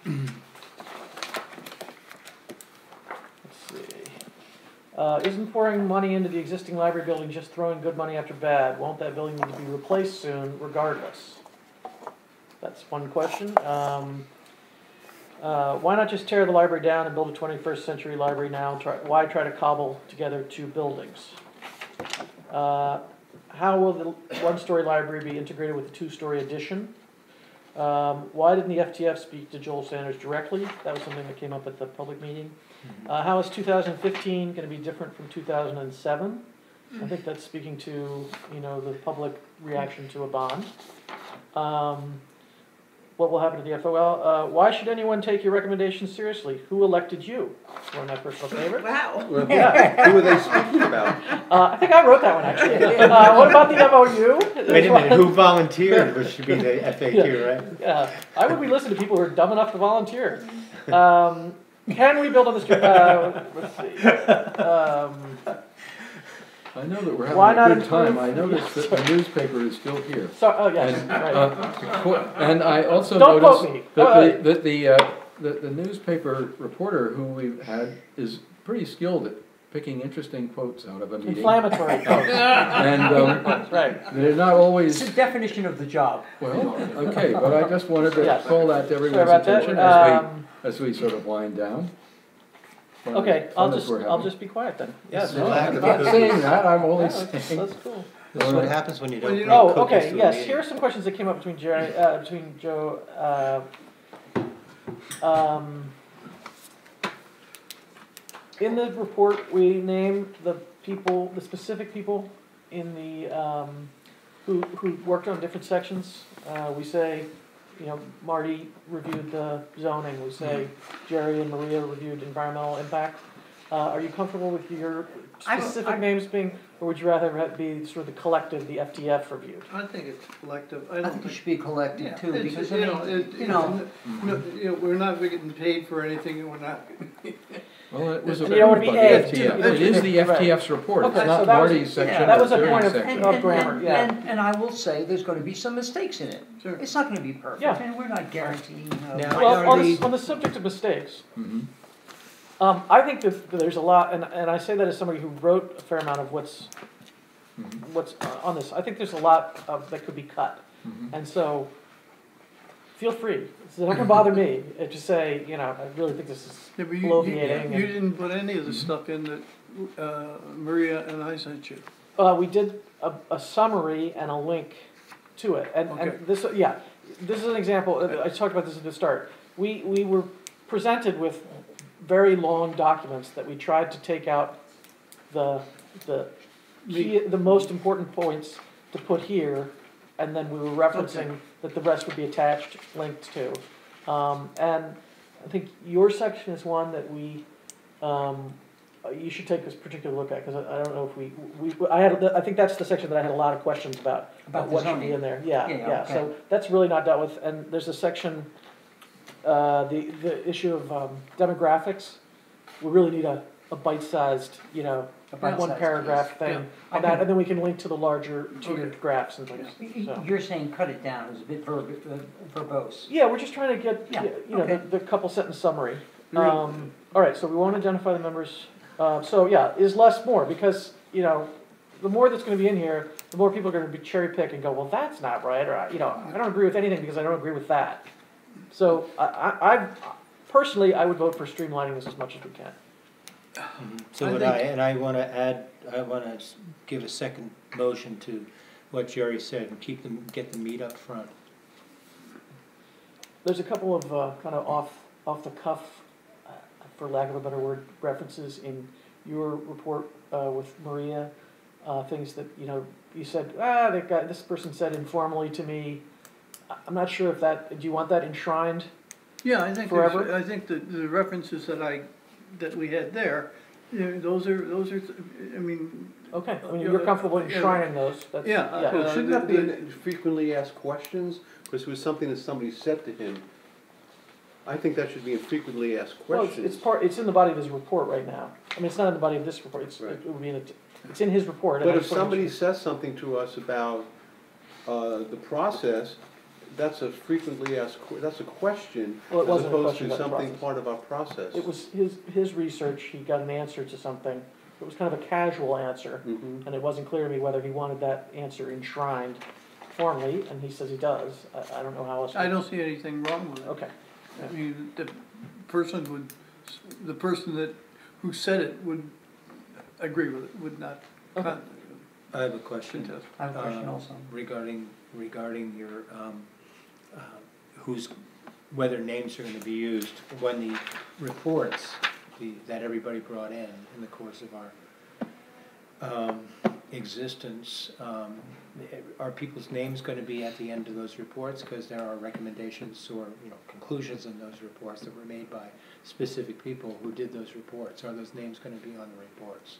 let's see. Uh, isn't pouring money into the existing library building just throwing good money after bad? Won't that building need to be replaced soon regardless? That's one question. Um, uh, why not just tear the library down and build a twenty-first century library now? Try, why try to cobble together two buildings? Uh, how will the one-story library be integrated with the two-story addition? Um, why didn't the F T F speak to Joel Sanders directly? That was something that came up at the public meeting. Uh, how is two thousand fifteen going to be different from two thousand seven? I think that's speaking to, you know, the public reaction to a bond. Um, what will happen to the F O L? Uh, why should anyone take your recommendations seriously? Who elected you? It's one of my personal favorites. Wow. Well, Yeah. who are they speaking about? Uh, I think I wrote that one actually. Uh, what about the M O U? Wait a minute, who volunteered, which should be the F A Q, right? Yeah, I would be listening to people who are dumb enough to volunteer. Um, can we build on this? Uh, let's see. Um, I know that we're Why having not a good time. improve- I noticed that the newspaper is still here. so, oh yes, And, right. uh, qu- and I also Don't quote noticed me. that All the, right. that the, uh, the, the newspaper reporter who we've had is pretty skilled at picking interesting quotes out of a meeting. Inflammatory quotes. And, um, Right. they're not It's always, the definition of the job. well, okay, but I just wanted to Yes. call that to Sorry everyone's about that. attention as we, Um, as we sort of wind down. Fun- okay, fun I'll as just we're I'll having. just be quiet then. Yes, Yes. No, lack I'm of not cookies. saying that, I'm only Yeah, that's, saying. that's cool. This is what happens when you Well, don't you bring Oh, cookies okay, to a yes, meeting. here are some questions that came up between Jerry, uh, between Joe, uh, um, in the report, we name the people, the specific people in the, um, who, who worked on different sections. Uh, we say, you know, Marty reviewed the zoning, we say Jerry and Maria reviewed environmental impact. Uh, are you comfortable with your I'm- specific I'm- names being, or would you rather it be sort of the collective, the F T F reviewed? I think it's collective, I I don't think it think. should be collected too, It's, because I you know, mean, it, you know, no, you know, we're not getting paid for anything, and we're not, Well, it was And you don't wanna approved be by the added F to T F. the- It is the Right. F T F's report, it's Okay, so not that was- Marty's section, yeah, that or was a Jerry's point of- section. and, Of and, grammar, and, yeah. and, and I will say, there's gonna be some mistakes in it. Sure. It's not gonna be perfect, Yeah. and we're not guaranteeing, uh, Now, Well, on Minority- the, on the subject of mistakes, Mhm. um, I think that there's a lot, and, and I say that as somebody who wrote a fair amount of what's, Mhm. what's on this. I think there's a lot of, that could be cut. Mhm. And so, feel free. It's not gonna bother me. It just say, you know, I really think this is yeah, but you, you, bloviating. you and- didn't put any of the stuff in that, uh, Maria and I sent you. Uh, we did a, a summary and a link to it, and, Okay. and this, yeah, this is an example, I talked about this at the start. We, we were presented with very long documents that we tried to take out the, the key, the most important points to put here, and then we were referencing that the rest would be attached, linked to. Um, and I think your section is one that we, um, uh, you should take this particular look at, because I, I don't know if we, we, I had, I think that's the section that I had a lot of questions about. About the what should be zoning. in there, yeah, Yeah, yeah, okay. so that's really not dealt with, and there's a section, uh, the, the issue of, um, demographics. We really need a, a bite-sized, you know, A one bite-sized paragraph piece. thing Yeah. on I that, can- and then we can link to the larger tiered Okay. graphs and things, y- so. y- you're saying cut it down, it's a bit verb, uh, verbose. Yeah, we're just trying to get, Yeah, you know, the, okay. the couple sentence summary. Right. Um, all right, so we won't identify the members. Uh, so yeah, is less more, because, you know, the more that's gonna be in here, the more people are gonna be cherry pick and go, well, that's not right, or, you know, I don't agree with anything because I don't agree with that. So I, I, I've, personally, I would vote for streamlining this as much as we can. So I would think- I, and I wanna add, I wanna s- give a second motion to what Jerry said, and keep them, get the meat up front. There's a couple of uh, kind of off, off the cuff, uh, for lack of a better word, references in your report uh, with Maria, uh, things that, you know, you said, ah, that guy, this person said informally to me. I- I'm not sure if that, do you want that enshrined? Yeah, I think, there's- Forever? I think that the references that I, that we had there, you know, those are, those are, I mean, Okay, I mean, you're comfortable enshrining those, that's, Yeah, uh, yeah. Well, Uh, shouldn't that be the- in frequently asked questions? Because it was something that somebody said to him. I think that should be in frequently asked Well, it's, questions. it's part, it's in the body of his report right now. I mean, it's not in the body of this report, it's, Right. it would be in, it- it's in his report. and But I if just wanna somebody make sure- says something to us about uh, the process, that's a frequently asked, que- that's a question, Well, it as wasn't a opposed question to about the something process. part of our process. It was his, his research, he got an answer to something, it was kind of a casual answer, Mhm. and it wasn't clear to me whether he wanted that answer enshrined formally, and he says he does, I, I don't know how else. I don't see anything wrong with it. Okay, I mean, the person would, the person that, who said it would agree with it, would not Okay. con- I have a question. contest. I have a question um, also. Regarding, regarding your, um, uh, who's, whether names are gonna be used when the reports, the, that everybody brought in, in the course of our, um, existence, um, are people's names gonna be at the end of those reports? Cause there are recommendations or, you know, conclusions in those reports that were made by specific people who did those reports. Are those names gonna be on the reports?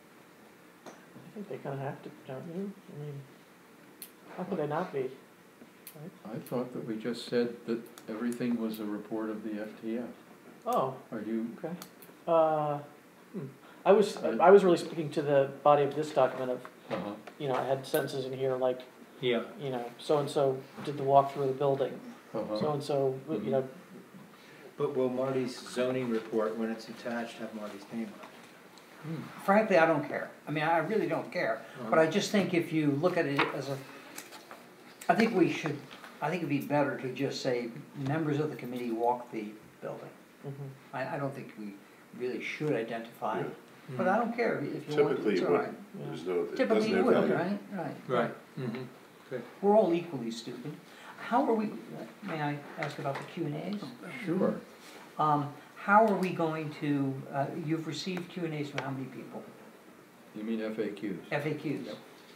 I think they kinda have to, don't you? I mean, how could they not be? I thought that we just said that everything was a report of the F T F. Oh, Are you, okay. Uh, hmm. I was, I was really speaking to the body of this document of, uh-huh, you know, I had sentences in here like, Yeah. you know, so-and-so did the walkthrough of the building, uh-huh. so-and-so, you know, But will Marty's zoning report, when it's attached, have Marty's name on it? Frankly, I don't care. I mean, I really don't care. But I just think if you look at it as a, I think we should, I think it'd be better to just say, members of the committee walk the building. mhm. I, I don't think we really should identify, Yeah. but I don't care if you want, Typically, it's you all right. would, there's no, it Typically doesn't you have would, value. right, right. Right. Mm-hmm. We're all equally stupid. How are we, may I ask about the Q and A's? Sure. Um, how are we going to, uh, you've received Q and A's from how many people? You mean F A Qs? F A Qs?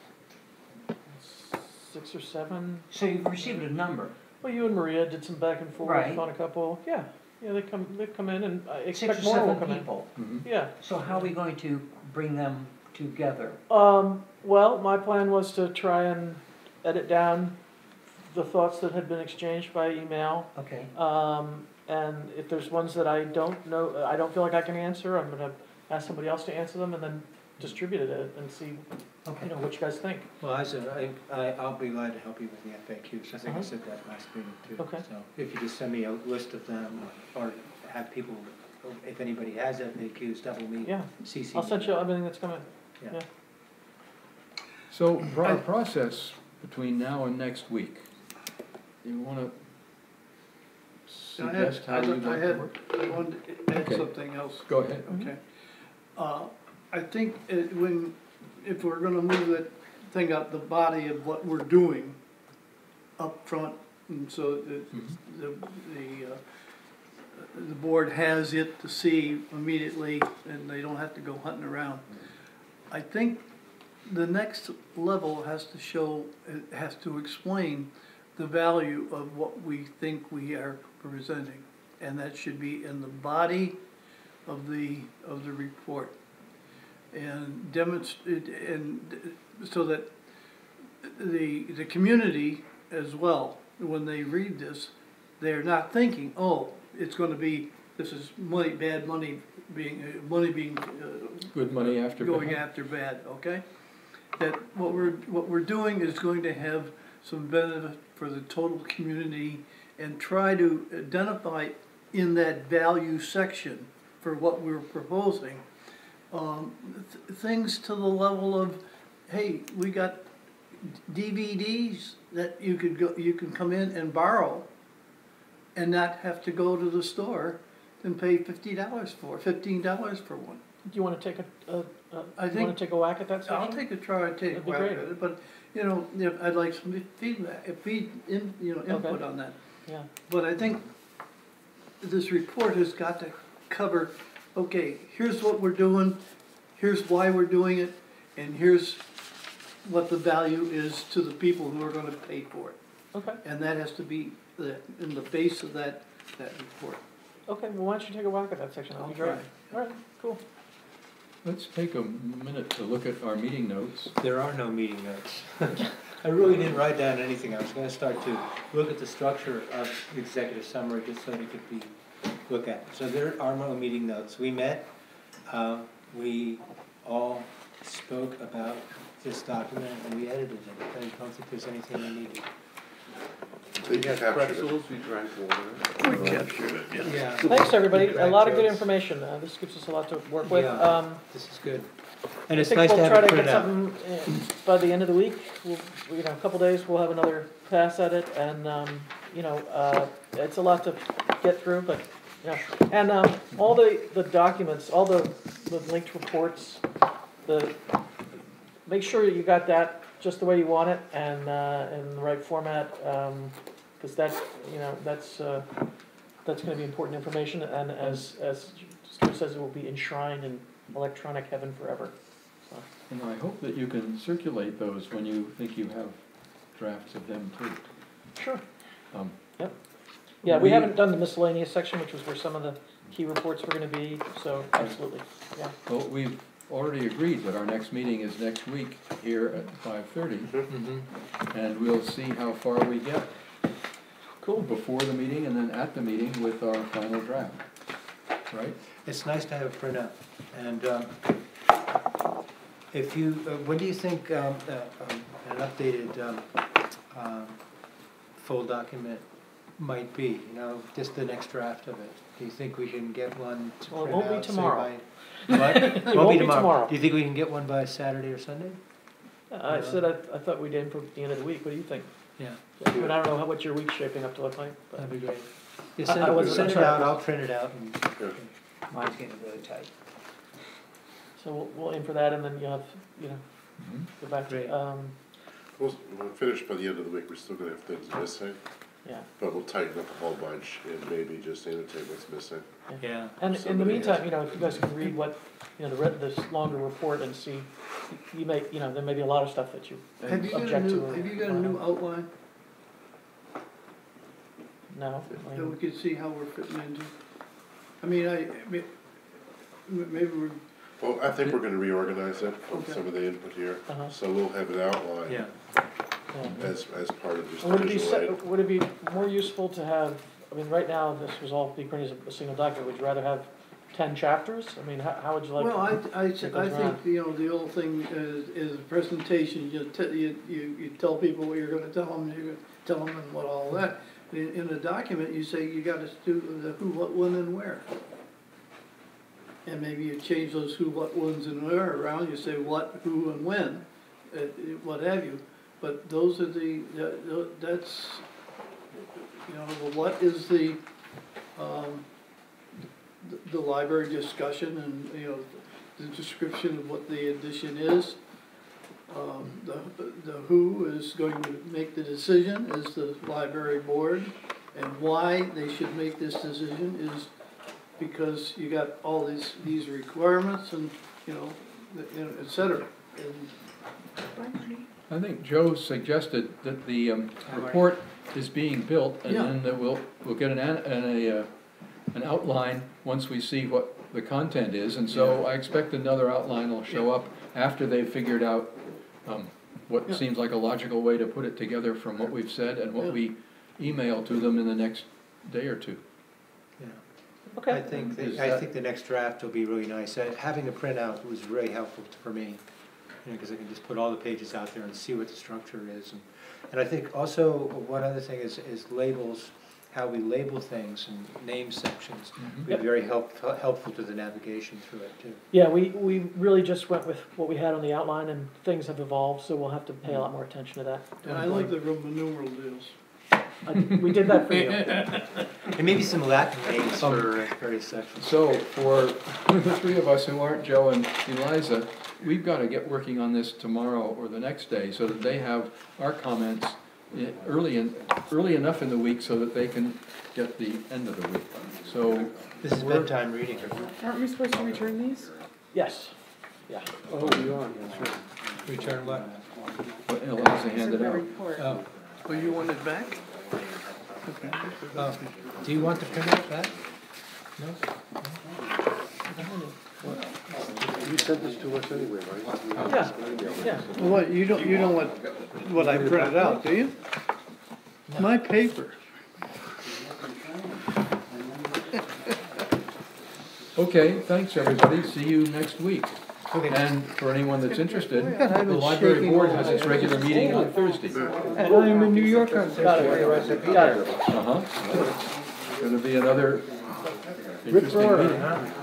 Six or seven. So you've received a number. Well, you and Maria did some back and forth Right. on a couple, yeah, yeah, they come, they come in and I Six expect or more will seven come in. people. Mhm. Yeah, So how are we going to bring them together? um, well, my plan was to try and edit down the thoughts that had been exchanged by email. Okay. Um, and if there's ones that I don't know, I don't feel like I can answer, I'm gonna ask somebody else to answer them and then distribute it and see, you Okay. know, what you guys think. Well, I said, I, I, I'll be glad to help you with the F A Qs, I think I Uh-huh. said that last meeting too. Okay. So if you just send me a list of them, or have people, if anybody has F A Qs, double me, Yeah, C C. I'll send you everything that's coming. Yeah. So, for our process between now and next week, you wanna I had, suggest how I you'd I like to had, work? I wanted to add Okay. something else. Go ahead. Okay. Uh, I think it, when, if we're gonna move that thing up, the body of what we're doing up front, and so that Mhm. the, the, uh, the board has it to see immediately, and they don't have to go hunting around. I think the next level has to show, it has to explain the value of what we think we are presenting. And that should be in the body of the, of the report. And demonstrate, and so that the, the community as well, when they read this, they're not thinking, oh, it's gonna be, this is money, bad money being, uh, money being, uh, Good money after going bad. after bad, okay? That what we're, what we're doing is going to have some benefit for the total community and try to identify in that value section for what we're proposing, um, th- things to the level of, hey, we got D V Ds that you could go, you can come in and borrow and not have to go to the store than pay fifty dollars for, fifteen dollars for one. Do you wanna take a, a, a, I you think- wanna take a whack at that section? I'll take a try and take a That'd be whack great. at it, but, you know, if- I'd like some feedback, feed, in, you know, input Okay. on that. Yeah, But I think this report has got to cover, okay, here's what we're doing, here's why we're doing it, and here's what the value is to the people who are gonna pay for it. okay, And that has to be the, in the base of that, that report. okay, well, why don't you take a whack at that section, that'd be I'll great. Alright, cool. Let's take a minute to look at our meeting notes. There are no meeting notes. I really didn't write down anything. I was gonna start to look at the structure of the executive summary just so it could be looked at. So there are no meeting notes. We met, uh, we all spoke about this document and we edited it. I don't think there's anything we needed. They captured it. Pretzels, we drank water. We captured it, yeah. Yeah. Thanks, everybody, a Drag lot of good jokes. information, uh, this gives us a lot to work with. Yeah. Um, This is good. And I it's think nice to we'll have try it to get printed out. something uh, by the end of the week, we'll, you know, a couple days, we'll have another pass at it, and, um, you know, uh, it's a lot to get through, but, yeah. And, um, all the, the documents, all the, the linked reports, the, make sure that you got that just the way you want it, and, uh, in the right format, um, cause that's, you know, that's, uh, that's gonna be important information, and as, as Stuart says, it will be enshrined in electronic heaven forever. So, And I hope that you can circulate those when you think you have drafts of them too. Sure. Um, Yep. Yeah, we We- haven't done the miscellaneous section, which was where some of the key reports were gonna be, so absolutely, yeah. Well, we've already agreed that our next meeting is next week here at five thirty, Mhm. and we'll see how far we get Cool. before the meeting and then at the meeting with our final draft, right? It's nice to have a printout. And um, if you, uh, when do you think um, uh, um, an updated um, um, full document might be? You know, just the next draft of it. Do you think we can get one to Well, it print won't be out, say, tomorrow. by- What? It won't be tomorrow. Do you think we can get one by Saturday or Sunday? I said, I, I thought we'd aim for the end of the week, what do you think? Yeah, I mean, I don't know how, what your week's shaping up to look like, but, that'd be great. You I- send I it, wasn't send it sure. out, I'll print it out. And Yeah. Mine's getting really tight. so we'll, we'll aim for that, and then you'll have, you know, Mhm. go back Great. to, um, We'll, we'll finish by the end of the week, we're still gonna have things missing, yeah. but we'll tighten up a whole bunch and maybe just annotate what's missing. Yeah. And in the Somebody meantime, has- you know, if you guys can read what, you know, the, re- this longer report and see, you may, you know, there may be a lot of stuff that you Have you got a object to. new, or have you got a wanna- new outline No, I that we mean, could see how we're fitting into? I mean, I, I mean, m- maybe we're, Well, I think we're gonna reorganize it from Okay. some of the input here, Uh-huh. so we'll have an outline Yeah. yeah. as, as part of just And Would it be, visual se- aid. would it be more useful to have, I mean, right now, this was all being printed as a single document, would you rather have ten chapters? I mean, how, how would you like? well, I, I, Take I those around. think, you know, the old thing is, is a presentation, you te- you, you, you tell people what you're gonna tell them, you're gonna tell them and what all that. In, in a document, you say you gotta do the who, what, when, and where. And maybe you change those who, what, whens, and where around, you say what, who, and when, uh, what have you. But those are the, that- that's, you know, the what is the, um, the, the library discussion and, you know, the description of what the addition is. Um, the, the who is going to make the decision is the library board, and why they should make this decision is because you got all these, these requirements and, you know, the- you know, et cetera. And I think Joe suggested that the um, report is being built, and Yeah. then that we'll, we'll get an, an, an, a, uh, an outline once we see what the content is, and so I expect another outline will show up after they've figured out um, what Yeah. seems like a logical way to put it together from what we've said and Yeah. what we email to them in the next day or two. Yeah. I Okay, think, Is the- I that- think the next draft will be really nice. Uh, Having a printout was really helpful for me, you know, because I can just put all the pages out there and see what the structure is. And and I think also, one other thing is, is labels, how we label things and name sections. Mhm. Would be Yep. very help, helpful to the navigation through it too. yeah, we, we really just went with what we had on the outline, and things have evolved, so we'll have to pay a lot more attention to that. and I like the Roman numeral deals. I- We did that for you. And maybe some Latin names for various sections. So for the three of us who aren't Joe and Eliza, we've got to get working on this tomorrow or the next day so that they have our comments i- early in, early enough in the week so that they can get the end of the week. So This is we're- bedtime reading. Aren't we supposed to return these? Yes. Oh, you are, that's right. Return what? what Eliza handed The out. report. Oh, Oh, you want it back? Okay. oh, do you want the printout back? No? You sent this to us anyway, right? Yeah, yeah. Well, what, you don't, you don't want what I printed out, do you? My paper. Okay, thanks, everybody. See you next week. Okay. And for anyone that's interested, I've the been library shaking board all has day. its regular meeting on Thursday. And I'm in New York on Got it, got it. Uh-huh. Gonna be another interesting meeting.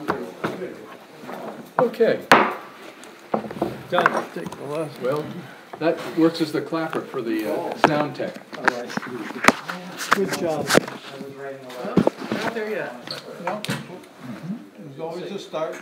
Okay, Done. Take the last. well, that works as the clapper for the uh, sound tech. Good job. Not there yet. There's always a start.